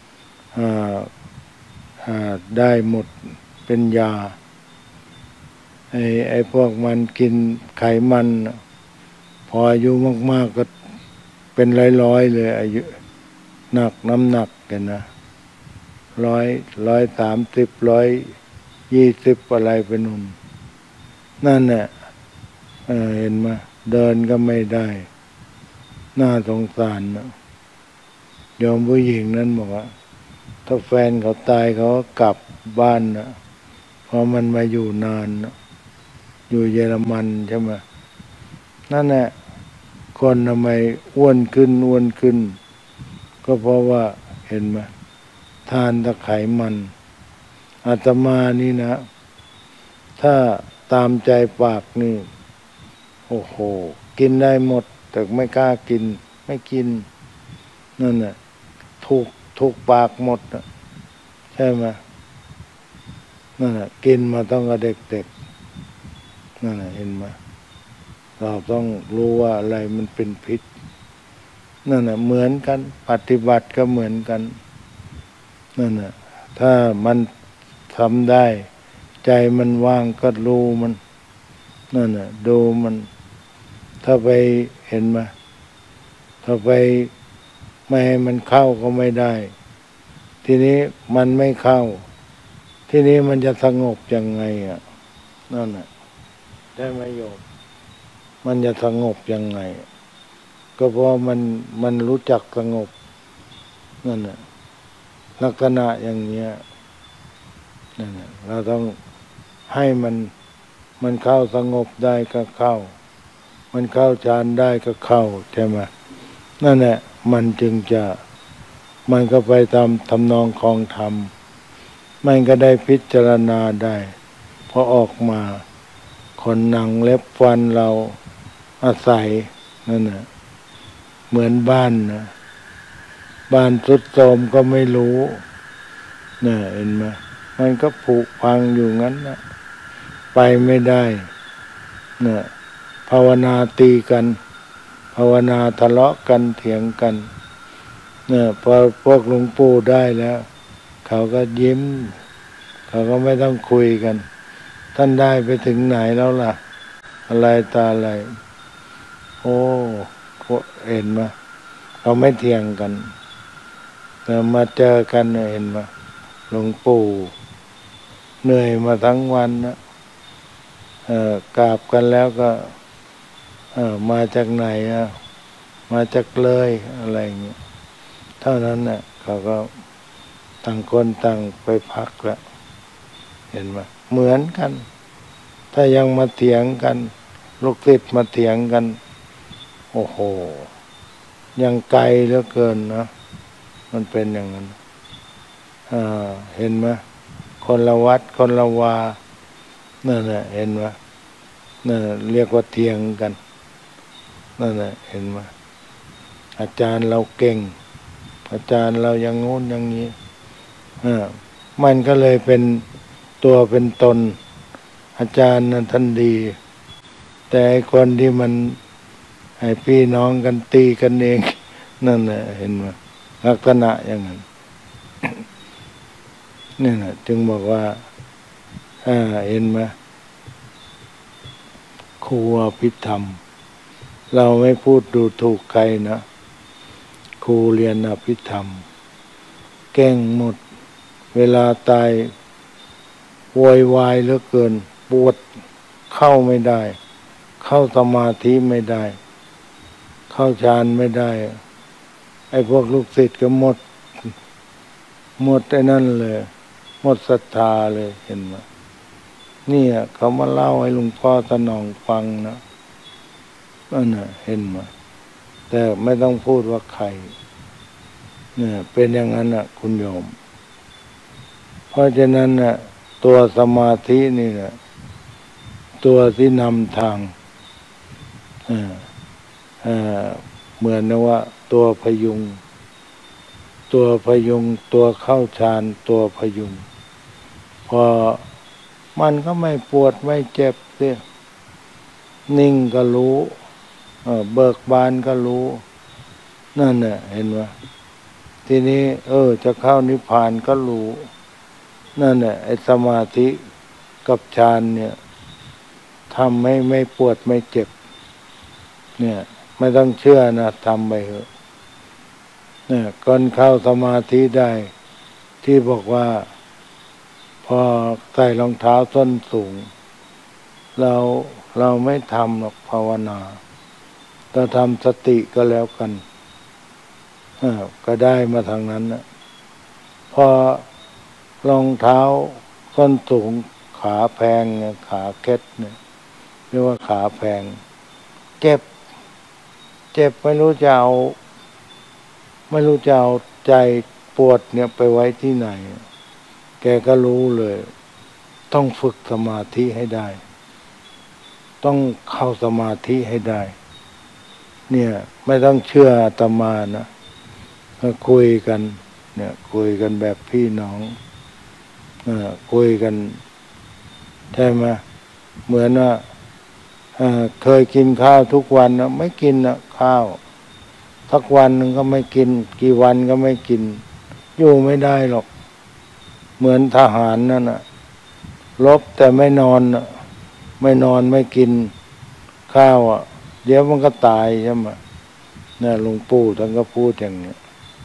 Speaker 1: ได้หมดเป็นยาไอ้ไอ้พวกมันกินไขมันพออายุมากๆก็เป็นร้อยๆเลยอายุหนักน้ำหนักกันนะร้อยร้อยสามสิบร้อยยี่สิบอะไรเป็นนุ่นนั่นแหละเเห็นไหมเดินก็ไม่ได้น่าสงสารนะโยมผู้หญิงนั้นบอกว่าถ้าแฟนเขาตายเขาก็กลับบ้านนะเพราะมันมาอยู่นานนะอยู่เยอรมันใช่ไหมนั่นแหละคนทำไมอ้วนขึ้นอ้วนขึ้นก็เพราะว่าเห็นไหมทานแตะไขมันอาตมานี่นะถ้าตามใจปากนี่โอ้โหกินได้หมดแต่ไม่กล้ากินไม่กินนั่นน่ะถูกถูกปากหมดนะใช่ไหมนั่นน่ะกินมาต้องกับเด็กๆนั่นน่ะเห็นไหมเราต้องรู้ว่าอะไรมันเป็นพิษนั่นน่ะเหมือนกันปฏิบัติก็เหมือนกันนั่นน่ะถ้ามันทำได้ใจมันว่างก็รู้มันนั่นน่ะดูมันถ้าไปเห็นไหมถ้าไปไม่ให้มันเข้าก็ไม่ได้ทีนี้มันไม่เข้าทีนี้มันจะสงบยังไงอ่ะนั่นน่ะได้ไหมโยมมันจะสงบยังไงก็เพราะมันมันรู้จักสงบนั่นน่ะลักษณะอย่างเนี้ยนั่นน่ะเราต้องให้มันมันเข้าสงบได้ก็เข้ามันเข้าฌานได้ก็เข้าใช่ไหมนั่นแหละมันจึงจะมันก็ไปตามทำนองของธรรมมันก็ได้พิจารณาได้พอออกมาขนหนังเล็บฟันเราอาศัยนั่นน่ะเหมือนบ้านนะบ้านทรุดโทรมก็ไม่รู้เนี่ยเห็นไหมมันก็ผุพังอยู่งั้นนะไปไม่ได้เนี่ยภาวนาตีกันภาวนาทะเลาะกันเถียงกันเนี่ยพอพวกหลวงปู่ได้แล้วเขาก็ยิ้มเขาก็ไม่ต้องคุยกันท่านได้ไปถึงไหนแล้วล่ะอะไรตาอะไรโอ้เห็นไหมเขาไม่เถียงกันแต่มาเจอกันเห็นไหมหลวงปู่เหนื่อยมาทั้งวันนะเอ่อกราบกันแล้วก็เอ่อมาจากไหนอ่ะมาจากเลยอะไรอย่างเงี้ยเท่านั้นน่ะเขาก็ต่างคนต่างไปพักแล้วเห็นไหมเหมือนกันถ้ายังมาเถียงกันลูกศิษย์มาเถียงกันโอ้โหยังไกลเหลือเกินนะมันเป็นอย่างนั้นอ่าเห็นไหมคนละวัดคนละวานั่นแหละเห็นไหมนั่นเรียกว่าเถียงกันนั่นแหละเห็นไหมอาจารย์เราเก่งอาจารย์เราอย่างงู้นอย่างนี้อ่ามันก็เลยเป็นตัวเป็นตนอาจารย์นั้นท่านดี แต่ไอ้คนที่มันให้พี่น้องกันตีกันเองนั่นแหละเห็นไหมลักษณะอย่างนั้นนี่นะจึงบอกว่าอ่าเห็นไหมครูอภิธรรมเราไม่พูดดูถูกใครนะครูเรียนอภิธรรมเก่งหมดเวลาตายโวยวายเหลือเกินปวดเข้าไม่ได้เข้าสมาธิไม่ได้เข้าฌานไม่ได้ไอ้พวกลูกศิษย์ก็หมดหมดไอ้นั่นเลยหมดศรัทธาเลยเห็นไหมนี่เขามาเล่าให้หลวงพ่อสนองฟังนะนั่นน่ะเห็นไหมแต่ไม่ต้องพูดว่าใครเนี่ยเป็นอย่างนั้นน่ะคุณโยมเพราะฉะนั้นน่ะตัวสมาธินี่น่ะตัวที่นำทางอ่าอ่าเหมือนนะว่าตัวพยุงตัวพยุงตัวเข้าฌานตัวพยุงพอมันก็ไม่ปวดไม่เจ็บเสียนิ่งก็รู้เออเบิกบานก็รู้นั่นน่ะเห็นไหมทีนี้เออจะเข้านิพพานก็รู้นั่นน่ะไอ้สมาธิกับฌานเนี่ยทำให้ไม่ปวดไม่เจ็บเนี่ยไม่ต้องเชื่อนะทำไปเถอะเนี่ยก่อนเข้าสมาธิได้ที่บอกว่าพอใส่รองเท้าส้นสูงเราเราไม่ทำหรอกภาวนาเราทำสติก็แล้วกันก็ได้มาทางนั้นนะพอรองเท้าส้นสูงขาแพงเนี่ยขาเก็ดเนี่ยเรียกว่าขาแพงเจ็บเจ็บไม่รู้จะเอาไม่รู้จะเอาใจปวดเนี่ยไปไว้ที่ไหนแกก็รู้เลยต้องฝึกสมาธิให้ได้ต้องเข้าสมาธิให้ได้เนี่ยไม่ต้องเชื่ออาตมานะคุยกันเนี่ยคุยกันแบบพี่น้องเออคุยกันใช่ไหมเหมือนว่าเออเคยกินข้าวทุกวันนะไม่กินนะข้าวสักวันหนึ่งก็ไม่กินกี่วันก็ไม่กินอยู่ไม่ได้หรอกเหมือนทหารนั่นน่ะรบแต่ไม่นอนน่ะไม่นอนไม่กินข้าวอ่ะเดี๋ยวมันก็ตายใช่ไหมเนี่ยหลวงปู่ท่านก็พูดอย่างนี้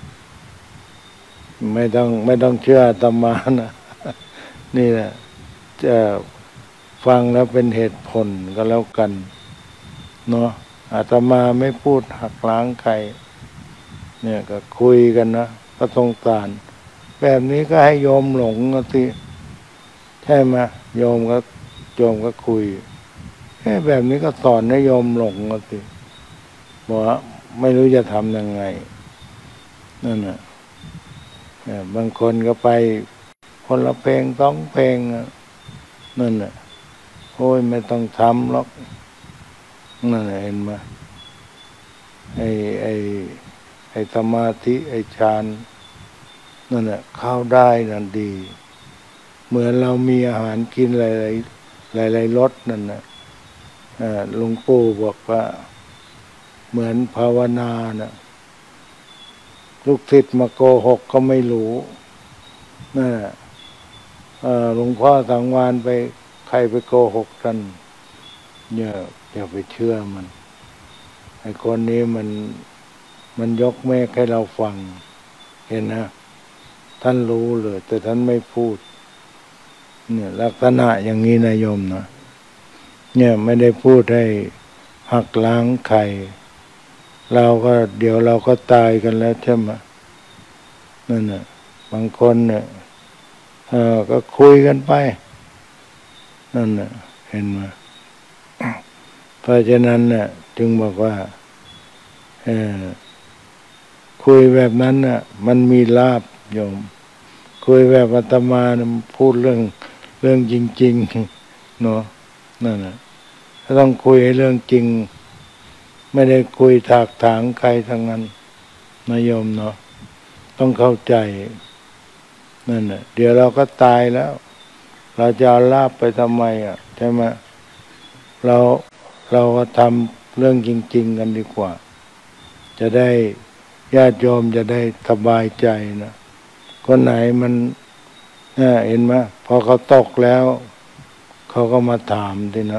Speaker 1: ไม่ต้องไม่ต้องเชื่ออาตมานะนี่แหละจะฟังแล้วเป็นเหตุผลก็แล้วกันเนาะอาตมาไม่พูดหักล้างใครเนี่ยก็คุยกันนะก็สงสารแบบนี้ก็ให้โยมหลงนะสิใช่ไหมโยมก็โยมก็คุยแค่แบบนี้ก็สอนให้โยมหลงนะสิบอกว่าไม่รู้จะทำยังไงนั่นน่ะบางคนก็ไปคนละเพลงสองเพลงนั่นน่ะโอ้ยไม่ต้องทำหรอกนั่นเห็นไหมไอ้ไอ้ไอ้สมาธิไอ้ฌานนั่นแหละเข้าได้นั่นดีเหมือนเรามีอาหารกินหลายๆหลายๆรสนั่นนะหลวงปู่บอกว่าเหมือนภาวนานะลูกศิษย์มาโกหกก็ไม่รู้นั่นแหละหลวงพ่อสังวานไปใครไปโกหกกันอย่าอย่าไปเชื่อมันไอ้คนนี้มันมันยกเมฆให้เราฟังเห็นนะท่านรู้เลยแต่ท่านไม่พูดเนี่ยลักษณะอย่างนี้นายโยมนะเนี่ยไม่ได้พูดให้หักล้างใครเราก็เดี๋ยวเราก็ตายกันแล้วใช่ไหมนั่นน่ะบางคนเนี่ยเออก็คุยกันไปนั่นน่ะเห็นไหมเพราะฉะนั้นเนี่ยจึงบอกว่าเออคุยแบบนั้นน่ะมันมีลาภโยมคุยแบบอาตมานะพูดเรื่องเรื่องจริงๆเนาะนั่นน่ะถ้าต้องคุยเรื่องจริงไม่ได้คุยถากถางใครทั้งนั้นนะโยมเนาะต้องเข้าใจนั่นน่ะเดี๋ยวเราก็ตายแล้วเราจะเอาลาภไปทำไมอ่ะใช่ไหมเราเราก็ทำเรื่องจริงๆกันดีกว่าจะได้ญาติโยมจะได้สบายใจนะคนไหนมันเห็นไหมพอเขาตกแล้วเขาก็มาถามทีนะ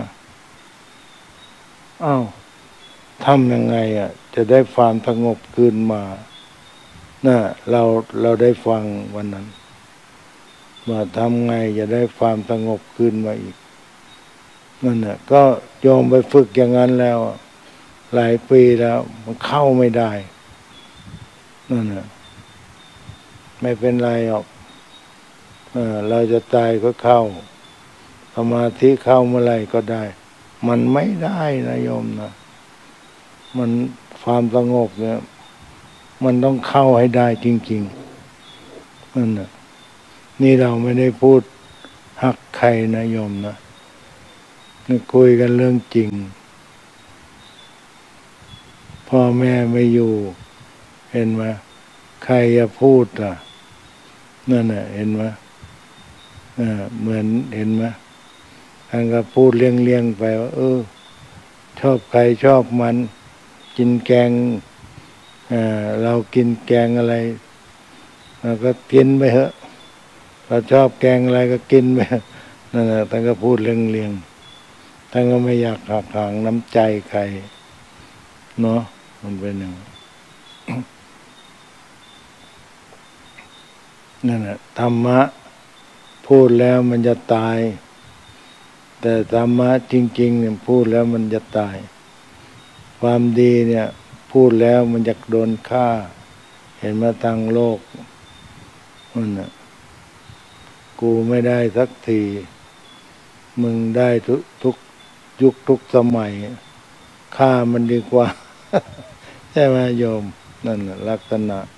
Speaker 1: อ้าวทำยังไงอ่ะจะได้ความสงบคืนมาน่ะเราเราได้ฟังวันนั้นว่าทำไงจะได้ความสงบคืนมาอีกนั่นน่ะก็โยมไปฝึกอย่างนั้นแล้วหลายปีแล้วมันเข้าไม่ได้นั่นน่ะไม่เป็นไรหรอกเออเราจะตายก็เข้าสมาธิเข้าเมื่อไรก็ได้มันไม่ได้นะโยมนะมันความสงบเนี่ยมันต้องเข้าให้ได้จริงๆนั่นน่ะนี่เราไม่ได้พูดหักใครนะโยมนะนี่คุยกันเรื่องจริงพ่อแม่ไม่อยู่เห็นไหมใครจะพูดล่ะนั่นน่ะเห็นไหมเออเหมือนเห็นไหมท่านก็พูดเลี้ยงๆไปว่าเออชอบใครชอบมันกินแกงเออเรากินแกงอะไรเราก็กินไปเถอะเราชอบแกงอะไรก็กินไปนั่นแหละท่านก็พูดเลี้ยงๆท่านก็ไม่อยากหักหางน้ำใจใครเนาะมันเป็นอย่างนั่นแหละธรรมะพูดแล้วมันจะตายแต่ธรรมะจริงๆเนี่ยพูดแล้วมันจะตายความดีเนี่ยพูดแล้วมันจะโดนฆ่าเห็นมาทางโลกนั่นน่ะกูไม่ได้สักทีมึงได้ทุกทุกยุคทุกสมัยฆ่ามันดีกว่า ใช่ไหมโยมนั่นน่ะลักษณะ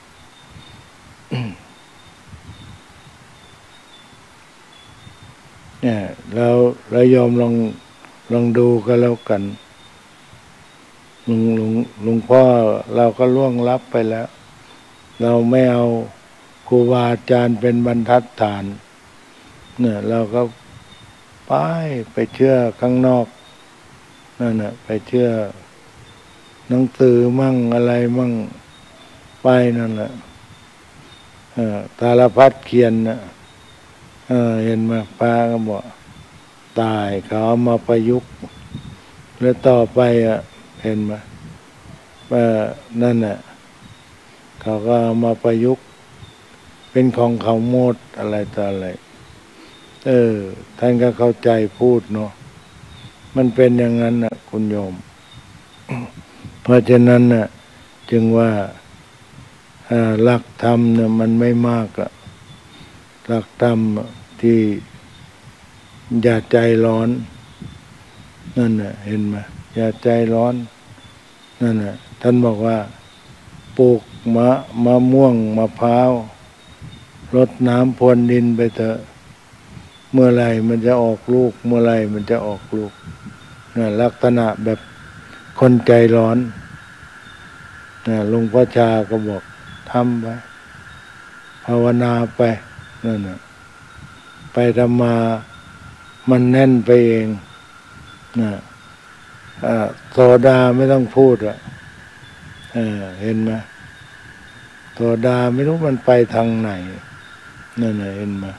Speaker 1: เนี่ยเราเรายอมลองลองดูก็แล้วกันลุงลุงลุงพ่อเราก็ล่วงลับไปแล้วเราไม่เอาครูบาอาจารย์เป็นบรรทัดฐานเนี่ยเราก็ไปไปเชื่อข้างนอกนั่นน่ะไปเชื่อหนังสือมั่งอะไรมั่งไปนั่นแหละเออตาลพัดเขียนนะเออเห็นไหมป้าก็บอกตายเขาเอามาประยุกต์แล้วต่อไปอ่ะเห็นไหมเออนั่นน่ะเขาก็เอามาประยุกต์เป็นของเขาหมดอะไรต่ออะไรเออท่านก็เข้าใจพูดเนาะมันเป็นอย่างนั้นน่ะคุณโยม เพราะฉะนั้นน่ะจึงว่าหลักธรรมเนี่ยมันไม่มากอะหลักธรรมที่อย่าใจร้อนนั่นน่ะเห็นไหมอย่าใจร้อนนั่นน่ะท่านบอกว่าปลูกมะมะม่วงมะพร้าวรดน้ำพรวนดินไปเถอะเมื่อไหร่มันจะออกลูกเมื่อไหร่มันจะออกลูกน่ะลักษณะแบบคนใจร้อนน่ะหลวงพ่อชาก็บอกทำไปภาวนาไปนั่นน่ะไปทำมามันแน่นไปเองน่ะโซดาไม่ต้องพูดอ่ะเออเห็นไหมโซดาไม่รู้มันไปทางไหนนั่นน่ะเห็นไหม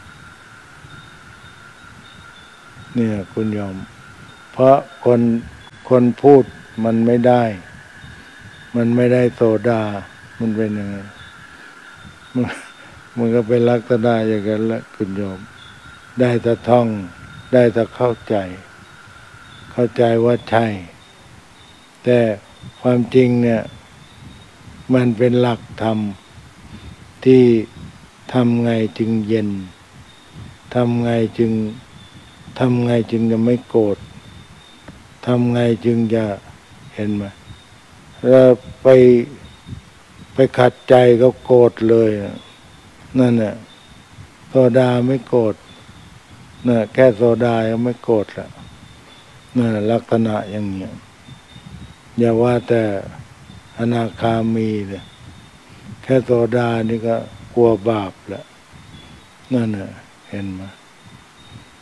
Speaker 1: เนี่ยคุณยอมเพราะคนคนพูดมันไม่ได้มันไม่ได้โซดามันเป็นยังไงมันมันก็เป็นลักษณะอย่างนั้นแหละคุณโยมได้แต่ท่องได้แต่เข้าใจเข้าใจว่าใช่แต่ความจริงเนี่ยมันเป็นหลักธรรมที่ทำไงจึงเย็นทำไงจึงทำไงจึงจะไม่โกรธทำไงจึงจะเห็นไหมแล้วไปไปขัดใจก็โกรธเลยนั่นน่ะโซดาไม่โกรธน่ะแค่โซดายังไม่โกรธละนั่นลักษณะอย่างเงี้ยอย่าว่าแต่อนาคามีเลยแค่โซดานี่ก็กลัวบาปแล้วนั่นน่ะเห็นไหม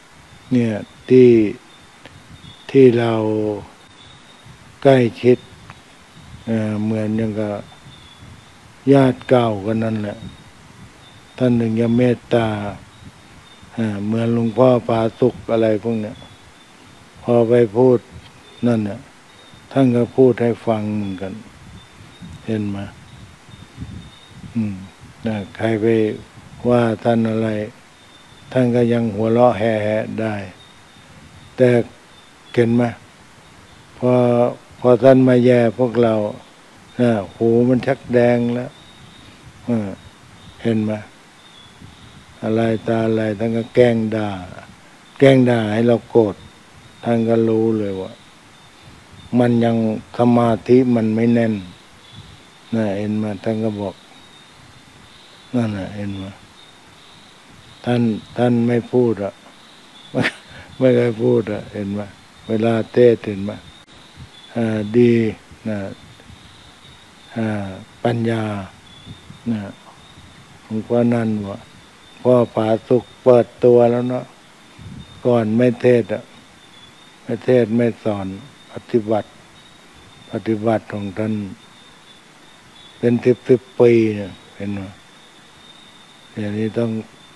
Speaker 1: เนี่ยที่ที่เราใกล้ชิดเอ่อเหมือนอย่างกับญาติเก่ากันนั่นแหละท่านหนึ่งจะเมตตาเอ่อเหมือนหลวงพ่อผาสุกอะไรพวกเนี้ยพอไปพูดนั่นเนี่ยท่านก็พูดให้ฟังเหมือนกันเห็นไหมอืมนะใครไปว่าท่านอะไรท่านก็ยังหัวเราะแห่ๆได้ แต่เห็นไหมพอพอท่านมาแย่พวกเราอ่าหูมันชักแดงแล้วอ่าเห็นไหมอะไรตาอะไรท่านก็แกล้งด่าแกล้งด่าให้เราโกรธท่านก็รู้เลยว่ามันยังสมาธิมันไม่แน่นน่ะเห็นไหมท่านก็บอกนั่นน่ะเห็นไหมท่านท่านไม่พูดอ่ะไม่ไม่เคยพูดอ่ะเห็นไหมเวลาเทศน์เห็นไหมอ่าดีนะอ่าปัญญานะหลวงพ่อนั่นว่าพ่อผาสุกเปิดตัวแล้วเนาะก่อนไม่เทศน์อ่ะไม่เทศน์ไม่สอนปฏิบัติปฏิบัติของท่านเป็นสิบสิบปีเนี่ยเห็นไหมอย่างนี้ต้อง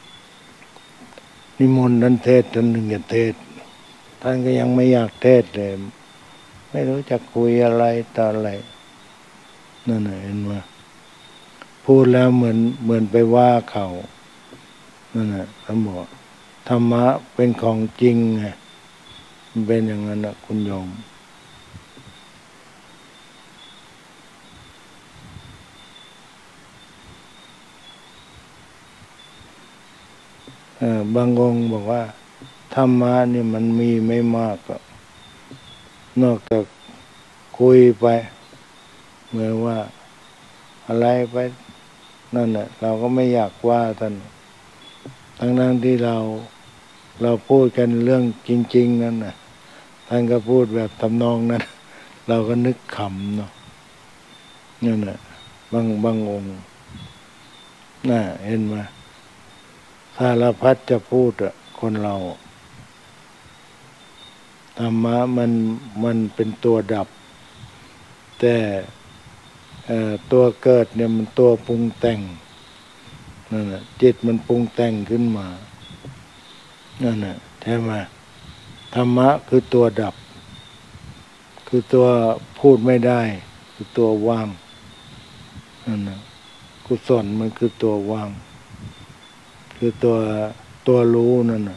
Speaker 1: นิมนต์ท่านเทศน์ท่านหนึ่งจะเทศน์ท่านก็ยังไม่อยากเทศน์เลยไม่รู้จะคุยอะไรต่ออะไรนั่นน่ะเห็นไหมพูดแล้วเหมือนเหมือนไปว่าเขานั่นน่ะท่านบอกธรรมะเป็นของจริงไงมันเป็นอย่างนั้นนะคุณโยมบางองค์บอกว่าธรรมะนี่มันมีไม่มากก็นอกจากคุยไปเหมือนว่าอะไรไปนั่นแหละเราก็ไม่อยากว่าท่านทั้งนั้นที่เราเราพูดกันเรื่องจริงๆนั่นน่ะท่านก็พูดแบบทำนองนั้นเราก็นึกขำเนาะนั่นแหละบางบางองค์น่ะเห็นไหมสารพัดจะพูดอะคนเราธรรมะมันมันเป็นตัวดับแต่ตัวเกิดเนี่ยมันตัวปรุงแต่งนั่นแหละจิตมันปรุงแต่งขึ้นมานั่นแหละใช่ไหมธรรมะคือตัวดับคือตัวพูดไม่ได้คือตัวว่างนั่นแหละกุศลมันคือตัวว่างคือตัวตัวรู้นั่นน่ะ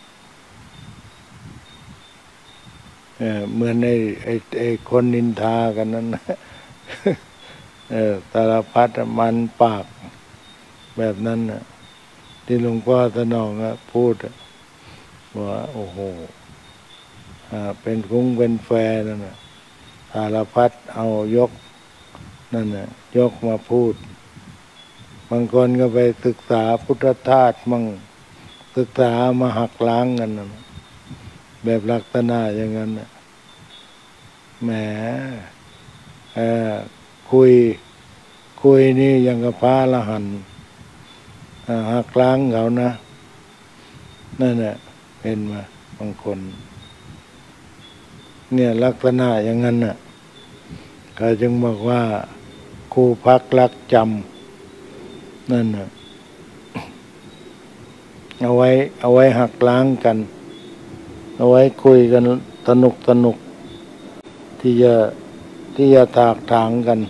Speaker 1: เออเหมือนไอ้ไอ้ไอ้คนนินทากันนั้นนะเออสารพัดมันปากแบบนั้นน่ะที่หลวงพ่อสนองอ่ะพูดว่าโอ้โหอ่าเป็นคุ้งเป็นแฟนั่นน่ะสารพัดเอายกนั่นน่ะยกมาพูดบางคนก็ไปศึกษาพุทธทาสมั่งศึกษามาหักล้างกันนะแบบลักษณะอย่างนั้นนะแหมเออคุยคุยนี่ยังกับพระอรหันต์หักล้างเขานะนั่นแหละเป็นมาบางคนเนี่ยลักษณะอย่างนั้นน่ะเขาจึงบอกว่าครูพักรักจำนั่นน่ะเอาไว้เอาไว้หักล้างกันเอาไว้คุยกันสนุกสนุกที่จะที่จะถากถางกัน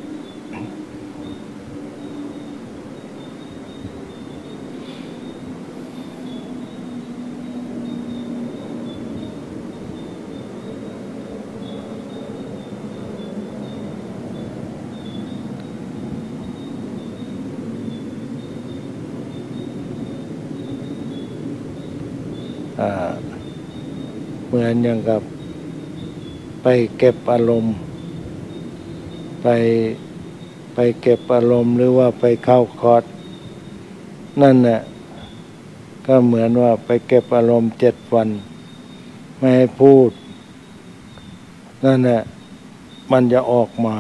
Speaker 1: เหมือนอย่างกับไปเก็บอารมณ์ไปไปเก็บอารมณ์หรือว่าไปเข้าคอร์สนั่นน่ะก็เหมือนว่าไปเก็บอารมณ์เจ็ดวันไม่ให้พูดนั่นแหละมันจะออกมา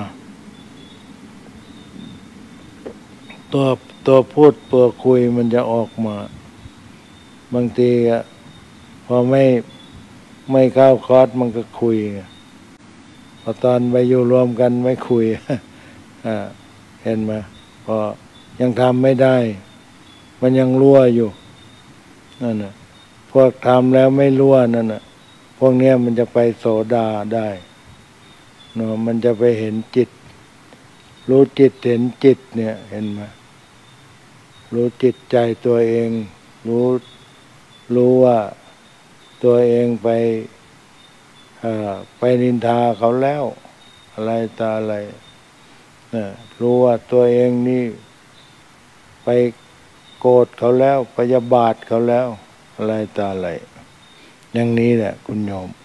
Speaker 1: ตัวตัวพูดตัวคุยมันจะออกมาบางทีพอไม่ไม่เข้าคอร์สมันก็คุยพอตอนไปอยู่รวมกันไม่คุย เห็นไหมพอยังทำไม่ได้ มันยังรั่วอยู่นั่นน่ะพวกทำแล้วไม่รั่วนั่นน่ะพวกเนี้ยมันจะไปโสดาได้เนาะมันจะไปเห็นจิตรู้จิตเห็นจิตเนี่ยเห็นไหมรู้จิตใจตัวเองรู้รู้ว่าตัวเองไปไปนินทาเขาแล้วอะไรตาอะไรนะรู้ว่าตัวเองนี่ไปโกรธเขาแล้วพยาบาทเขาแล้วอะไรตาอะไรอย่างนี้แหละคุณโยม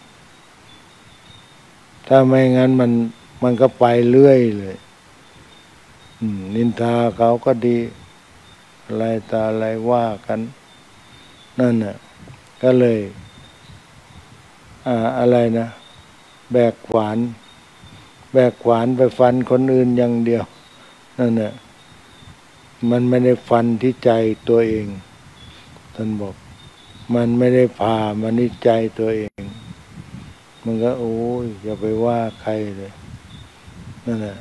Speaker 1: ถ้าไม่งั้นมันมันก็ไปเรื่อยเลยนินทาเขาก็ดีอะไรตาอะไรว่ากันนั่นน่ะก็เลยอ่าอะไรนะแบกขวานแบกขวานไปฟันคนอื่นอย่างเดียวนั่นน่ะมันไม่ได้ฟันที่ใจตัวเองท่านบอกมันไม่ได้พามานิจใจตัวเองมันก็โอ้ยอย่าไปว่าใครเลยนั่นแหละ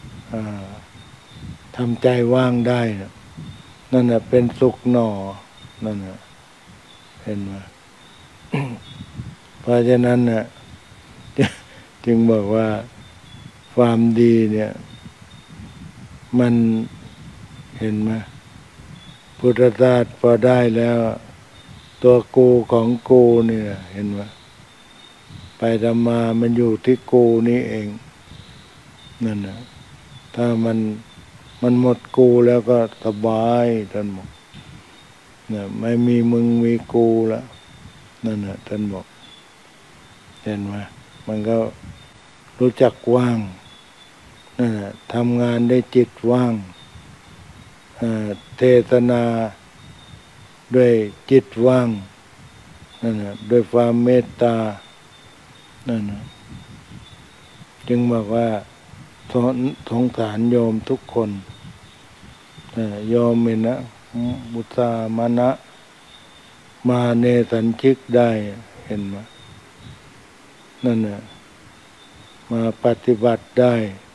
Speaker 1: ทำใจว่างได้นะนั่นแหละเป็นสุขหนอนั่นแหละเห็นไหม เพราะฉะนั้นน่ะจึงบอกว่าความดีเนี่ยมันเห็นไหมพุทธศาสนาพอได้แล้วตัวกูของกูเนี่ยเห็นไหมไปธรรมามันอยู่ที่กูนี้เองนั่นนะถ้ามันมันหมดกูแล้วก็สบายท่านบอกเนี่ยไม่มีมึงมีกูแล้วนั่นนะท่านบอกเห็นไหมมันก็รู้จักว่างนั่นนะทำงานได้จิตว่างเทศนาด้วยจิตว่างนั่นนะด้วยความเมตตานั่นนะจึงบอกว่าสงสารโยมทุกคนโยมเมนะมุตามานะมาเนสัญชิกได้เห็นไหมนั่นน่ะมาปฏิบัติได้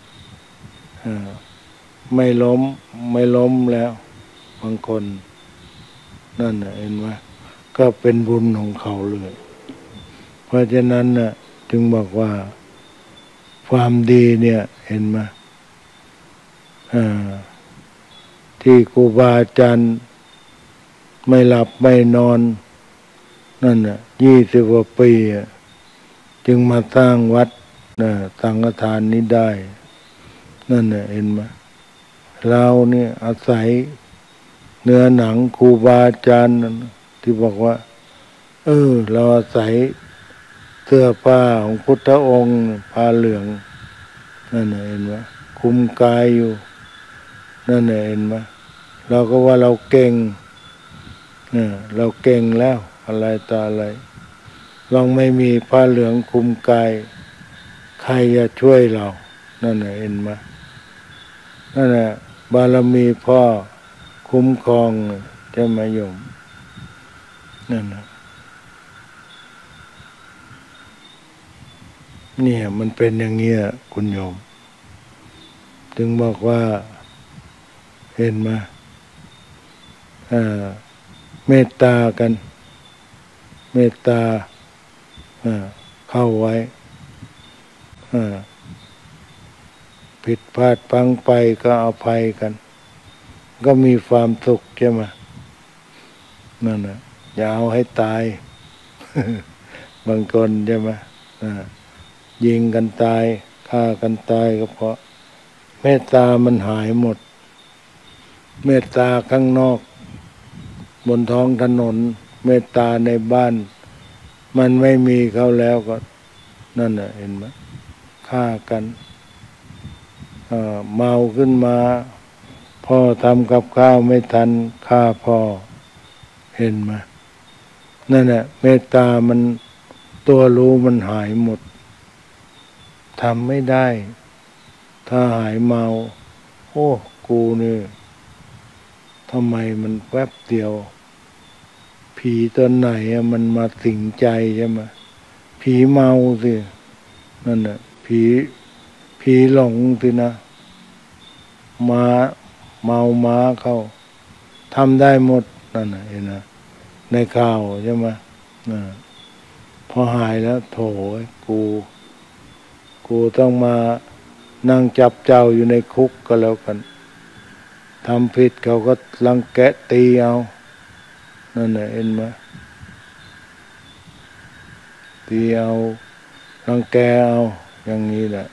Speaker 1: ไม่ล้มไม่ล้มแล้วบางคนนั่นน่ะเห็นไหมก็เป็นบุญของเขาเลยเพราะฉะนั้นน่ะจึงบอกว่าความดีเนี่ยเห็นไหมที่ครูบาอาจารย์ไม่หลับไม่นอนนั่นน่ะยี่สิบกว่าปีจึงมาสร้างวัดสังฆทานนี้ได้นั่นน่ะเห็นไหมเราเนี่ยอาศัยเนื้อหนังครูบาอาจารย์ที่บอกว่าเออเราอาศัยเสื้อผ้าของพุทธองค์ผ้าเหลืองนั่นน่ะเห็นไหมคุมกายอยู่นั่นน่ะเห็นไหมเราก็ว่าเราเก่งเนี่ยเราเก่งแล้วอะไรต่ออะไรลองไม่มีผ้าเหลืองคุมกายใครจะช่วยเรานั่นน่ะเห็นไหมนั่นน่ะบารมีพ่อคุ้มครองจะมาโยมนั่นน่ะเนี่ยมันเป็นอย่างเงี้ยคุณโยมถึงบอกว่าเห็นไหมอ่าเมตตากันเมตตาเข้าไว้ผิดพลาดพลั้งไปก็อภัยกันก็มีความสุขใช่ไหมนั่นนะอย่าเอาให้ตาย บางคนใช่ไหมยิงกันตายฆ่ากันตายก็เพราะเมตตามันหายหมดเมตตาข้างนอกบนท้องถนนเมตตาในบ้านมันไม่มีเขาแล้วก็นั่นน่ะเห็นไหมฆ่ากันเมาขึ้นมาพ่อทำกับข้าวไม่ทันฆ่าพ่อเห็นไหมนั่นแหละเมตตามันตัวรู้มันหายหมดทำไม่ได้ถ้าหายเมาโอ้กูนี่ทำไมมันแวบเดียวผีตัวไหนอะมันมาสิงใจใช่ไหมผีเมาสินั่นน่ะผีผีหลงสินะมาเมาม้าเข้าทำได้หมดนั่นน่ะเห็นนะในข่าวใช่ไหมนะพอหายแล้วโถกูกูต้องมานั่งจับเจ้าอยู่ในคุกก็แล้วกันทำผิดเขาก็รังแกตีเอานั่นน่ะเห็นไหมตีเอารังแกเอาอย่างนี้แหละ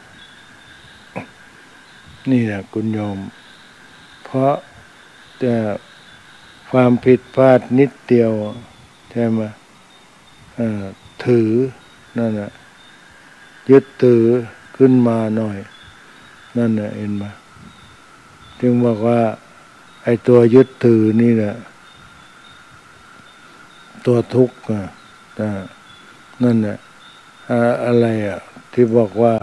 Speaker 1: นี่แหละคุณโยมเพราะแต่ความผิดพลาดนิดเดียวใช่ไหมถือนั่นแหละยึดถือขึ้นมาหน่อยนั่นแหละเห็นไหมจึงบอกว่าไอ้ตัวยึดถือนี่แหละตัวทุกข์อ่ะนั่นแหละอะไรอ่ะที่บอกว่า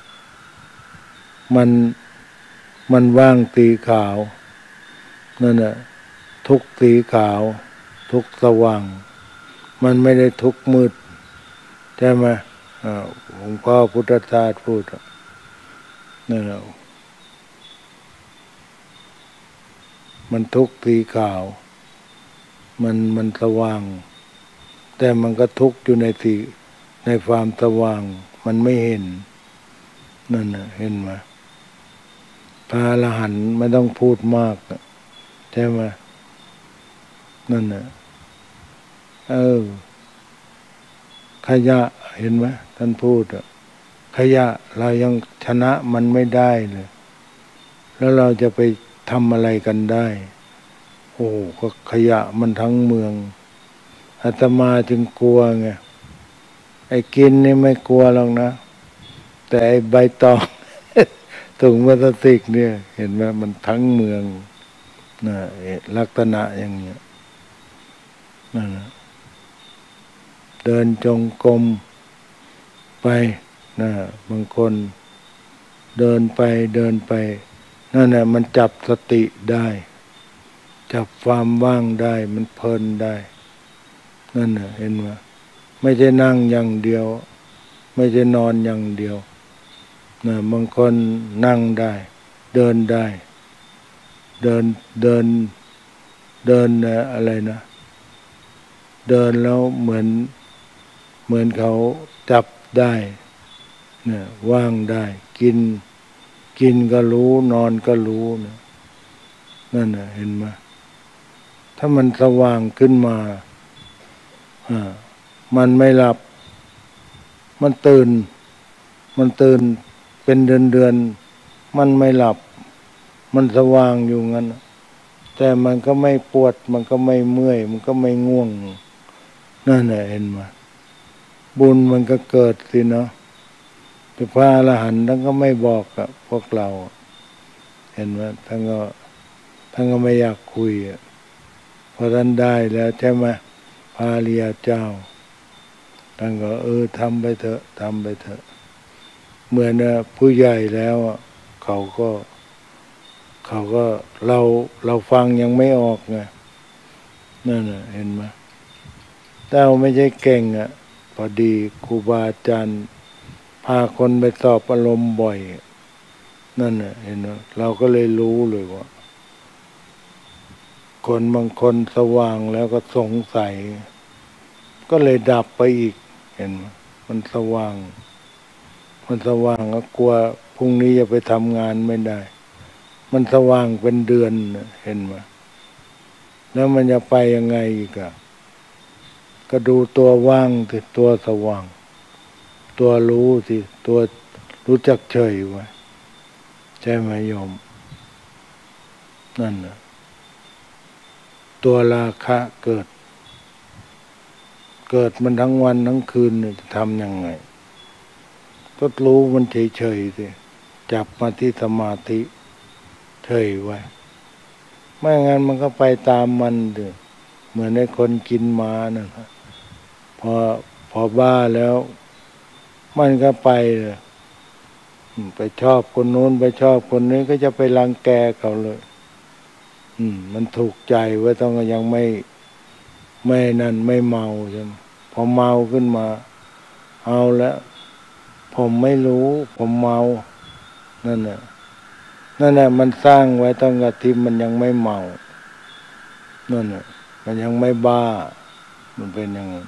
Speaker 1: มันมันว่างสีขาวนั่นแหละทุกข์สีขาวทุกข์สว่างมันไม่ได้ทุกข์มืดใช่ไหมหลวงพ่อพุทธทาสพูดนั่นแหละมันทุกข์สีขาวมันมันสว่างแต่มันก็ทุกข์อยู่ในสีในความสว่างมันไม่เห็นนั่นน่ะเห็นไหมพระอรหันต์ไม่ต้องพูดมากใช่ไหมนั่นน่ะเออขยะเห็นไหมท่านพูดอะขยะเรายังชนะมันไม่ได้เลยแล้วเราจะไปทำอะไรกันได้โอ้ก็ขยะมันทั้งเมืองอาตมาจึงกลัวไงไอ้กินนี่ไม่กลัวหรอกนะแต่ไอ้ใบตอง ถุงพลาสติกเนี่ยเห็นไหมมันทั้งเมืองนะลักษณะอย่างเงี้ยนั่นนะเดินจงกรมไปนะบางคนเดินไปเดินไปนั่นแหละมันจับสติได้จับความว่างได้มันเพลินได้นั่นน่ะเห็นไหมไม่ใช่นั่งอย่างเดียวไม่ใช่นอนอย่างเดียวนะบางคนนั่งได้เดินได้เดินเดินเดินนะอะไรนะเดินแล้วเหมือนเหมือนเขาจับได้เนี่ยว่างได้กินกินก็รู้นอนก็รู้นะนั่นน่ะเห็นไหมถ้ามันสว่างขึ้นมาอ่ามันไม่หลับมันตื่นมันตื่นเป็นเดือนเดือนมันไม่หลับมันสว่างอยู่งั้นแต่มันก็ไม่ปวดมันก็ไม่เมื่อยมันก็ไม่ง่วงนั่นแหละเห็นไหมบุญมันก็เกิดสิเนาะแต่พระอรหันต์ท่านก็ไม่บอกกับพวกเราเห็นไหมท่านก็ท่านก็ไม่อยากคุยพอท่านได้แล้วใช่ไหมพระอริยเจ้าท่านก็เออทำไปเถอะทำไปเถอะเหมือนผู้ใหญ่แล้วเขาก็เขาก็เราเราฟังยังไม่ออกไงนั่นน่ะเห็นไหมถ้าเราไม่ใช่เก่งอ่ะพอดีครูบาอาจารย์พาคนไปสอบอารมณ์บ่อยนั่นน่ะเห็นไหมเราก็เลยรู้เลยว่าคนบางคนสว่างแล้วก็สงสัยก็เลยดับไปอีกเห็นไหมมันสว่างมันสว่างก็กลัวพรุ่งนี้จะไปทำงานไม่ได้มันสว่างเป็นเดือนเห็นไหมแล้วมันจะไปยังไงอีกอะก็ดูตัวว่างสิตัวสว่างตัวรู้สิตัวรู้จักเฉยไว้ใช่ไหมโยมนั่นนะตัวราคะเกิดเกิดมันทั้งวันทั้งคืนจะทำยังไงก็รู้มันเฉยๆสิจับมาที่สมาธิเฉยไว้ไม่งั้นมันก็ไปตามมันเด้อเหมือนในคนกินม้านั่นพอพอบ้าแล้วมันก็ไปเลยไปชอบคนโน้นไปชอบคนนี้ก็จะไปรังแกเขาเลยอืมมันถูกใจไว้ต้องยังไม่ไม่นั่นไม่เมาใช่ไหมพอเมาขึ้นมาเอาแล้วผมไม่รู้ผมเมานั่นน่ะนั่นน่ะมันสร้างไว้ตั้งแต่ที่มันยังไม่เมานั่นน่ะมันยังไม่บ้ามันเป็นอย่างนั้น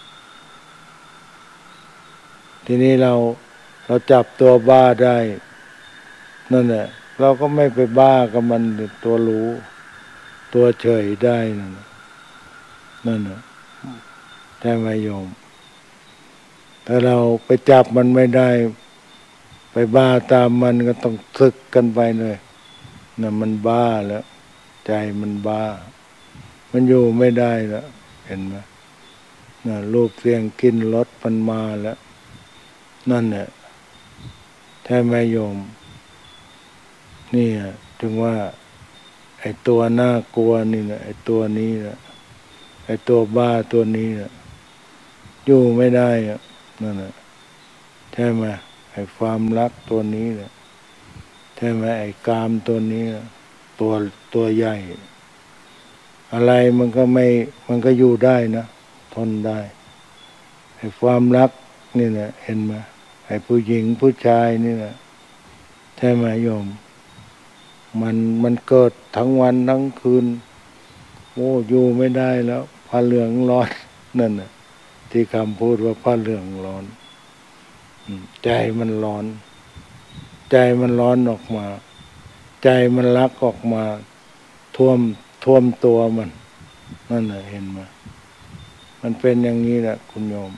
Speaker 1: ทีนี้เราเราจับตัวบ้าได้นั่นแหละเราก็ไม่ไปบ้ากับมันตัวรู้ตัวเฉยได้นั่นน่ะนั่นน่ะใช่ไหมโยมถ้าเราไปจับมันไม่ได้ไปบ้าตามมันก็ต้องศึกกันไปเลยน่ะมันบ้าแล้วใจมันบ้ามันอยู่ไม่ได้แล้วเห็นไหมน่ะรูปเสียงกลิ่นรสมันมาแล้วนั่นแหละใช่ไหมโยมนี่ถึงว่าไอ้ตัวน่ากลัวนี่นะไอ้ตัวนี้นะไอ้ตัวบ้าตัวนี้นะอยู่ไม่ได้อะนั่นแหละใช่ไหมไอ้ความรักตัวนี้นะใช่ไหมไอ้กามตัวนี้นะตัวตัวใหญ่อะไรมันก็ไม่มันก็อยู่ได้นะทนได้ไอ้ความรักนี่นะเห็นไหมไอ้ผู้หญิงผู้ชายนี่นะใช่ไหมโยมมันมันเกิดทั้งวันทั้งคืนโอ้อยู่ไม่ได้แล้วผ้าเหลืองร้อนนั่นน่ะที่คำพูดว่าผ้าเหลืองร้อนใจมันร้อนใจมันร้อนออกมาใจมันรักออกมาท่วมท่วมตัวมันนั่นน่ะเห็นไหมมันเป็นอย่างนี้แหละคุณโยม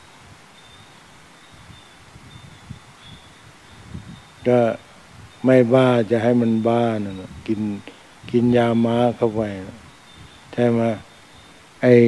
Speaker 1: ก็ไม่บ้าจะให้มันบ้านะ่ะกินกินยาม้าเข้าไปนะใช่ไหมไอ้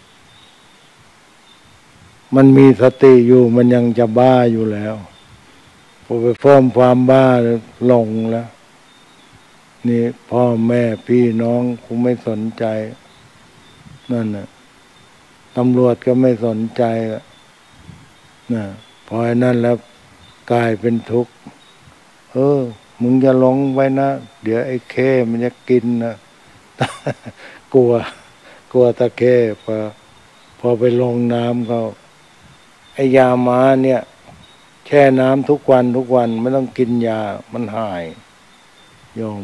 Speaker 1: มันมีสติอยู่มันยังจะบ้าอยู่แล้วพอไปเพิ่มความบ้าหลงแล้วนี่พ่อแม่พี่น้องคงไม่สนใจนั่นน่ะตำรวจก็ไม่สนใจนะพอไอ้นั่นแล้วกลายเป็นทุกข์เออมึงจะหลงไว้นะเดี๋ยวไอ้เคมันจะกินนะกลัวกลัวตะเคพอพอไปลงน้ำเขาไอ้ยาม้าเนี่ยแช่น้ำทุกวันทุกวันไม่ต้องกินยามันหายโยม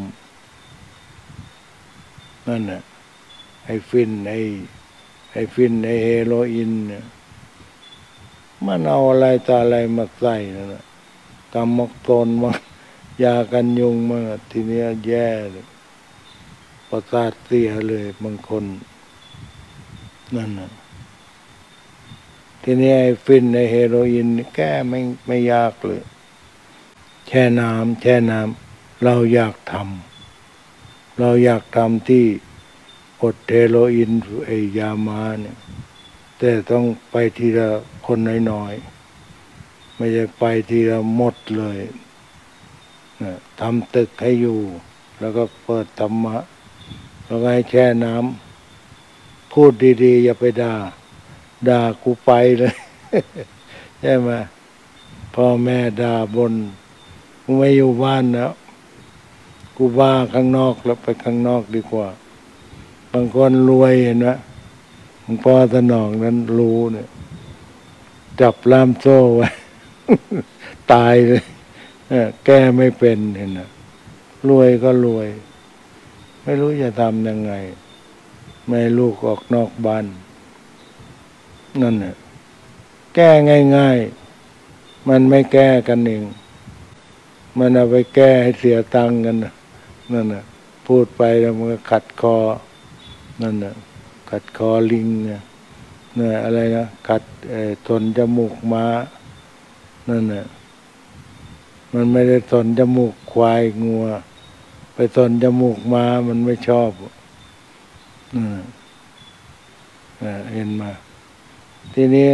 Speaker 1: นั่นน่ะไอ้ฟินไอ้ไอ้ฟินไอ้เฮโรอีนเนี่ยมันเอาอะไรต่ออะไรมาใส่นั่นน่ะกำมกตนมายากันยุงมาทีนี้แย่เลยประสาทเสียเลยบางคนนั่นน่ะทีนี้ไอ้ฟินไอ้เฮโรอีนแก้ไม่ไม่ยากเลยแช่น้ำแช่น้ำเราอยากทำเราอยากทำที่อดเฮโรอีนไอ้ยามาเนี่ยแต่ต้องไปทีละคนน้อยๆไม่ใช่ไปทีละหมดเลยทำตึกให้อยู่แล้วก็เปิดธรรมะแล้วก็ให้แช่น้ำพูดดีๆอย่าไปด่าด่ากูไปเลยใช่ไหมพ่อแม่ด่าบนกูไม่อยู่บ้านแล้วกูบ้าข้างนอกแล้วไปข้างนอกดีกว่าบางคนรวยเห็นไหมหลวงพ่อสนองนั้นรู้เนี่ยจับล่ามโซ่ไว้ ตายเลยแก้ไม่เป็นเห็นนะรวยก็รวยไม่รู้จะทำยังไงไม่ให้ลูกออกนอกบ้านนั่นน่ะแก้ง่ายๆมันไม่แก้กันเองมันเอาไปแก้ให้เสียตังค์กันนั่นน่ะพูดไปแล้วมันก็ขัดคอนั่นน่ะขัดคอลิงเนี่ยเนี่ยอะไรนะขัดเอ่อทนจมูกม้านั่นน่ะมันไม่ได้ทนจมูกควายงัวไปทนจมูกม้ามันไม่ชอบอืมเห็นมาทีนี้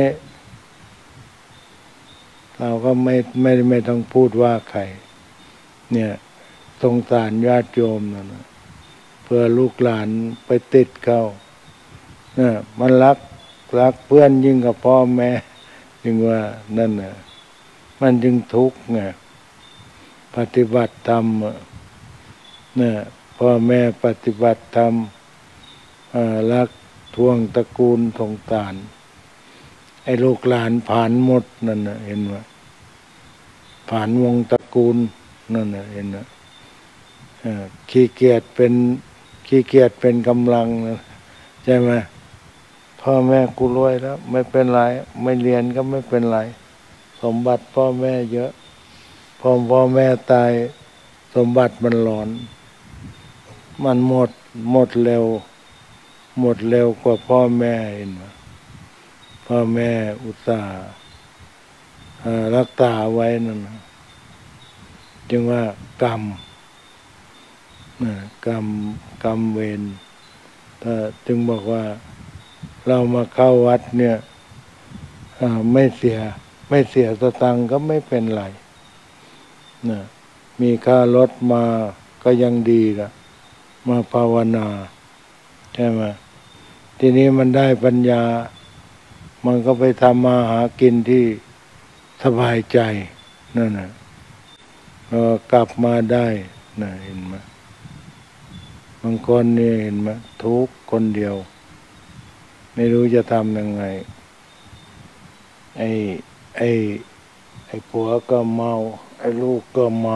Speaker 1: เราก็ไม่ไม่ไม่ต้องพูดว่าใครเนี่ยสงสารญาติโยมนะนะเพื่อลูกหลานไปติดเขาเนี่ยมันรักรักเพื่อนยิ่งกับพ่อแม่ยิ่งว่านั่นน่ะมันจึงทุกข์ไงปฏิบัติธรรมเนี่ยพ่อแม่ปฏิบัติธรรมรักทวงตระกูลสงสารไอ้ลูกหลานผ่านหมดนั่นนะเห็นไหมผ่านวงตระกูลนั่นนะเห็นไหมขี้เกียจเป็นขี้เกียจเป็นกำลังนะใช่ไหมพ่อแม่กูรวยแล้วไม่เป็นไรไม่เรียนก็ไม่เป็นไรสมบัติพ่อแม่เยอะพอพ่อแม่ตายสมบัติมันหลอนมันหมดหมดเร็วหมดเร็วกว่าพ่อแม่เห็นไหมพ่อแม่อุตส่าห์รักษาไว้นั่นนะจึงว่ากรรมกรรมกรรมเวรถ้าจึงบอกว่าเรามาเข้าวัดเนี่ยไม่เสียไม่เสียสตังค์ก็ไม่เป็นไรนะมีค่ารถมาก็ยังดีละมาภาวนาใช่ไหมทีนี้มันได้ปัญญามันก็ไปทำมาหากินที่สบายใจนั่นนะเรากลับมาได้นะเห็นไหมบางคนนี่เห็นไหมทุกคนเดียวไม่รู้จะทำยังไงไอ้ไอ้ไอ้ผัวก็เมาไอ้ลูกก็เมา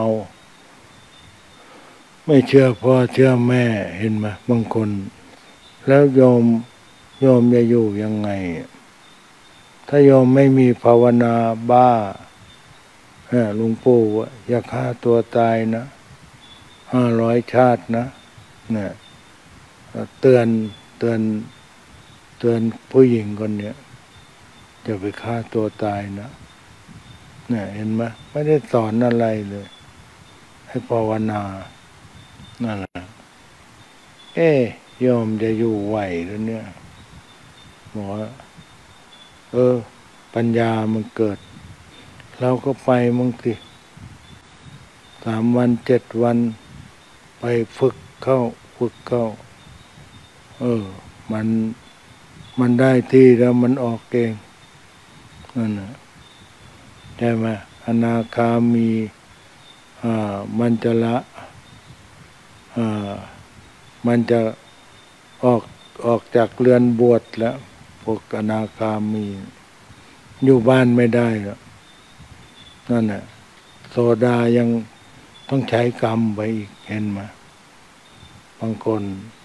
Speaker 1: ไม่เชื่อพ่อเชื่อแม่เห็นไหมบางคนแล้วโยมโยมจะอยู่ยังไงถ้าโยมไม่มีภาวนาบ้าหลวงปู่อย่าฆ่าตัวตายนะห้าร้อยชาตินะเนี่ยเตือนเตือนเตือนผู้หญิงคนเนี้ยจะไปฆ่าตัวตายนะเนี่ยเห็นไหมไม่ได้สอนอะไรเลยให้ภาวนานั่นแหละเอ๊ยอมจะอยู่ไหวหรือเนี่ยบอกว่าเออปัญญามันเกิดเราก็ไปมั่งสิสามวันเจ็ดวันไปฝึกเข้าฝึกเข้าเออมันมันได้ที่แล้วมันออกเองนั่นนะใช่ไหมอนาคามีอ่ามันจะละอ่ามันจะออกออกจากเรือนบวชแล้วพวกอนาคามีอยู่บ้านไม่ได้แล้วนั่นน่ะโสดายังต้องใช้กรรมไปอีกเห็นไหมบางคน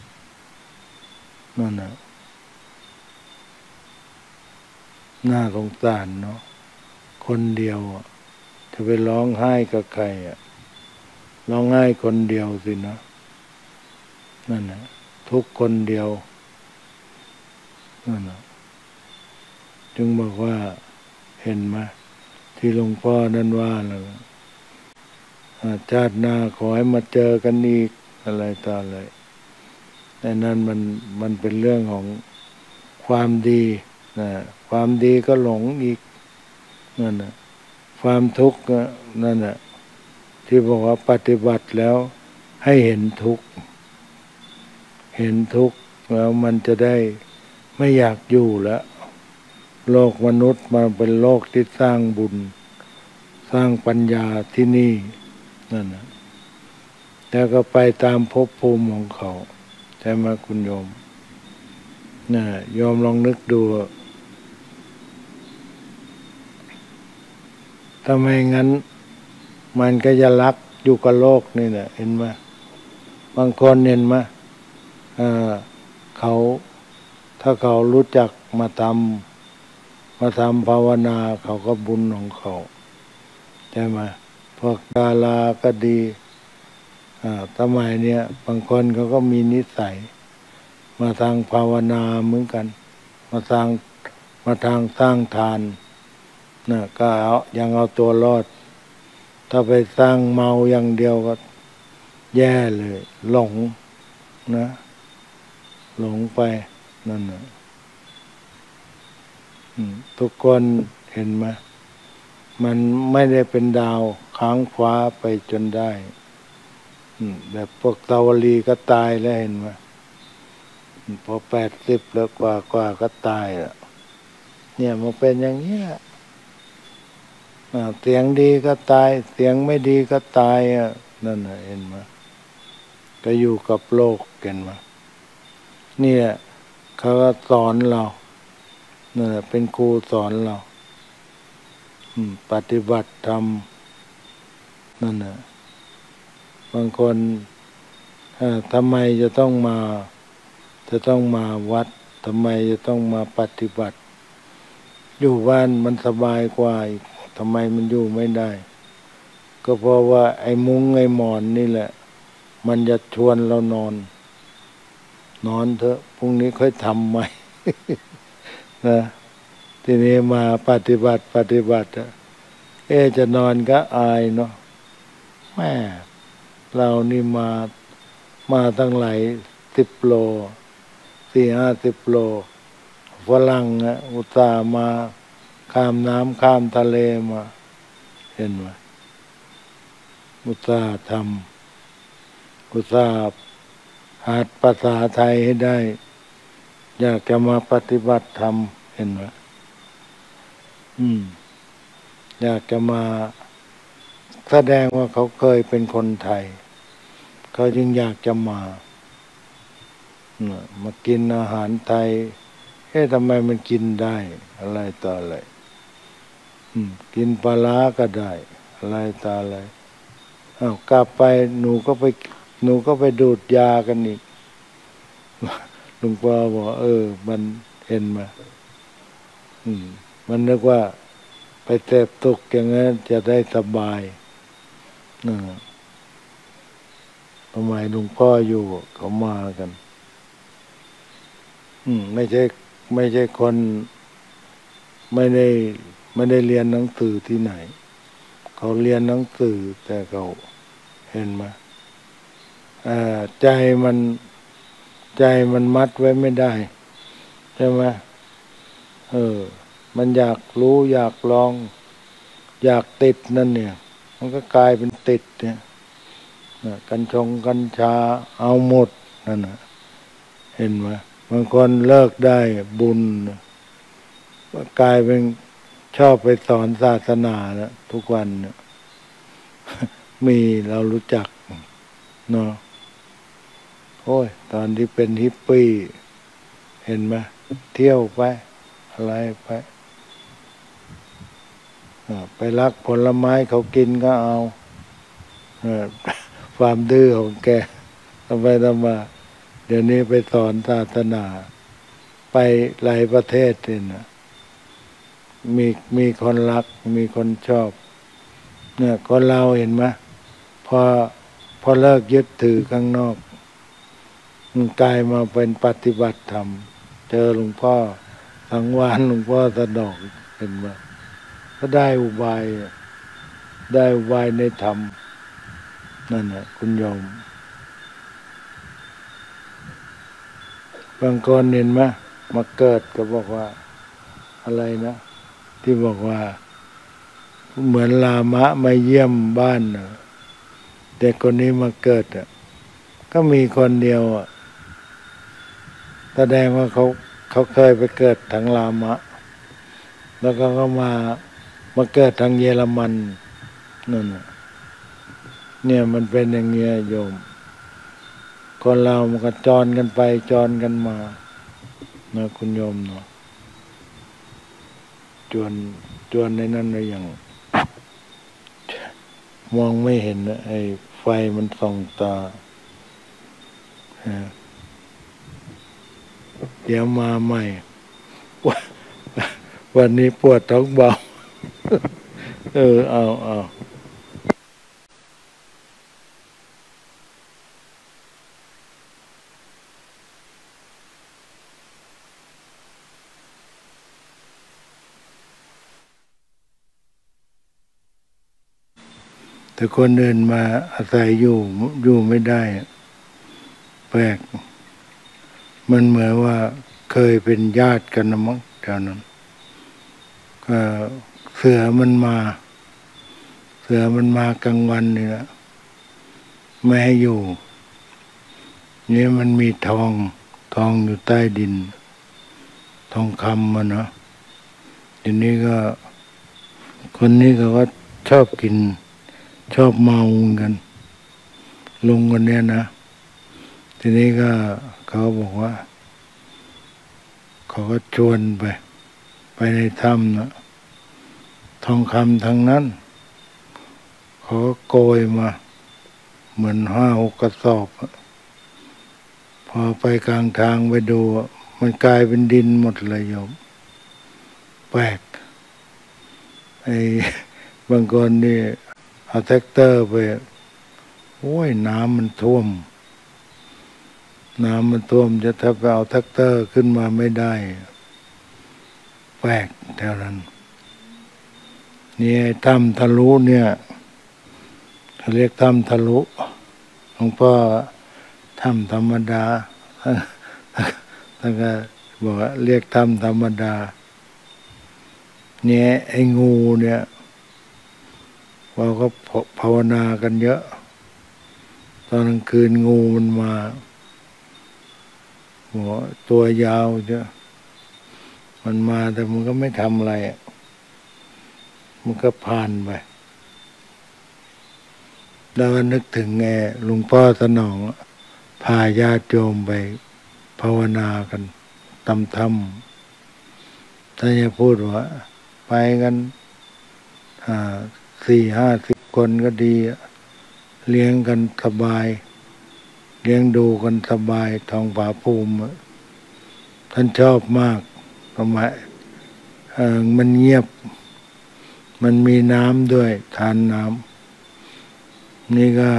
Speaker 1: นั่นน่ะน่าสงสารเนาะคนเดียวจะไปร้องไห้กับใครอ่ะร้องไห้คนเดียวสินะนั่นน่ะทุกคนเดียวนั่นน่ะจึงบอกว่าเห็นไหมที่หลวงพ่อนั่นว่าแล้วชาติหน้าขอให้มาเจอกันอีกอะไรต่ออะไรแต่นั้นมันมันเป็นเรื่องของความดีนะความดีก็หลงอีกนั่นนะความทุกข์นั่นน่ะที่บอกว่าปฏิบัติแล้วให้เห็นทุกข์เห็นทุกข์แล้วมันจะได้ไม่อยากอยู่แล้วโลกมนุษย์มันเป็นโลกที่สร้างบุญสร้างปัญญาที่นี่นั่นนะแล้วก็ไปตามภพภูมิของเขาใช่ไหมคุณโยมนะโยมลองนึกดูถ้าไม่งั้นมันก็จะรักอยู่กับโลกนี่แหละเห็นไหมบางคนเห็นไหมเขาถ้าเขารู้จักมาทำมาทำภาวนาเขาก็บุญของเขาใช่ไหมพวกดาราก็ดีสมัยเนี้ยบางคนเขาก็มีนิสัยมาทางภาวนาเหมือนกันมาทางมาทางสร้างทานนะก็เอายังเอาตัวรอดถ้าไปสร้างเมาอย่างเดียวก็แย่เลยหลงนะหลงไปนั่นนะทุกคนเห็นไหมมันไม่ได้เป็นดาวค้างฟ้าไปจนได้แบบพวกตาวลีก็ตายแล้วเห็นไหมพอแปดสิบแล้วกว่ากว่าก็ตายแล้วเนี่ยมันเป็นอย่างนี้แหละเสียงดีก็ตายเสียงไม่ดีก็ตายอ่ะนั่นน่ะเห็นไหมก็อยู่กับโลกกันมาเนี่ยเขาก็สอนเรานั่นแหละเป็นครูสอนเราปฏิบัติธรรมนั่นแหละบางคนทำไมจะต้องมาจะต้องมาวัดทำไมจะต้องมาปฏิบัติอยู่บ้านมันสบายกว่าอีกทำไมมันอยู่ไม่ได้ก็เพราะว่าไอ้มุ้งไอ้หมอนนี่แหละมันจะชวนเรานอนนอนเถอะพรุ่งนี้ค่อยทำใหม่ นะทีนี้มาปฏิบัติปฏิบัติเอ๊ะจะนอนก็อายเนาะแม่เรานี่มามาตั้งหลายสิบโลสี่ห้าสิบโลฝรั่งอะอุตส่าห์มาข้ามน้ำข้ามทะเลมาเห็นไหมอุตส่าห์ทำอุตส่าห์หัดภาษาไทยให้ได้อยากจะมาปฏิบัติธรรมเห็นไหมอืมอยากจะมาแสดงว่าเขาเคยเป็นคนไทยเขาจึงอยากจะมามากินอาหารไทยเอ๊ะทำไมมันกินได้อะไรต่ออะไรกินปลาร้าก็ได้อะไรต่ออะไรอ้าวกลับไปหนูก็ไปหนูก็ไปดูดยากันอีกหลวงพ่อบอกเออมันเห็นมาอืมมันนึกว่าไปเสพตุกอย่างนั้นจะได้สบายนะทำไมหลวงพ่ออยู่เขามากัน อืมไม่ใช่ไม่ใช่คนไม่ได้ไม่ได้เรียนหนังสือที่ไหนเขาเรียนหนังสือแต่เขาเห็นไหมใจมันใจมันมัดไว้ไม่ได้ใช่ไหมเออมันอยากรู้อยากลองอยากติดนั่นเนี่ยมันก็กลายเป็นติดเนี่ยกัญชงกัญชาเอาหมดนั่นนะเห็นไหมบางคนเลิกได้บุญกลายเป็นชอบไปสอนศาสนาแล้วทุกวันมีเรารู้จักเนาะโอ้ยตอนที่เป็นฮิปปี้เห็นไหมเที่ยวไปอะไรไปไปรักผลไม้เขากินก็เอาความดื้อของแกทำไปทำมาเดี๋ยวนี้ไปสอนศาสนาไปหลายประเทศเลยนะมีมีคนรักมีคนชอบเนี่ยคนเราเห็นไหมพอพอเลิกยึดถือข้างนอกมันกลายมาเป็นปฏิบัติธรรมเจอหลวงพ่อสังวานหลวงพ่อสะดอกเห็นไหมก็ได้อุบายได้อุบายในธรรมนั่นแหละคุณโยมบางคนเห็นไหมมาเกิดก็บอกว่าอะไรนะที่บอกว่าเหมือนลามะมาเยี่ยมบ้านนะแต่คนนี้มาเกิดอ่ะก็มีคนเดียวอ่ะแสดงว่าเขาเขาเคยไปเกิดทางลามะแล้วก็เขามามาเกิดทางเยอรมันนั่นน่ะเนี่ยมันเป็นอย่างเงี้ยโยมคนเรามันก็จรกันไปจรกันมานะคุณโยมเนาะจวนจวนในนั้นเลยอย่างมองไม่เห็นนะไอ้ไฟมันส่องตาเดี๋ยวมาใหม่วันนี้ปวดท้องเบาเออเอาเอาแต่คนอื่นมาอาศัยอยู่อยู่ไม่ได้แปลกมันเหมือนว่าเคยเป็นญาติกันนะมั้งแถวนั้นก็เสือมันมาเสือมันมากลางวันนี่แหละไม่ให้อยู่นี่มันมีทองทองอยู่ใต้ดินทองคำมันเนาะทีนี้ก็คนนี้ก็ว่าชอบกินชอบเมากันลุงคนเนี้ยนะทีนี้ก็เขาบอกว่าเขาก็ชวนไป ไปในถ้ำนะทองคำทั้งนั้นเขาก็โกยมาเหมือนห้าหกกระสอบพอไปกลางทางไปดูมันกลายเป็นดินหมดเลยโยมแปลกไอ้บางคนนี่เอาแท็กเตอร์ไปโอ้ยน้ำมันท่วมน้ำมันท่วมจะถ้าไปเอาแท็กเตอร์ขึ้นมาไม่ได้แปลกแถวนั้นนี่ถ้ำทะลุเนี่ยเขาเรียกถ้ำทะลุหลวงพ่อถ้ำธรรมดาท่านก็บอกว่าเรียกถ้ำธรรมดาเนี่ยไอ้งูเนี่ยเราก็ภาวนากันเยอะตอนกลางคืนงูมันมาหัวตัวยาวเยอะมันมาแต่มันก็ไม่ทำอะไรมันก็ผ่านไปแล้วนึกถึงไงหลวงพ่อสนองพาญาติโยมไปภาวนากันตำธรรมถ้าจะพูดว่าไปกันสี่ห้าสิบคนก็ดีเลี้ยงกันสบายเลี้ยงดูกันสบายทองผาภูมิท่านชอบมากทำไมมันเงียบมันมีน้ำด้วยทานน้ำนี่ก็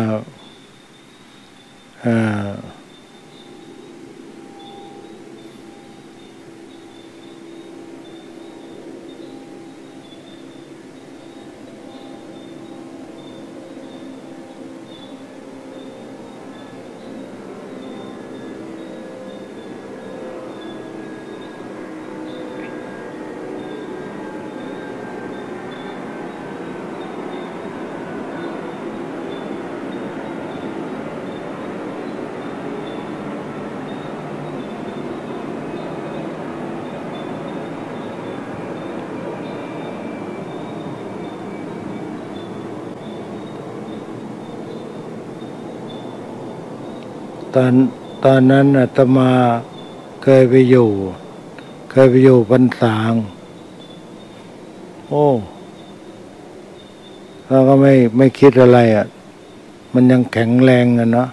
Speaker 1: ตอนตอนนั้นอาตมาเคยไปอยู่เคยไปอยู่พรรษาโอ้เราก็ไม่ไม่คิดอะไรอ่ะมันยังแข็งแรงอ่ะเนาะ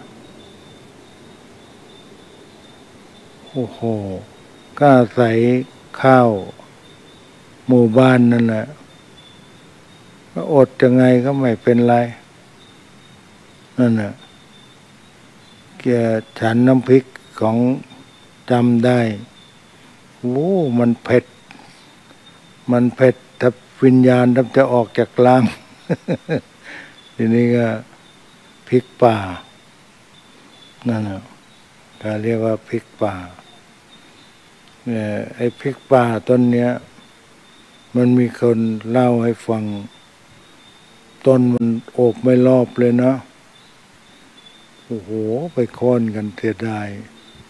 Speaker 1: โอ้โหก็อาศัยข้าวหมู่บ้านนั่นแหละก็อดยังไงก็ไม่เป็นไรนั่นน่ะแกฉันน้ำพริกของจำได้โอ้มันเผ็ดมันเผ็ดถ้าวิญญาณถ้าจะออกจากร่าง ทีนี้ก็พริกป่านั่นน่ะเขาเรียกว่าพริกป่าเนี่ยไอ้พริกป่าต้นเนี้ยมันมีคนเล่าให้ฟังต้นมันโอบไม่รอบเลยนะโอ้โหไปโค่นกันเสียดาย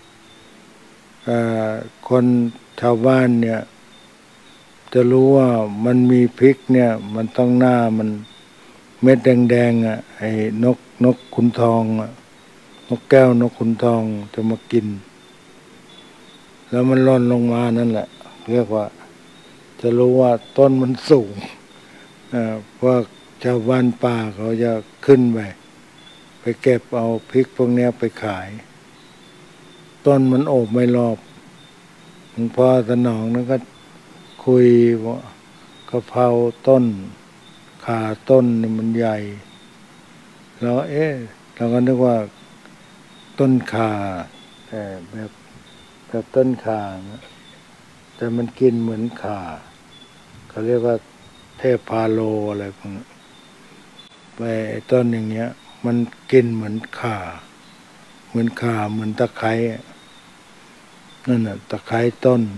Speaker 1: คนชาวบ้านเนี่ยจะรู้ว่ามันมีพริกเนี่ยมันต้องหน้ามันเม็ดแดงๆอ่ะไอ้นกนกขุนทองอ่ะนกแก้วนกขุนทองจะมากินแล้วมันร่อนลงมานั่นแหละเรียกว่าจะรู้ว่าต้นมันสูงเพราะชาวบ้านป่าเขาจะขึ้นไปไปเก็บเอาพริกพวกนี้ไปขายต้นมันโอบไม่รอบหลวงพ่อสนองนั้นก็คุยว่ากะเพราต้นขาต้นมันใหญ่แล้วเอ๊ะเราก็นึกว่าต้นขาแต่แบบแบบต้นขานะแต่มันกินเหมือนขาเขาเรียกว่าเทพพาโลอะไรพวกนี้ไปต้นอย่างเงี้ยมันกินเหมือนข่าเหมือนข่าเหมือนตะไคร้นั่นน่ะตะไคร้ต้น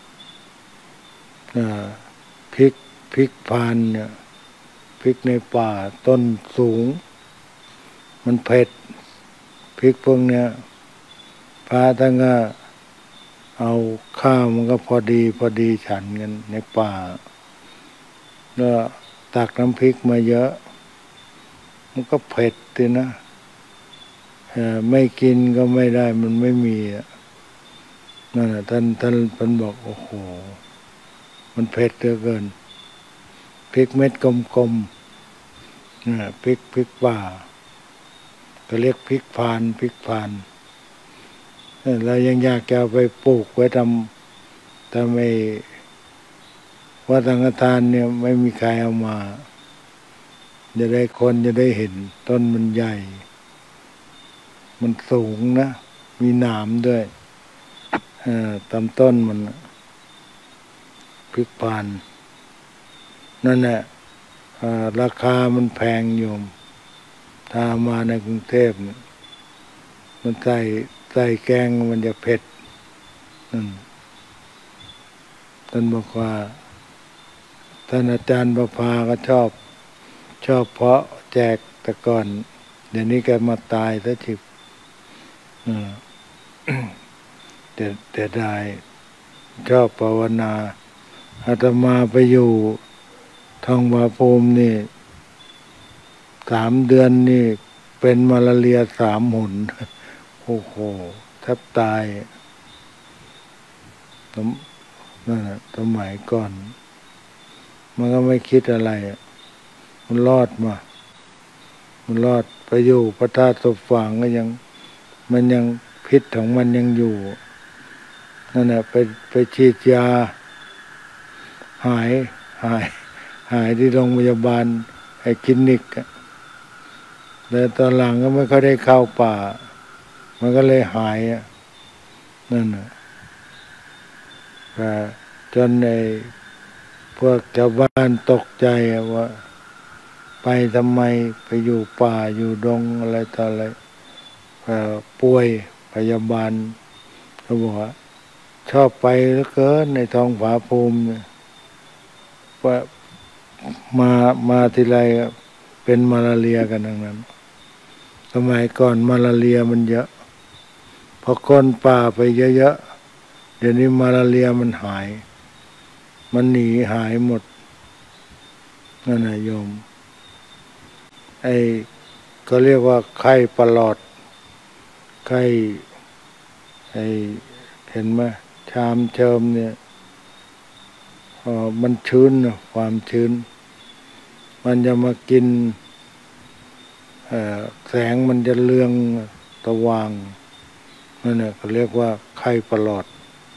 Speaker 1: พริกพริกพานเนี่ยพริกในป่าต้นสูงมันเผ็ดพริกพวกเนี้ยพระท่านก็เอาข้าวมันก็พอดีพอดีฉันกันในป่าแล้วตักน้ำพริกมาเยอะมันก็เผ็ดเลยนะไม่กินก็ไม่ได้มันไม่มีนั่นน่ะท่านท่านท่านบอกโอ้โหมันเผ็ดเหลือเกินพริกเม็ดกลมๆนะพริกพริกป่าก็เรียกพริกพานพริกพานเรายังอยากจะเอาไปปลูกไว้ทำแต่ไม่ว่าสังฆทานเนี่ยไม่มีใครเอามาจะได้คนจะได้เห็นต้นมันใหญ่ มันสูงนะมีหนามด้วยตามต้นมันพริกพานนั่นแหละราคามันแพงโยมถ้ามาในกรุงเทพมันใส่ใส่แกงมันจะเผ็ดนั่นท่านบอกว่าท่านอาจารย์ประภาก็ชอบชอบเพาะแจกแต่ก่อนเดี๋ยวนี้แกมาตายซะทีแต่แต่ได้ชอบภาวนาอาตมาไปอยู่ทองผาภูมินี่สามเดือนนี่เป็นมาลาเรียสามหนโอ้โหแทบตายนั่นแหละสมัยก่อนมันก็ไม่คิดอะไรมันรอดมามันรอดไปอยู่พระธาตุศพฝางก็ยังมันยังพิษของมันยังอยู่นั่นแหละไปไปฉีดยาหายหายหายที่โรงพยาบาลไอ้คลินิกแต่ตอนหลังก็ไม่ค่อยได้เข้าป่ามันก็เลยหายนั่นน่ะจนในพวกชาวบ้านตกใจว่าไปทำไมไปอยู่ป่าอยู่ดงอะไรต่ออะไรป่วยพยาบาลเขาบอกว่าชอบไปเหลือเกินในท้องผาภูมิว่ามามาทีไรเป็นมาลาเรียกันทั้งนั้นสมัยก่อนมาลาเรียมันเยอะพอคนป่าไปเยอะๆเดี๋ยวนี้มาลาเรียมันหายมันหนีหายหมดนั่นนะโยมไอ้ก็เรียกว่าไข้ปลอดไข้ไอ้เห็นไหมชามเชิมเนี่ยอ๋อมันชื้นนะความชื้นมันจะมากินแสงมันจะเรืองตะวางนั่นแหละเขาเรียกว่าไข้ปลอด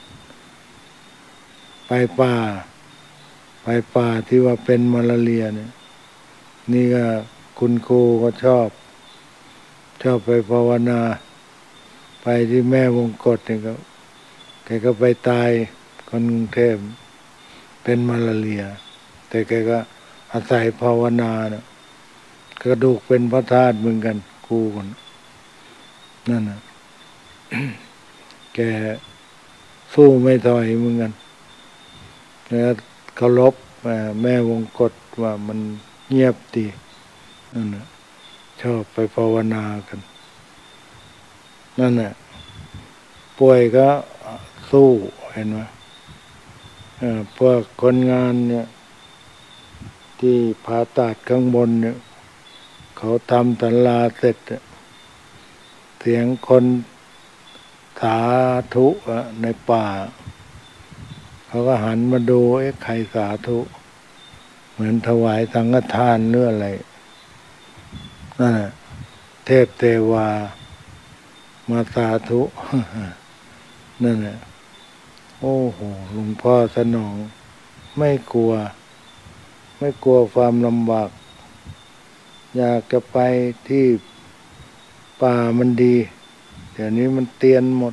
Speaker 1: ไปป่าไปป่าที่ว่าเป็นมาลาเรียเนี่ยนี่ก็คุณครูก็ชอบชอบไปภาวนาไปที่แม่วงกฏเนี่ยก็แกก็ไปตายคนกรุงเทพเป็นมาลาเรียแต่แกก็อาศัยภาวนาเนี่ยกระดูกเป็นพระธาตุเหมือนกันครูคนนั่นน่ะ แกสู้ไม่ถอยเหมือนกันแล้วเคารพแม่วงกฏว่ามันเงียบดีนั่นน่ะชอบไปภาวนากันนั่นน่ะป่วยก็สู้เห็นไหมพวกคนงานเนี่ยที่ผ่าตัดข้างบนเนี่ยเขาทำสันลาเสร็จเสียงคนสาธุในป่าเขาก็หันมาดูเอ๊ะใครสาธุเหมือนถวายสังฆทานหรืออะไรนั่นแหละเทพเทวามาสาธุนั่นแหละโอ้โหหลวงพ่อสนองไม่กลัวไม่กลัวความลำบากอยากจะไปที่ป่ามันดีเดี๋ยวนี้มันเตียนหมด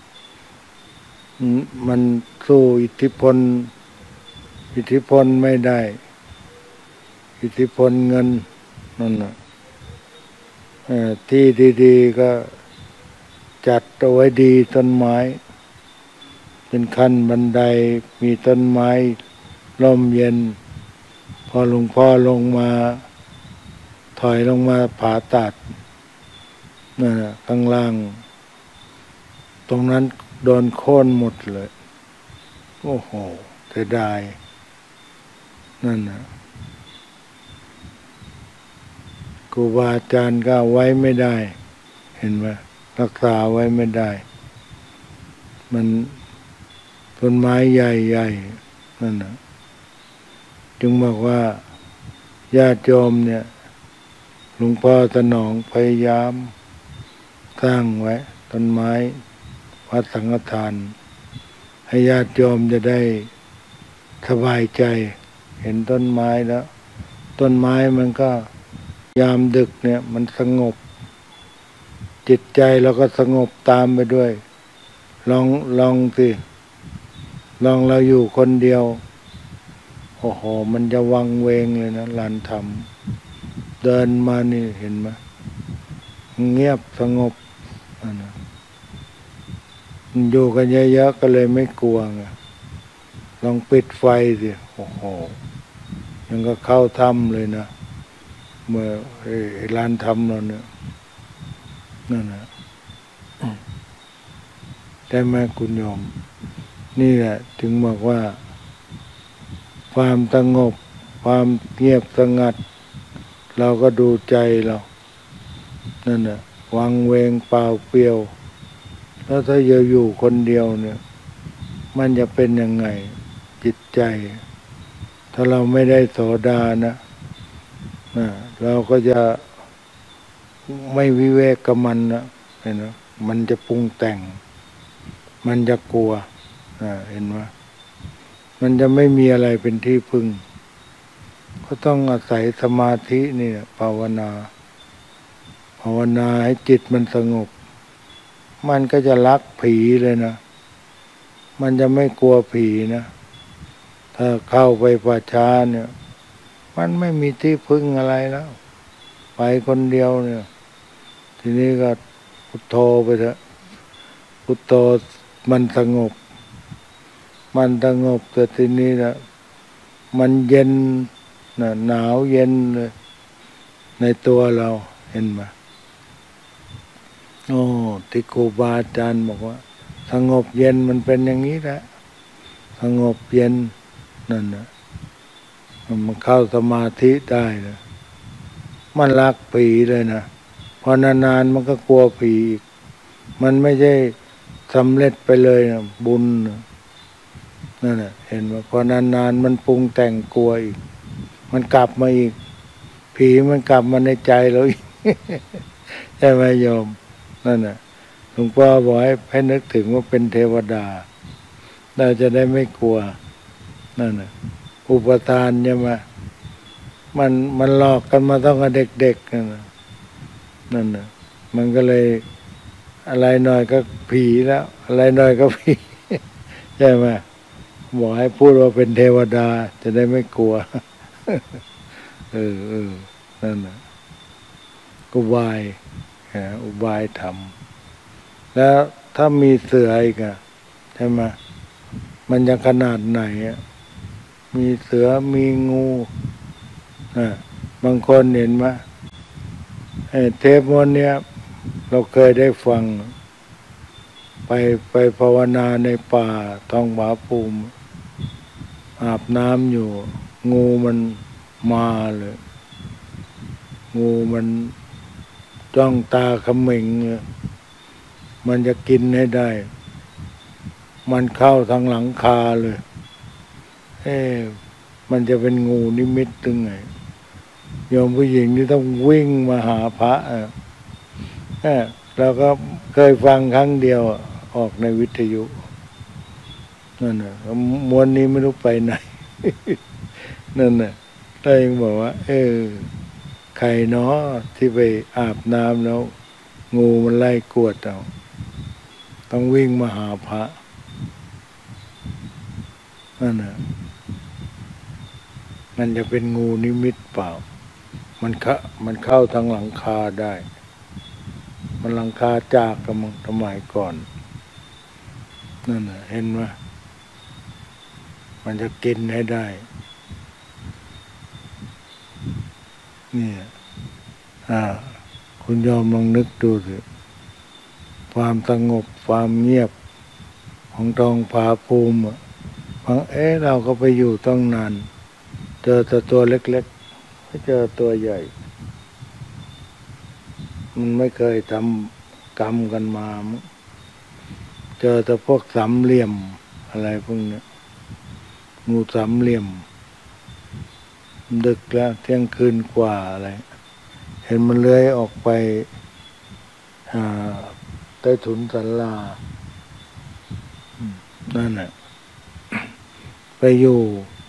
Speaker 1: มันสู้อิทธิพลอิทธิพลไม่ได้อิทธิพลเงินนั่นน่ะที่ดีๆก็จัดเอาไว้ดีต้นไม้เป็นขั้นบันไดมีต้นไม้ร่มเย็นพอหลวงพ่อลงมาถอยลงมาผ่าตัดนั่นน่ะข้างล่างตรงนั้นโดนโค่นหมดเลยโอ้โหเสียดายนั่นน่ะครูบาอาจารย์ก็ไว้ไม่ได้เห็นไหมรักษาไว้ไม่ได้มันต้นไม้ใหญ่ๆนั่นนะจึงบอกว่าญาติโยมเนี่ยหลวงพ่อสนองพยายามสร้างไว้ต้นไม้วัดสังฆทานให้ญาติโยมจะได้สบายใจเห็นต้นไม้แล้วต้นไม้มันก็ยามดึกเนี่ยมันสงบจิตใจเราก็สงบตามไปด้วยลองลองสิลองเราอยู่คนเดียวโอ้โหมันจะวังเวงเลยนะลานธรรมเดินมานี่เห็นไหมเงียบสงบนะอยู่กันเยอะๆก็เลยไม่กลัวไงลองปิดไฟสิโอ้โหยังก็เข้าถ้ำเลยนะเมื่อลานธรรมเราเนี่ยนั่นนะแต่แม่คุณโยมนี่แหละถึงบอกว่าความสงบความเงียบสงัดเราก็ดูใจเรานั่นน่ะวังเวงเปล่าเปลี่ยวแล้วถ้าเราอยู่คนเดียวเนี่ยมันจะเป็นยังไงจิตใจถ้าเราไม่ได้โสดานะนะเราก็จะไม่วิเวกกับมันนะเห็นไหมมันจะปรุงแต่งมันจะกลัวนะเห็นไหมมันจะไม่มีอะไรเป็นที่พึ่งก็ต้องอาศัยสมาธินี่ภาวนาภาวนาให้จิตมันสงบมันก็จะรักผีเลยนะมันจะไม่กลัวผีนะถ้าเข้าไปป่าช้าเนี่ยมันไม่มีที่พึ่งอะไรแล้วไปคนเดียวเนี่ยทีนี้ก็พุทโธไปเถอะพุทโธมันสงบมันสงบแต่ทีนี้นะมันเย็นนะหนาวเย็นเลยในตัวเราเห็นไหมโอ้ที่ครูบาอาจารย์บอกว่าสงบเย็นมันเป็นอย่างนี้แหละสงบเย็นนั่นนะมันเข้าสมาธิได้นะมันรักผีเลยนะพอนานๆมันก็กลัวผีอีกมันไม่ใช่สำเร็จไปเลยนะบุญนั่นน่ะเห็นว่าพอนานๆมันปรุงแต่งกลัวอีกมันกลับมาอีกผีมันกลับมาในใจเราอีก ใช่ไหมโยมนั่นน่ะหลวงพ่อบอกให้ให้นึกถึงว่าเป็นเทวดาเราจะได้ไม่กลัวนั่นน่ะอุปทานใช่ไหมมันมันหลอกกันมาตั้งแต่เด็กๆนั่นน่ะนั่นน่ะมันก็เลยอะไรหน่อยก็ผีแล้วอะไรหน่อยก็ผีใช่ไหมบอกให้พูดว่าเป็นเทวดาจะได้ไม่กลัว เออเออนั่นน่ะอุบายอุบายธรรมแล้วถ้ามีเสืออีกอะใช่ไหมมันจะขนาดไหนอะมีเสือมีงูอ่ะบางคนเห็นไหมเทปวันเนี้ยเราเคยได้ฟังไปไปภาวนาในป่าท้องผาภูมิอาบน้ำอยู่งูมันมาเลยงูมันจ้องตาเขม็งมันจะกินให้ได้มันเข้าทางหลังคาเลยเอ๊ะมันจะเป็นงูนิมิตตึงไงโยมผู้หญิงนี่ต้องวิ่งมาหาพระอ่ะเราก็เคยฟังครั้งเดียวออกในวิทยุนั่นน่ะมวนนี้ไม่รู้ไปไหน นั่นน่ะได้ยังบอกว่าเออใครเนาะที่ไปอาบน้ำแล้วงูมันไล่กวดเอาต้องวิ่งมาหาพระนั่นน่ะมันจะเป็นงูนิมิตเปล่ามันเข้ามันเข้าทางหลังคาได้มันหลังคาจากกับมันสมัยก่อนนั่นน่ะเห็นไหมมันจะกินให้ได้นี่อ่าคุณยอมลองนึกดูสิความสงบความเงียบของท้องผาภูมิบางเอ๊ะเราก็ไปอยู่ต้องนานเจอแต่ตัวเล็กๆไม่เจอตัวใหญ่มันไม่เคยทำกรรมกันมาเจอแต่พวกสามเหลี่ยมอะไรพวกนี้งูสามเหลี่ยมดึกแล้วเที่ยงคืนกว่าอะไรเห็นมันเลื้อยออกไปหาใต้ถุนศาลานั่นแหละไปอยู่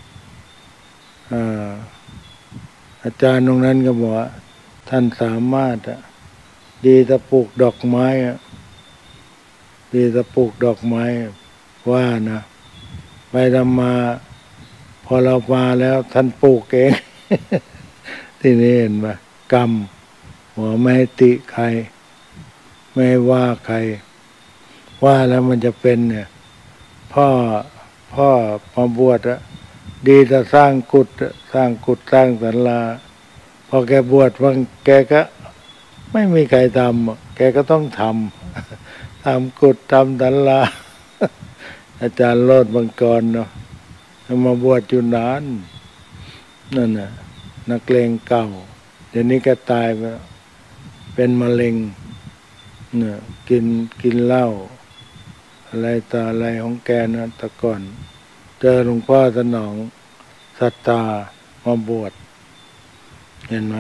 Speaker 1: อาอาจารย์ตรงนั้นก็บอกว่าท่านสามารถอะดีจะปลูกดอกไม้อะดีจะปลูกดอกไม้ว่านะไปทำมาพอเรามาแล้วท่านปลูกเอง ที่นี่เห็นไหมกรรมหัวไม่ให้ติใครไม่ให้ว่าใครว่าแล้วมันจะเป็นเนี่ยพ่อพ่อมาบวชอะดีจะสร้างกุฏสร้างกุฏสร้างศาลาพอแกบวชว่าแกก็ไม่มีใครทำแกก็ต้องทำทำกุฏทำศาลา อาจารย์โลดบังกรเนาะมาบวชอยู่นานนั่นน่ะนักเลงเก่าเดี๋ยวนี้แกตายไปเป็นมะเร็งเนี่ยกินกินเหล้าอะไรต่ออะไรของแกนะแต่ก่อนเจอหลวงพ่อสนองศรัทธามาบวชเห็นไหม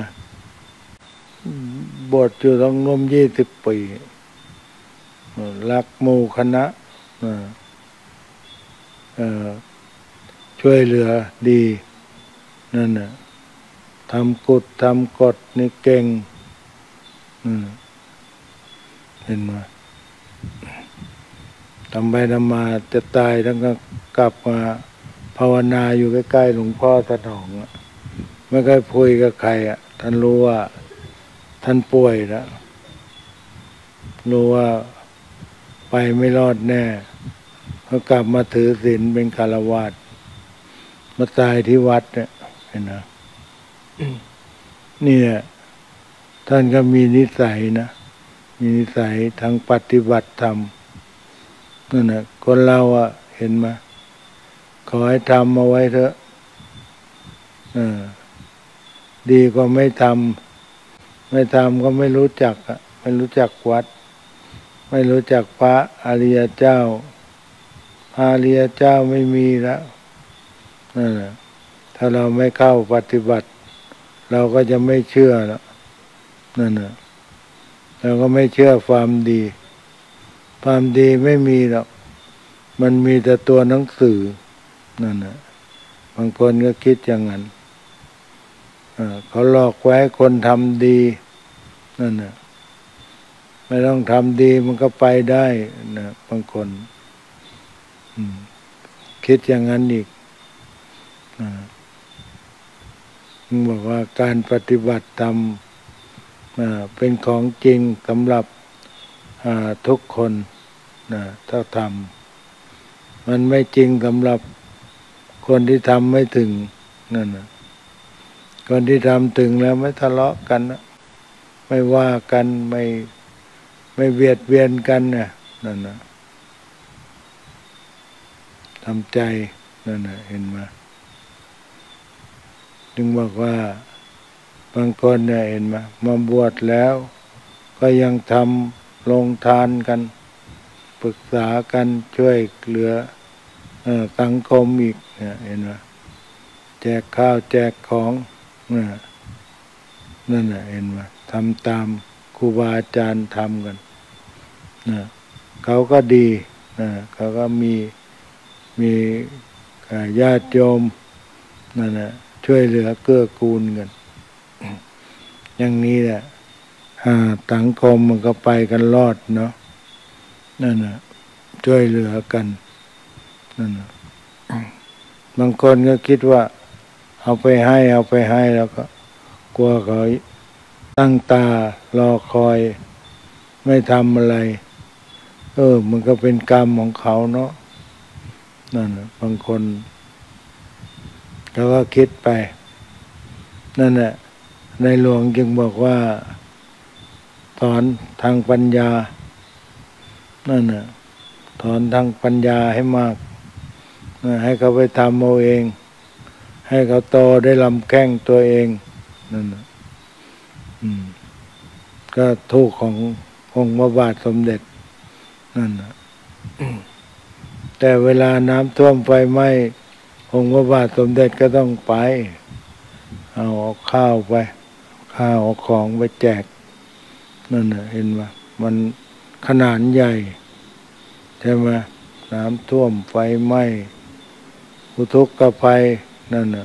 Speaker 1: บวชอยู่ต้องร่วมยี่สิบปีรักหมู่คณะช่วยเหลือดีนั่นน่ะทำกุฏทำกฎนี่เก่งเห็นไหมทำไปทำมาจะตายแล้วก็กลับมาภาวนาอยู่ใกล้ๆหลวงพ่อสนองไม่เคยคุยกับใครอ่ะท่านรู้ว่าท่านป่วยแล้วรู้ว่าไปไม่รอดแน่ก็กลับมาถือศีลเป็นฆราวาสมาตายที่วัดเนี่ยเห็นไหมเนี่ยท่านก็มีนิสัยนะมีนิสัยทางปฏิบัติธรรมนั่นน่ะคนเราอ่ะเห็นไหมขอให้ทำเอาไว้เถอะดีกว่าไม่ทำไม่ทำก็ไม่รู้จักอ่ะไม่รู้จักวัดไม่รู้จักพระอริยเจ้าพระอริยเจ้าไม่มีแล้วนั่นแหละถ้าเราไม่เข้าปฏิบัติเราก็จะไม่เชื่อแล้วนั่นแหละเราก็ไม่เชื่อความดีความดีไม่มีหรอกมันมีแต่ตัวหนังสือนั่นแหละบางคนก็คิดอย่างนั้นเขาหลอกไว้คนทำดีนั่นแหละไม่ต้องทำดีมันก็ไปได้นะบางคนคิดอย่างนั้นอีกบอกว่าการปฏิบัติธรรมเป็นของจริงสำหรับทุกคนนะถ้าทำมันไม่จริงสำหรับคนที่ทำไม่ถึงนั่นนะคนที่ทำถึงแล้วไม่ทะเลาะกันนะไม่ว่ากันไม่ไม่เบียดเบียนกันนะนั่นนะทำใจนั่นนะเห็นไหมจึงบอกว่าบางคนเนี่ยเห็นไหมมาบวชแล้วก็ยังทำลงทานกันปรึกษากันช่วยเหลือสังคมอีกเห็นไหมแจกข้าวแจกของนั่นน่ะเห็นไหมทำตามครูบาอาจารย์ทำกันนะเขาก็ดีนะเขาก็มีมีญาติโยมนั่นน่ะช่วยเหลือเกื้อกูลกันอย่างนี้แหละสังคมมันก็ไปกันรอดเนาะนั่นน่ะช่วยเหลือกันนั่นน่ะบางคนก็คิดว่าเอาไปให้เอาไปให้แล้วก็กลัวเขาตั้งตารอคอยไม่ทำอะไรเออมันก็เป็นกรรมของเขาเนาะนั่นน่ะบางคนเขาก็คิดไปนั่นแหละในหลวงจึงบอกว่าสอนทางปัญญานั่นน่ะสอนทางปัญญาให้มากให้เขาไปทำเอาเองให้เขาโตได้ลำแข้งตัวเองนั่นน่ะก็ถูกขององค์พระบาทสมเด็จนั่นน่ะแต่เวลาน้ำท่วมไฟไหม้องค์พระบาทสมเด็จก็ต้องไปเอาข้าวไปข้าวเอาของไปแจกนั่นน่ะเห็นไหมมันขนาดใหญ่ใช่ไหมน้ำท่วมไฟไหม้อุทกภัยนั่นน่ะ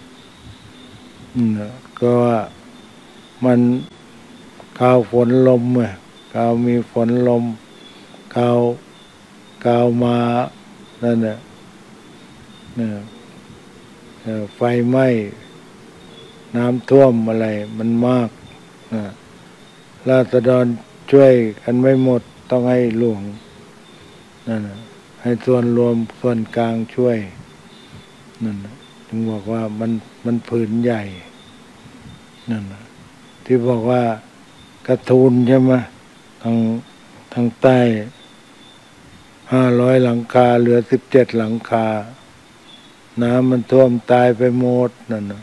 Speaker 1: ก็ว่ามันข่าวฝนลมอ่ะข่าวมีฝนลมข่าวข่าวมานั่นน่ะเนี่ยไฟไหม้น้ำท่วมอะไรมันมากนะราษฎรช่วยกันไม่หมดต้องให้หลวงนั่นน่ะให้ส่วนรวมส่วนกลางช่วยนั่นน่ะถึงบอกว่ามันมันผืนใหญ่นั่นน่ะที่บอกว่ากระทูลใช่ไหมทางทางใต้ห้าร้อยหลังคาเหลือสิบเจ็ดหลังคาน้ำมันท่วมตายไปหมดนั่นน่ะ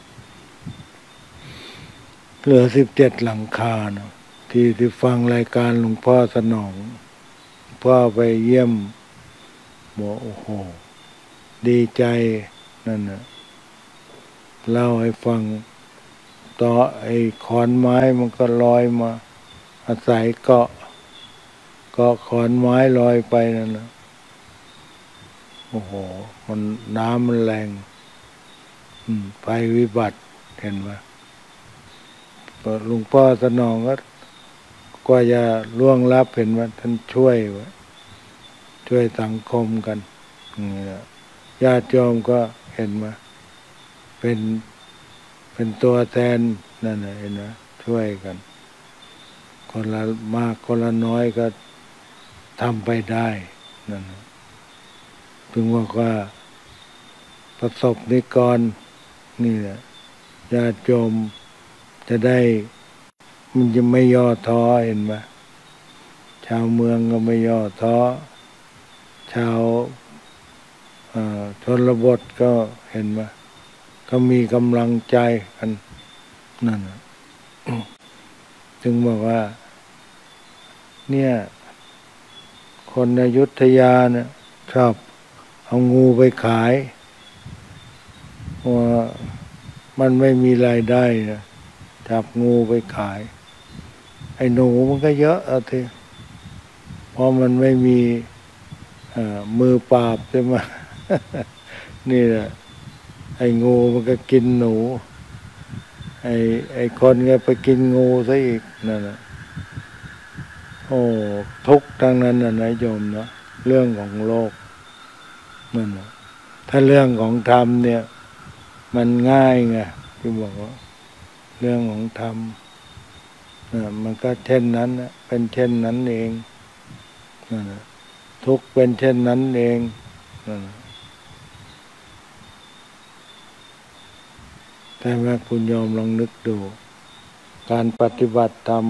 Speaker 1: เหลือสิบเจ็ดหลังคาเนาะที่ที่ฟังรายการหลวงพ่อสนองพ่อไปเยี่ยมบอกโอ้โหดีใจนั่นน่ะเล่าให้ฟังต่อไอ้ขอนไม้มันก็ลอยมาอาศัยเกาะเกาะขอนไม้ลอยไปนั่นน่ะโอ้โหมันน้ำมันแรงอืมภัยวิบัติเห็นไหมหลวงพ่อสนองก็กว่าจะล่วงลับเห็นว่าท่านช่วยไว้ช่วยสังคมกันญาติโยมก็เห็นมาเป็นเป็นตัวแทนนั่นเห็นไหมช่วยกันคนละมากคนละน้อยก็ทำไปได้นั่นถึงบอกว่าประสบนิกรนี่แหละญาติโยมจะได้มันจะไม่ย่อท้อเห็นไหมชาวเมืองก็ไม่ย่อท้อชาวชนบทก็เห็นไหมก็มีกำลังใจกันนั่นจึงบอกว่าเนี่ยคนอยุธยาเนี่ยชอบเอางูไปขายว่ามันไม่มีรายได้นะจับงูไปขายไอ้หนูมันก็เยอะอะทีเพราะมันไม่มีมือปราบใช่ไหม นี่แหละไอ้งูมันก็กินหนูไอ้ไอ้คนก็ไปกินงูซะอีกนั่นแหละโอ้ทุกข์ทั้งนั้นนะนายโยมเนาะเรื่องของโลกนั่นนะถ้าเรื่องของธรรมเนี่ยมันง่ายไงที่บอกว่าเรื่องของธรรมนะมันก็เช่นนั้นนะเป็นเช่นนั้นเองนั่นนะทุกข์เป็นเช่นนั้นเองนั่นนะแต่แม่คุณโยมลองนึกดูการปฏิบัติธรรม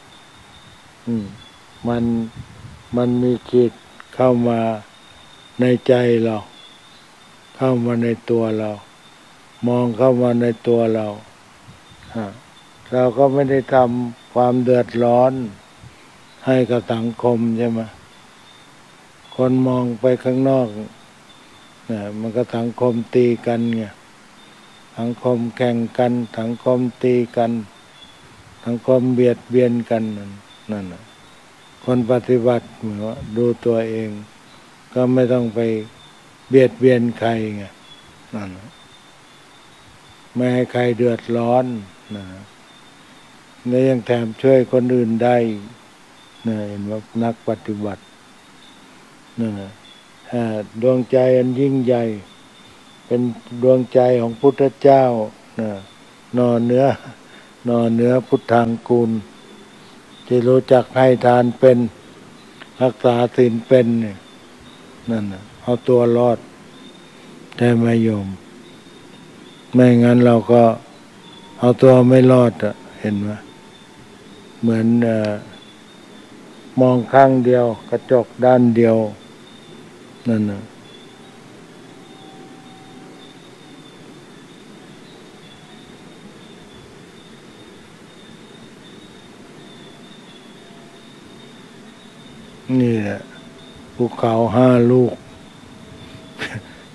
Speaker 1: มันมันมีจิตเข้ามาในใจเราเข้ามาในตัวเรามองเข้ามาในตัวเราเราก็ไม่ได้ทำความเดือดร้อนให้กับสังคมใช่ไหมคนมองไปข้างนอกเนี่ยมันก็สังคมตีกันไงสังคมแข่งกันสังคมตีกันสังคมเบียดเบียนกันนั่นน่ะคนปฏิบัติเหมือนว่าดูตัวเองก็ไม่ต้องไปเบียดเบียนใครไงนั่นไม่ให้ใครเดือดร้อนนะและยังแถมช่วยคนอื่นได้นะเห็นว่านักปฏิบัตินั่นนะดวงใจอันยิ่งใหญ่เป็นดวงใจของพุทธเจ้านะนอเนื้อนอเนื้อพุทธังกูลที่รู้จักให้ทานเป็นรักษาศีลเป็นเนี่ยนั่นนะเอาตัวรอดได้ไหมโยมไม่งั้นเราก็เอาตัวไม่รอดอ่ะเห็นไหมเหมือนเอ่อมองข้างเดียวกระจกด้านเดียวนั่นนะนี่แหละภูเขาห้าลูก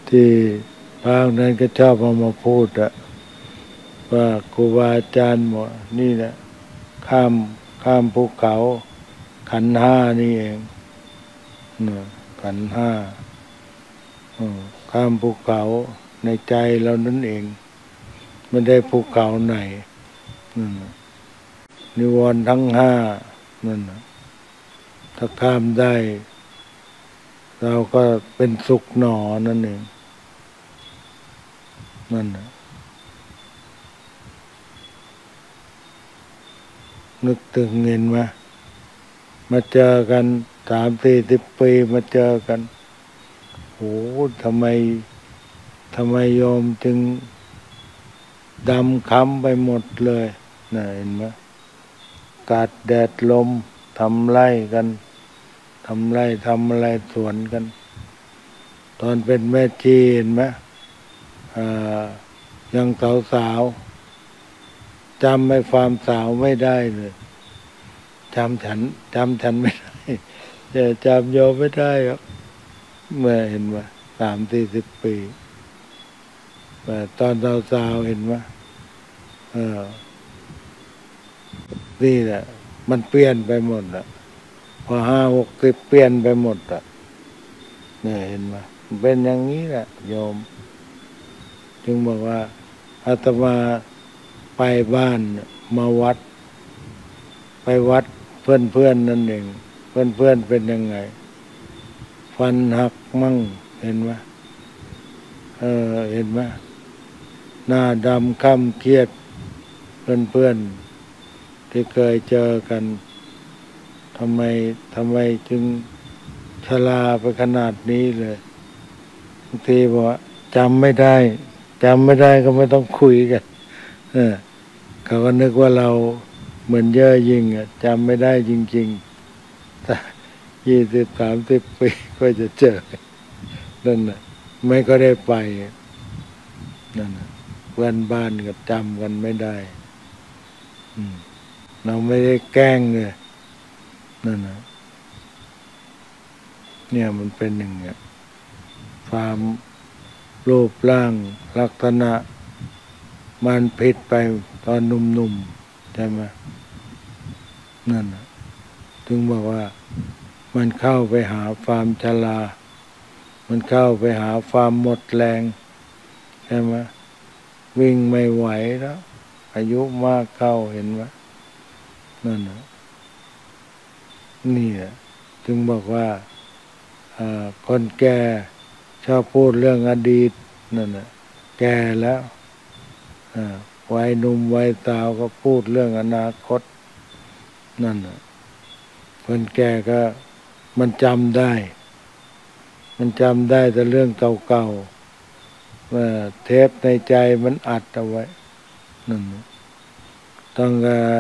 Speaker 1: ที่ภาคนั้นก็ชอบเอามาพูดอะว่าครูบาอาจารย์บอกนี่แหละข้ามข้ามภูเขาขันธ์ห้านี่เองเนี่ยขันธ์ห้าอืมข้ามภูเขาในใจเรานั่นเองไม่ได้ภูเขาไหนนั่นน่ะนิวรณ์ทั้งห้านั่นน่ะถ้าข้ามได้เราก็เป็นสุขหนอนั่นเองนั่นน่ะนึกถึงเงินไหมมาเจอกันสามสี่สิบปีมาเจอกันโหทำไมทำไมโยมจึงดำค้ำไปหมดเลยน่ะเห็นไหมกาดแดดลมทำไร่กันทำไร่ทำอะไรสวนกัน ตอนเป็นแม่ชีเห็นไหมอ่ายังสาวสาวจำไม่ความสาวไม่ได้เลยจำฉันจำฉันไม่ได้จะจำโยมไม่ได้หรอกเมื่อเห็นว่าสามสี่สิบปีแต่ตอนสาวๆเห็นว่าเออนี่แหละมันเปลี่ยนไปหมดอ่ะพอห้าหกสิบเปลี่ยนไปหมดอ่ะเนี่ยเห็นไหมเป็นอย่างนี้แหละโยมจึงบอกว่าอาตมาไปบ้านมาวัดไปวัดเพื่อนเพื่อนนั่นเองเพื่อนเพื่อนเป็นยังไงฟันหักมั่งเห็นไหมเออเห็นไหมหน้าดำค่ำเครียดเพื่อนเพื่อนที่เคยเจอกันทำไมทำไมจึงชราไปขนาดนี้เลยบางทีบอกว่าจำไม่ได้จำไม่ได้ก็ไม่ต้องคุยกันเออเขาก็นึกว่าเราเหมือนเย่อหยิ่งอ่ะจำไม่ได้จริงๆแต่ยี่สิบสามสิบปีก็จะเจอนั่นน่ะไม่ก็ได้ไปนั่นน่ะเพื่อนบ้านก็จำกันไม่ได้อืมเราไม่ได้แกล้งเลยนั่นน่ะเนี่ยมันเป็นหนึ่งอ่ะความรูปร่างลักษณะมันผิดไปตอนหนุ่มๆใช่ไหมนั่นน่ะถึงบอกว่ามันเข้าไปหาความชรามันเข้าไปหาความหมดแรงใช่ไหมวิ่งไม่ไหวแล้วอายุมากเข้าเห็นไหมนั่นน่ะนี่แหละจึงบอกว่าคนแก่ชอบพูดเรื่องอดีตนั่นน่ะแก่แล้ววัยหนุ่มวัยสาวก็พูดเรื่องอนาคตนั่นน่ะคนแก่ก็มันจำได้มันจำได้แต่เรื่องเก่าๆว่าเทปในใจมันอัดเอาไว้นั่นต้อง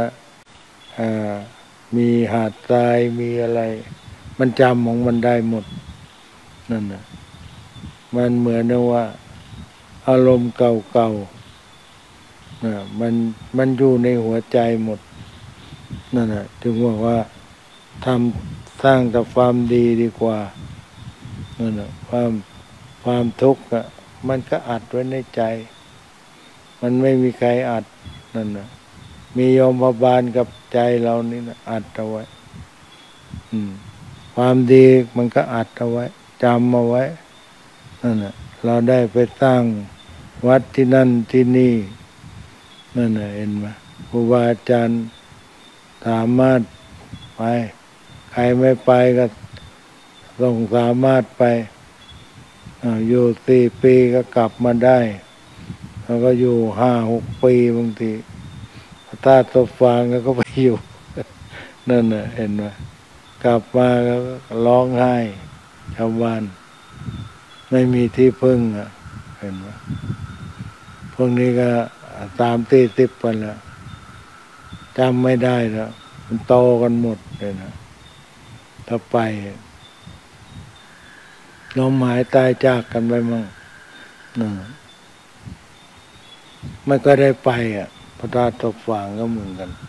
Speaker 1: มีหาดทรายมีอะไรมันจำของมันได้หมดนั่นน่ะมันเหมือนว่าอารมณ์เก่าๆนะมันมันอยู่ในหัวใจหมดนั่นน่ะถึงบอกว่าทำสร้างแต่ความดีดีกว่านั่นน่ะความความทุกข์อ่ะมันก็อัดไว้ในใจมันไม่มีใครอัดนั่นน่ะมีโยมบาลกับใจเรานี่นะอัดเอาไว้อืมความดีมันก็อัดเอาไว้จำเอาไว้นั่นน่ะเราได้ไปสร้างวัดที่นั่นที่นี่นั่นน่ะเห็นไหมครูบาอาจารย์สามารถไปใครไม่ไปก็ต้องสามารถไปอยู่สี่ปีก็กลับมาได้แล้วก็อยู่ห้าหกปีบางทีถ้าตกฟางก็ไปอยู่นั่นน่ะเห็นไหมกลับมาก็ร้องไห้ชาวบ้านไม่มีที่พึ่งอ่ะเห็นไหมพวกนี้ก็สามสี่สิบกันแล้วจำไม่ได้แล้วมันโตกันหมดเลยนะถ้าไปล้มหายตายจากกันไปมั่งนั่นไม่ก็ได้ไปอ่ะพระธาตุตกฟางก็เหมือนกัน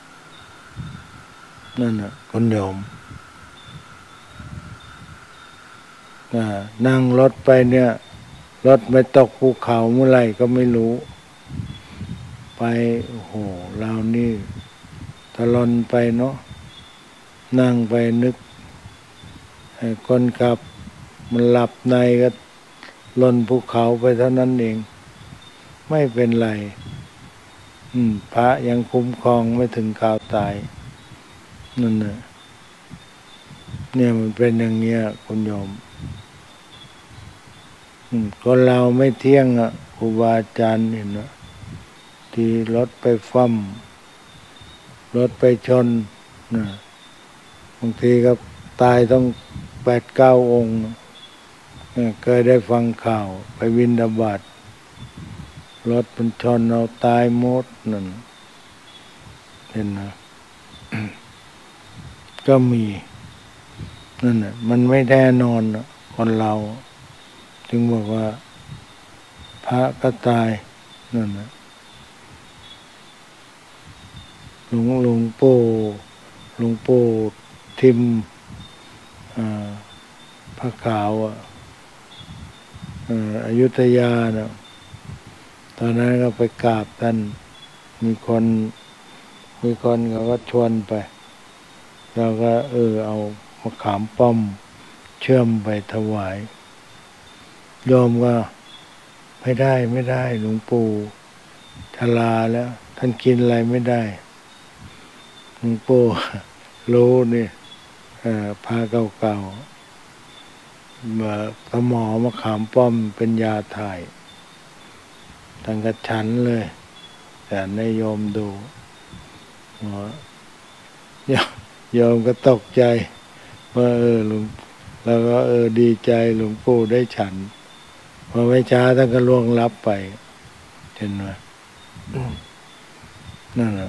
Speaker 1: นั่นน่ะคนโยมนั่งรถไปเนี่ยรถไม่ตกภูเขาเมื่อไหร่ก็ไม่รู้ไปโอ้โหเรานี่ตะลอนไปเนาะนั่งไปนึกไอ้คนขับมันหลับในก็ล่นภูเขาไปเท่านั้นเองไม่เป็นไรอืมพระยังคุ้มครองไม่ถึงข่าวตายนั่นน่ะเนี่ยมันเป็นอย่างเงี้ยคุณโยมอืมคนเราไม่เที่ยงอ่ะครูบาอาจารย์เห็นไหมที่รถไปฟั่มรถไปชนนะบางทีก็ตายต้องแปดเก้าองค์เคยได้ฟังข่าวไปบิณฑบาตรถมันชนเอาตายหมดนั่นเห็นนะ ก็มีนั่นน่ะมันไม่แน่นอนนะคนเราจึงบอกว่าพระก็ตายนั่นนะหลวงหลวงปู่หลวงปู่ทิมพระขาวอ่ะอยุธยาเนาะตอนนั้นก็ไปกราบท่านมีคนมีคนเขาก็ชวนไปเราก็เออเอามะขามป้อมเชื่อมไปถวายโยมก็ไม่ได้ไม่ได้หลวงปู่ชราแล้วท่านกินอะไรไม่ได้หลวงปู่รู้นี่พาเก่าๆมาสมอมะขามป้อมเป็นยาถ่ายตั้งกระฉันเลยแต่ในโยมดูโยมก็ตกใจว่าเออหลวงแล้วก็เออดีใจหลวงปู่ได้ฉันพอไม่ช้าท่านก็ล่วงลับไปเห็นไหมนั่นแหละ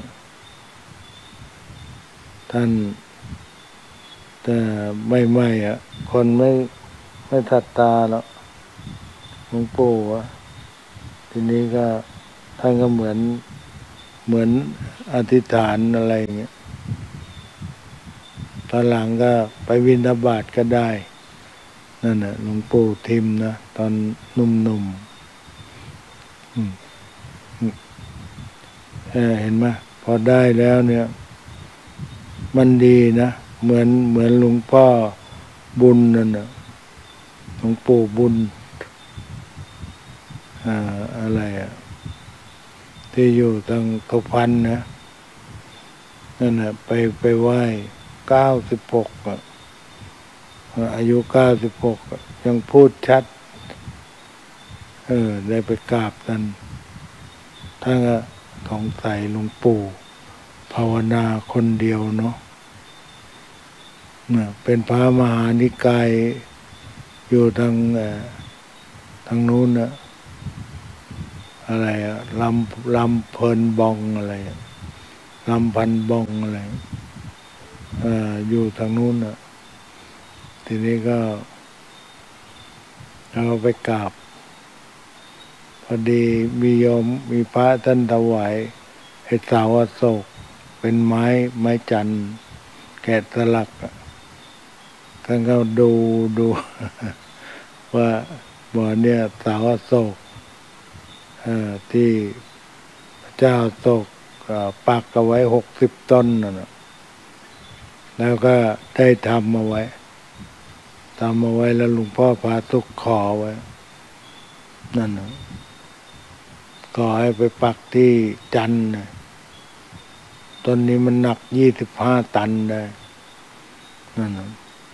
Speaker 1: ท่านแต่ไม่ไม่อ่ะคนไม่ไม่ทัดตาแล้วหลวงปู่อ่ะทีนี้ก็ท่านก็เหมือนเหมือนอธิษฐานอะไรอย่างเงี้ยตอนหลังก็ไปบิณฑบาตก็ได้นั่นน่ะหลวงปู่ทิมนะตอนหนุ่มๆเออเห็นไหมพอได้แล้วเนี่ยมันดีนะเหมือนเหมือนหลวงพ่อบุญนั่นน่ะหลวงปู่บุญอ่าอะไรอ่ะที่อยู่ทางเขาพันนะนั่นน่ะไปไปไหว้เก้าสิบหกอ่ะอายุเก้าสิบหกยังพูดชัดเออได้ไปกราบท่านท่านก็สงสัยหลวงปู่ภาวนาคนเดียวเนาะเนี่ยเป็นพระมหานิกายอยู่ทางทางนู้นนะอะไรอะลำลำเพลินบองอะไรลำพันบองอะไรเอ่ออยู่ทางนู้นนะทีนี้ก็เราไปกราบพอดีมีโยมมีพระท่านถวายไอ้เสาอโศกเป็นไม้ไม้จันทร์แกะสลักท่านก็ดูดูว่าบ่อเนี่ยเสาอโศกที่พระเจ้าอโศกปักเอาไว้หกสิบต้นนะแล้วก็ได้ทำเอาไว้ทำเอาไว้แล้วหลวงพ่อพาทุกขอไว้นั่นนะก็ให้ไปปักที่จันทร์ต้นนี้มันหนักยี่สิบห้าตันได้นั่นนะ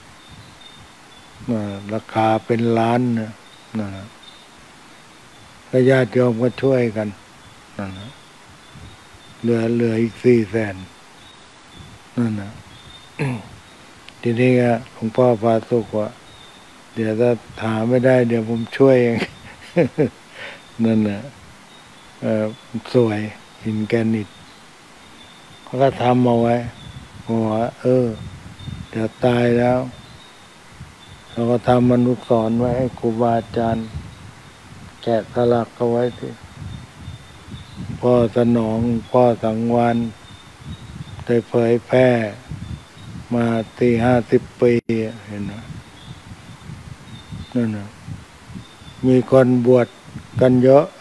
Speaker 1: ราคาเป็นล้านนะนั่นนะก็ญาติโยมก็ช่วยกันนั่นนะเหลือเหลืออีกสี่แสนนั่นนะ ทีนี้ก็หลวงพ่อพาสุกว่าเดี๋ยวถ้าถามไม่ได้เดี๋ยวผมช่วยเอง นั่นน่ะเออสวยหินแกรนิตเขาก็ทำเอาไว้บอกว่าเออเดี๋ยวตายแล้วเราก็ทำมนุษย์สอนไว้ให้ครูบาอาจารย์แกะสลักเอาไว้ที่พ่อสนองพ่อสังวานได้เผยแพร่มาตีห้าสิบปีเห็นไหมนั่นน่ะมีคนบวชกันเยอะ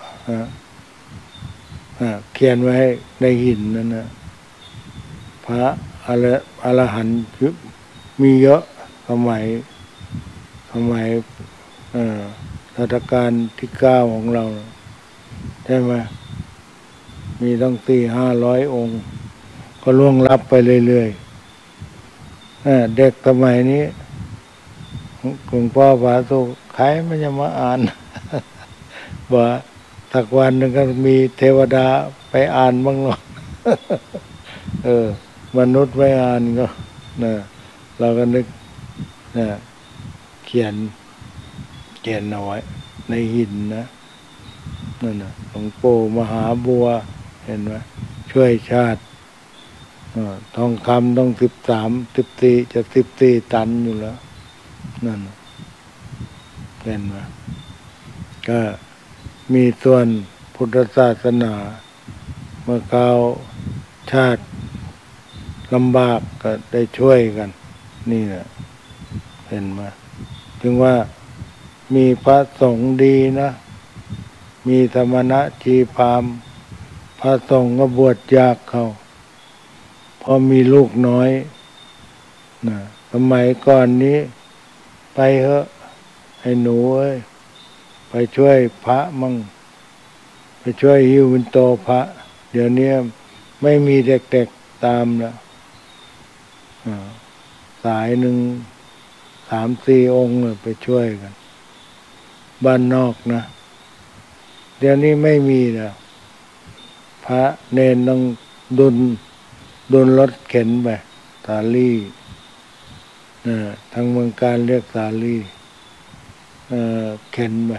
Speaker 1: เขียนไว้ในหินนั่นนะพระอรอรหันต์มีเยอะสมัยสมัยรัชกาลที่เก้าของเราใช่ไหมมีตั้งสี่ห้าร้อยองค์ก็ล่วงลับไปเรื่อยๆเด็กสมัยนี้หลวงพ่อพาสุใครมันจะมาอ่านว่าสักวันหนึ่งก็มีเทวดาไปอ่านบ้างหรอกเออมนุษย์ไม่อ่านก็นะเราก็นึกนะเขียนเขียนเอาไว้ในหินนะนั่นนะหลวงปู่มหาบัวเห็นไหมช่วยชาติทองคำต้องสิบสามสิบสี่จะสิบสี่ตันอยู่แล้วนั่นเห็นไหมก็มีส่วนพุทธศาสนาเมื่อคราวชาติลำบากก็ได้ช่วยกันนี่แหละเห็นไหมถึงว่ามีพระสงฆ์ดีนะมีธรรมณชีพราหมณ์พระสงฆ์ก็บวชยากเขาพอมีลูกน้อยนะสมัยก่อนนี้ไปเถอะให้หนูเอ้ยไปช่วยพระมั่งไปช่วยหิ้ววินโตพระเดี๋ยวนี้ไม่มีเด็กๆตามแล้วสายหนึ่งสามสี่องค์ไปช่วยกันบ้านนอกนะเดี๋ยวนี้ไม่มีแล้วพระเนนต้องดุนดุนรถเข็นไปสาลี่ทางเมืองการเรียกสาลี่เข็นไป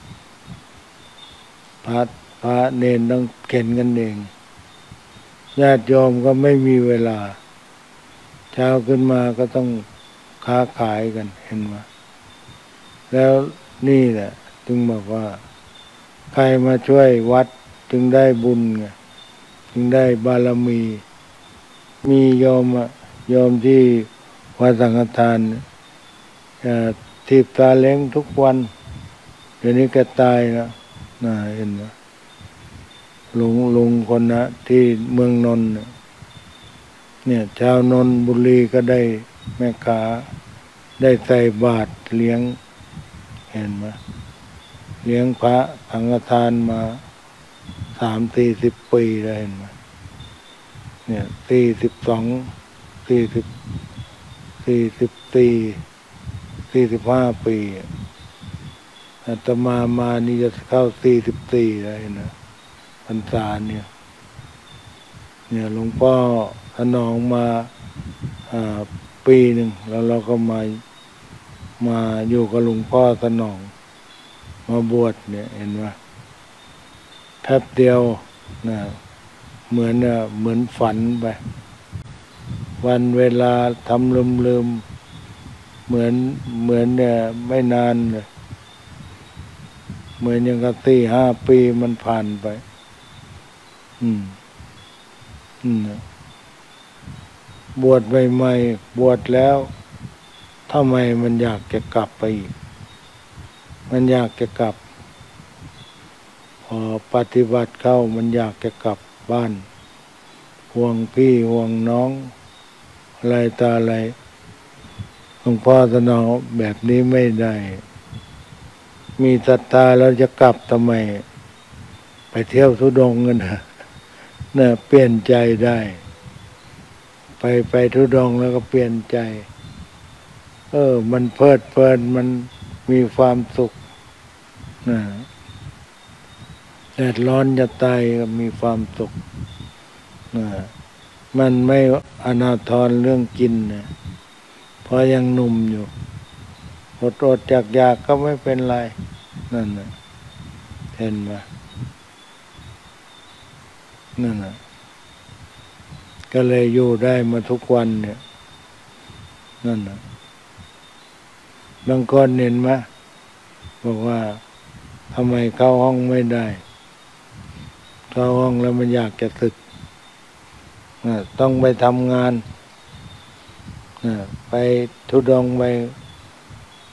Speaker 1: พระพระเนนต้องเข็นกันเองญาติโยมก็ไม่มีเวลาเช้าขึ้นมาก็ต้องค้าขายกันเห็นไหมแล้วนี่แหละจึงบอกว่าใครมาช่วยวัดจึงได้บุญไงจึงได้บารมี มีโยมโยมที่วัดสังฆทานทีบตาเล้งทุกวันเดี๋ยวนี้แกตายแล้วน่าเห็นไหมลุงลุงคนนะที่เมืองนนท์เนี่ยชาวนนทบุรีก็ได้แม่ค้าได้ใส่บาตรเลี้ยงเห็นไหมเลี้ยงพระสังฆทานมาสามสี่สิบปีแล้วเห็นไหมเนี่ยสี่สิบสองสี่สิบสี่สิบสี่สี่สิบห้าปีอาตมามานี่จะเข้าสี่สิบสี่แล้วนะพรรษาเนี่ยเนี่ยหลวงพ่อถนอมมาอ่าปีหนึ่งแล้วเราก็มามาอยู่กับหลวงพ่อถนอมมาบวชเนี่ยเห็นไหมแป๊บเดียวนะเหมือนเหมือนฝันไปวันเวลาทำลืมลืมเหมือนเหมือนเนี่ยไม่นานเลยเหมือนอย่างกับสี่ห้าปีมันผ่านไปอืมอืมบวชใหม่ๆบวชแล้วทำไมมันอยากจะกลับไปอีกมันอยากจะกลับพอปฏิบัติเข้ามันอยากจะกลับบ้านห่วงพี่ห่วงน้องอะไรตาอะไรหลวงพ่อสนองแบบนี้ไม่ได้มีศรัทธาแล้วจะกลับทำไมไปเที่ยวธุดงค์กันนะเนี่ยเปลี่ยนใจได้ไปไปธุดงค์แล้วก็เปลี่ยนใจเออมันเพลิดเพลินมันมีความสุขนะแดดร้อนจะตายก็มีความสุขนะมันไม่อนาทรเรื่องกินนะเพราะยังหนุ่มอยู่อดอดอยากอยากก็ไม่เป็นไรนั่นนะเห็นไหมนั่นนะก็เลยอยู่ได้มาทุกวันเนี่ยนั่นนะบางคนเห็นไหมบอกว่าทำไมเข้าห้องไม่ได้เข้าห้องแล้วมันอยากจะสึกต้องไปทำงานไปธุดงค์ไป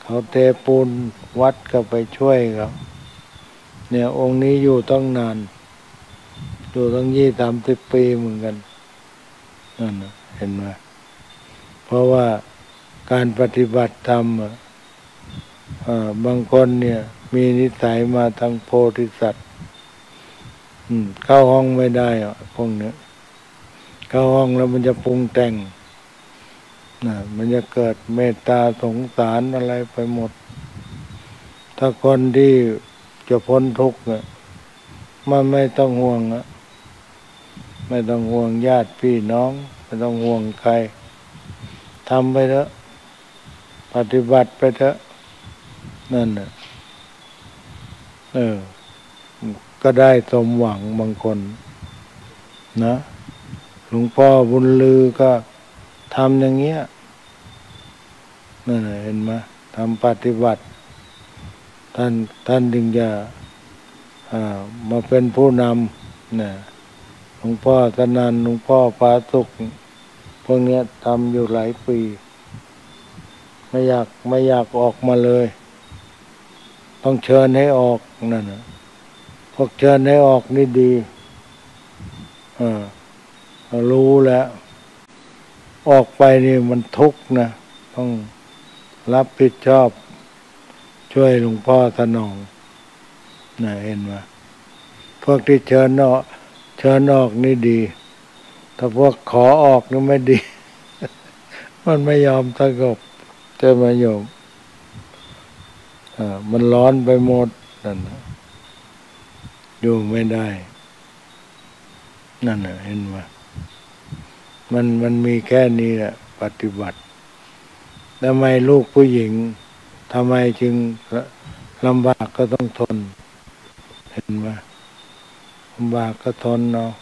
Speaker 1: เขาเทปูนวัดก็ไปช่วยเขาเนี่ยองค์นี้อยู่ต้องนานอยู่ตั้งยี่สามสิบปีเหมือนกันนั่นนะเห็นไหมเพราะว่าการปฏิบัติธรรมบางคนเนี่ยมีนิสัยมาทางโพธิสัตว์เข้าห้องไม่ได้อ่ะพวกนี้เข้าห้องแล้วมันจะปรุงแต่งนะมันจะเกิดเมตตาสงสารอะไรไปหมดถ้าคนที่จะพ้นทุกข์เนี่ยมันไม่ต้องห่วงอะไม่ต้องห่วงญาติพี่น้องไม่ต้องห่วงใครทำไปเถอะปฏิบัติไปเถอะนั่นน่ะเออก็ได้สมหวังบางคนนะหลวงพ่อบุญลือก็ทำอย่างเงี้ยนั่นน่ะเห็นไหมทำปฏิบัติท่านท่านจึงจะมาเป็นผู้นำนะหลวงพ่อตะนันหลวงพ่อปาสุกพวกนี้ทำอยู่หลายปีไม่อยากไม่อยากออกมาเลยต้องเชิญให้ออกนั่นนะพวกเชิญให้ออกนี่ดีอ่ารู้แล้วออกไปนี่มันทุกข์นะต้องรับผิดชอบช่วยหลวงพ่อสนองน่ะเห็นไหมพวกที่เชิญออกเชิญออกนี่ดีถ้าพวกขอออกนี่ไม่ดี มันไม่ยอมสงบจะมาโยมอ่ามันร้อนไปหมดนั่นนะอยู่ไม่ได้นั่นน่ะเห็นไหมมันมันมีแค่นี้แหละปฏิบัติทำไมลูกผู้หญิงทำไมจึงลำบากก็ต้องทนเห็นไหมลำบากก็ทนเนาะ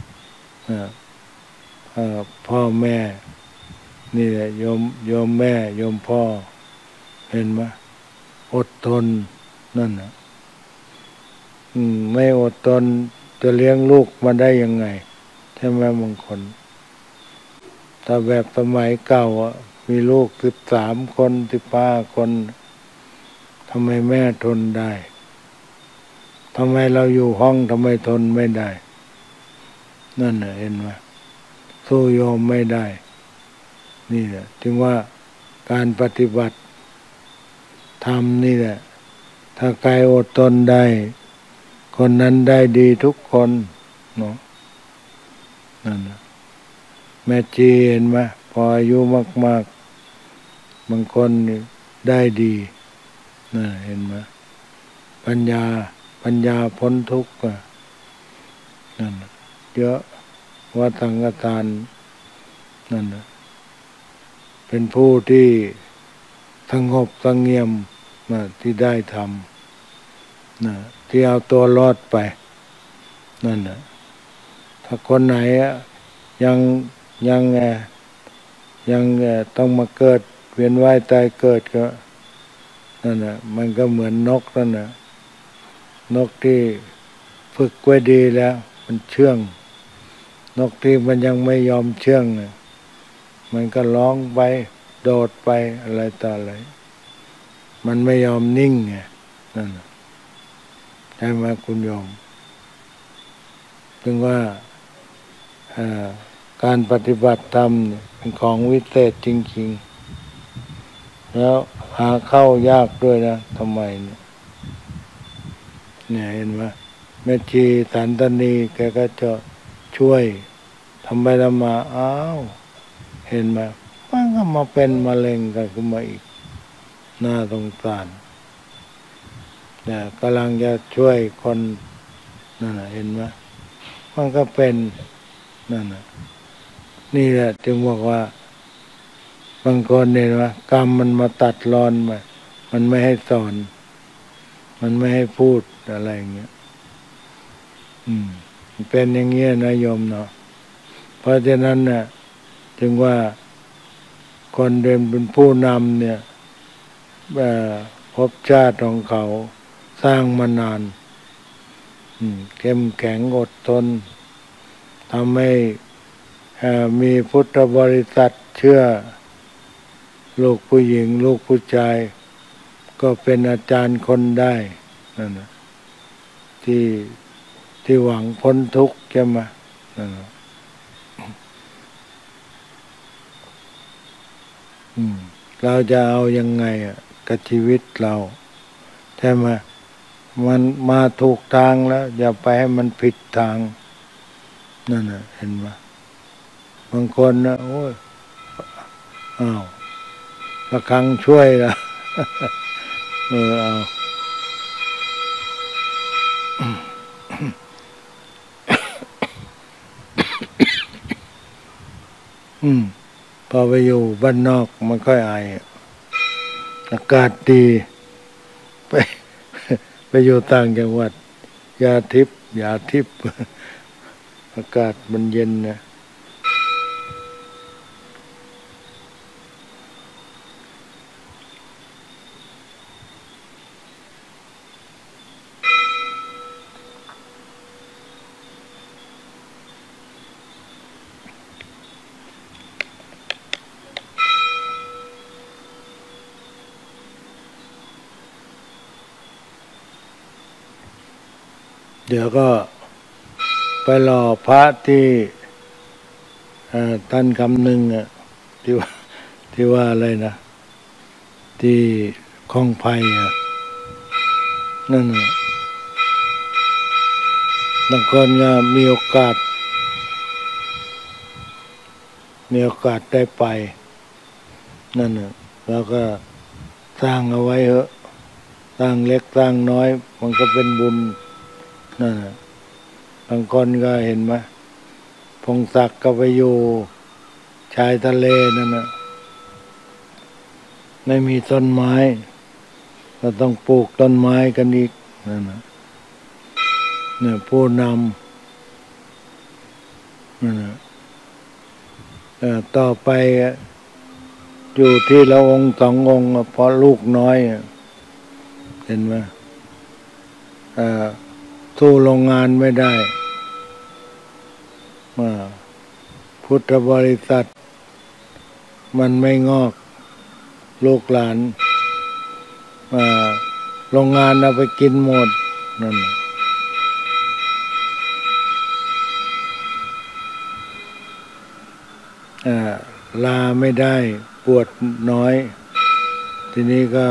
Speaker 1: พ่อแม่นี่แหละโยมโยมแม่โยมพ่อเห็นไหมอดทนนั่นนะไม่อดทนจะเลี้ยงลูกมาได้ยังไงใช่ไหมบางคนถ้าแบบสมัยเก่าอ่ะมีลูกสิบสามคนสิบห้าคนทำไมแม่ทนได้ทำไมเราอยู่ห้องทำไมทนไม่ได้นั่นน่ะเห็นไหมสู้ยอมไม่ได้นี่แหละจึงว่าการปฏิบัติธรรมนี่แหละถ้าใครอดทนได้คนนั้นได้ดีทุกคนเนาะนั่นนะแม่ชีเห็นไหมพออายุมากๆบางคนนี่ได้ดีน่ะเห็นไหมปัญญาปัญญาพ้นทุกข์นั่นเยอะว่าสังฆทานนั่นนะเป็นผู้ที่สงบสงเงียมนะที่ได้ทำนะที่เอาตัวรอดไปนั่นนะถ้าคนไหนยังยังยังต้องมาเกิดเวียนว่ายตายเกิดก็นั่นนะมันก็เหมือนนกนั่นนะนกที่ฝึกไว้ดีแล้วมันเชื่องนกที่มันยังไม่ยอมเชื่องมันก็ร้องไปโดดไปอะไรต่ออะไรมันไม่ยอมนิ่งไงนั่นใช่ไหมคุณโยมจึงว่าการปฏิบัติธรรมเป็นของวิเศษจริงๆแล้วหาเข้ายากด้วยนะทำไมเนี่ยเนี่ยเห็นไหมแม่ชีสันตนีแกก็จะช่วยทำไปทำมาอ้าวเห็นไหมมันก็มาเป็นมะเร็งกันขึ้นมาอีกน่าสงสารเนี่ยกำลังจะช่วยคนนั่นน่ะเห็นไหมมันก็เป็นนั่นน่ะนี่แหละจึงบอกว่าบางคนเนี่ยว่ากรรมมันมาตัดรอนมามันไม่ให้สอนมันไม่ให้พูดอะไรอย่างเงี้ยอืมเป็นอย่างเงี้ยนะโยมเนาะเพราะฉะนั้นเนี่ยจึงว่าคนเดินเป็นผู้นำเนี่ยภพชาติของเขาสร้างมานานเข้มแข็งอดทนทำให้มีพุทธบริษัทเชื่อลูกผู้หญิงลูกผู้ชายก็เป็นอาจารย์คนได้นั่นนะที่ที่หวังพ้นทุกข์ใช่ไหมนั่นนะอืมเราจะเอายังไงอ่ะกับชีวิตเราใช่ไหมมันมาถูกทางแล้วอย่าไปให้มันผิดทางนั่นน่ะเห็นไหมบางคนนะโอ้ยอ้าวระฆังช่วยละ เออเอาอืมพอไปอยู่บ้านนอกมันค่อยไออากาศดีไป ไปอยู่ต่างจังหวัดยาทิพย์ยาทิพย์ อากาศมันเย็นนะเดี๋ยวก็ไปรอพระที่ท่านคำหนึ่งอ่ะที่ว่าที่ว่าอะไรนะที่คลองไผ่อ่ะนั่นน่ะบางคนก็มีโอกาสมีโอกาสได้ไปนั่นน่ะแล้วก็สร้างเอาไว้เถอะสร้างเล็กสร้างน้อยมันก็เป็นบุญนั่นน่ะบางคนก็เห็นไหมพงศักดิ์ก็ไปอยู่ชายทะเลนั่นน่ะไม่มีต้นไม้ก็ต้องปลูกต้นไม้กันอีกนั่นน่ะเนี่ยผู้นำนั่นน่ะต่อไปอยู่ที่ละองค์สององค์เพราะลูกน้อยเห็นไหมสู้โรงงานไม่ได้พุทธบริษัทมันไม่งอกลูกหลานโรงงานเอาไปกินหมดนั่นลาไม่ได้ปวดน้อยทีนี้ก็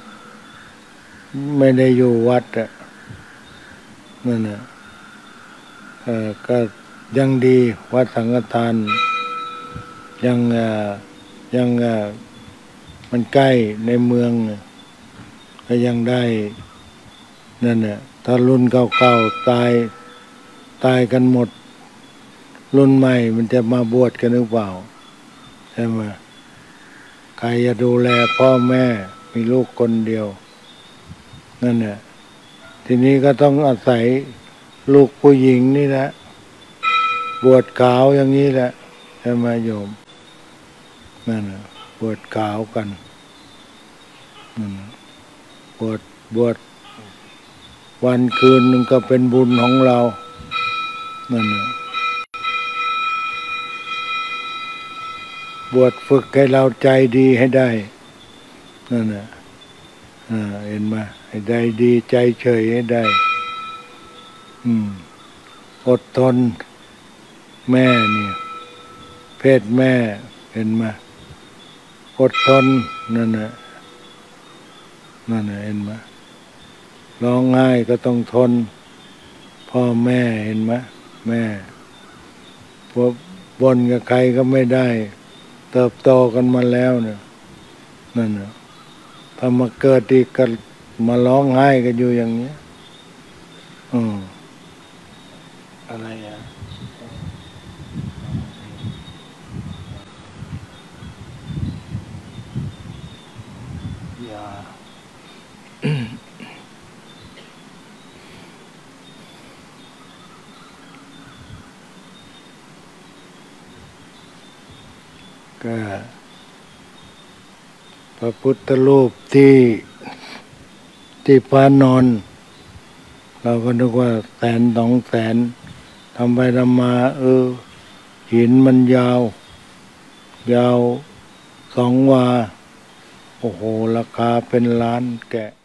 Speaker 1: ไม่ได้อยู่วัดอ่ะนั่นน่ะก็ยังดีวัดสังฆทานยังยังมันใกล้ในเมืองก็ยังได้นั่นน่ะถ้ารุ่นเก่าๆตายตายกันหมดรุ่นใหม่มันจะมาบวชกันหรือเปล่าใช่ไหมใครจะดูแลพ่อแม่มีลูกคนเดียวนั่นน่ะทีนี้ก็ต้องอาศัยลูกผู้หญิงนี่แหละบวชขาวอย่างนี้แหละใช่ไหมโยมนั่นน่ะบวชขาวกันนั่นบวชบวชวันคืนนึงก็เป็นบุญของเรานั่นน่ะบวชฝึกให้เราใจดีให้ได้นั่นน่ะเห็นไหมให้ใจดีใจเฉยให้ได้อืมอดทนแม่เนี่ยเพศแม่เห็นไหมอดทนนั่นน่ะนั่นน่ะเห็นไหมร้องไห้ก็ต้องทนพ่อแม่เห็นไหมแม่พวกบนกับใครก็ไม่ได้เติบโตกันมาแล้วเนี่ยนั่นน่ะถ้ามาเกิดอีกก็มาร้องไห้กันอยู่อย่างนี้อืมอะไรอ่ะอย่า ก็พระพุทธรูปที่ที่พระนอนเราก็นึกว่าแสนสองแสนทำไปทำมาเออหินมันยาวยาวสองวาโอ้โหราคาเป็นล้านแกะ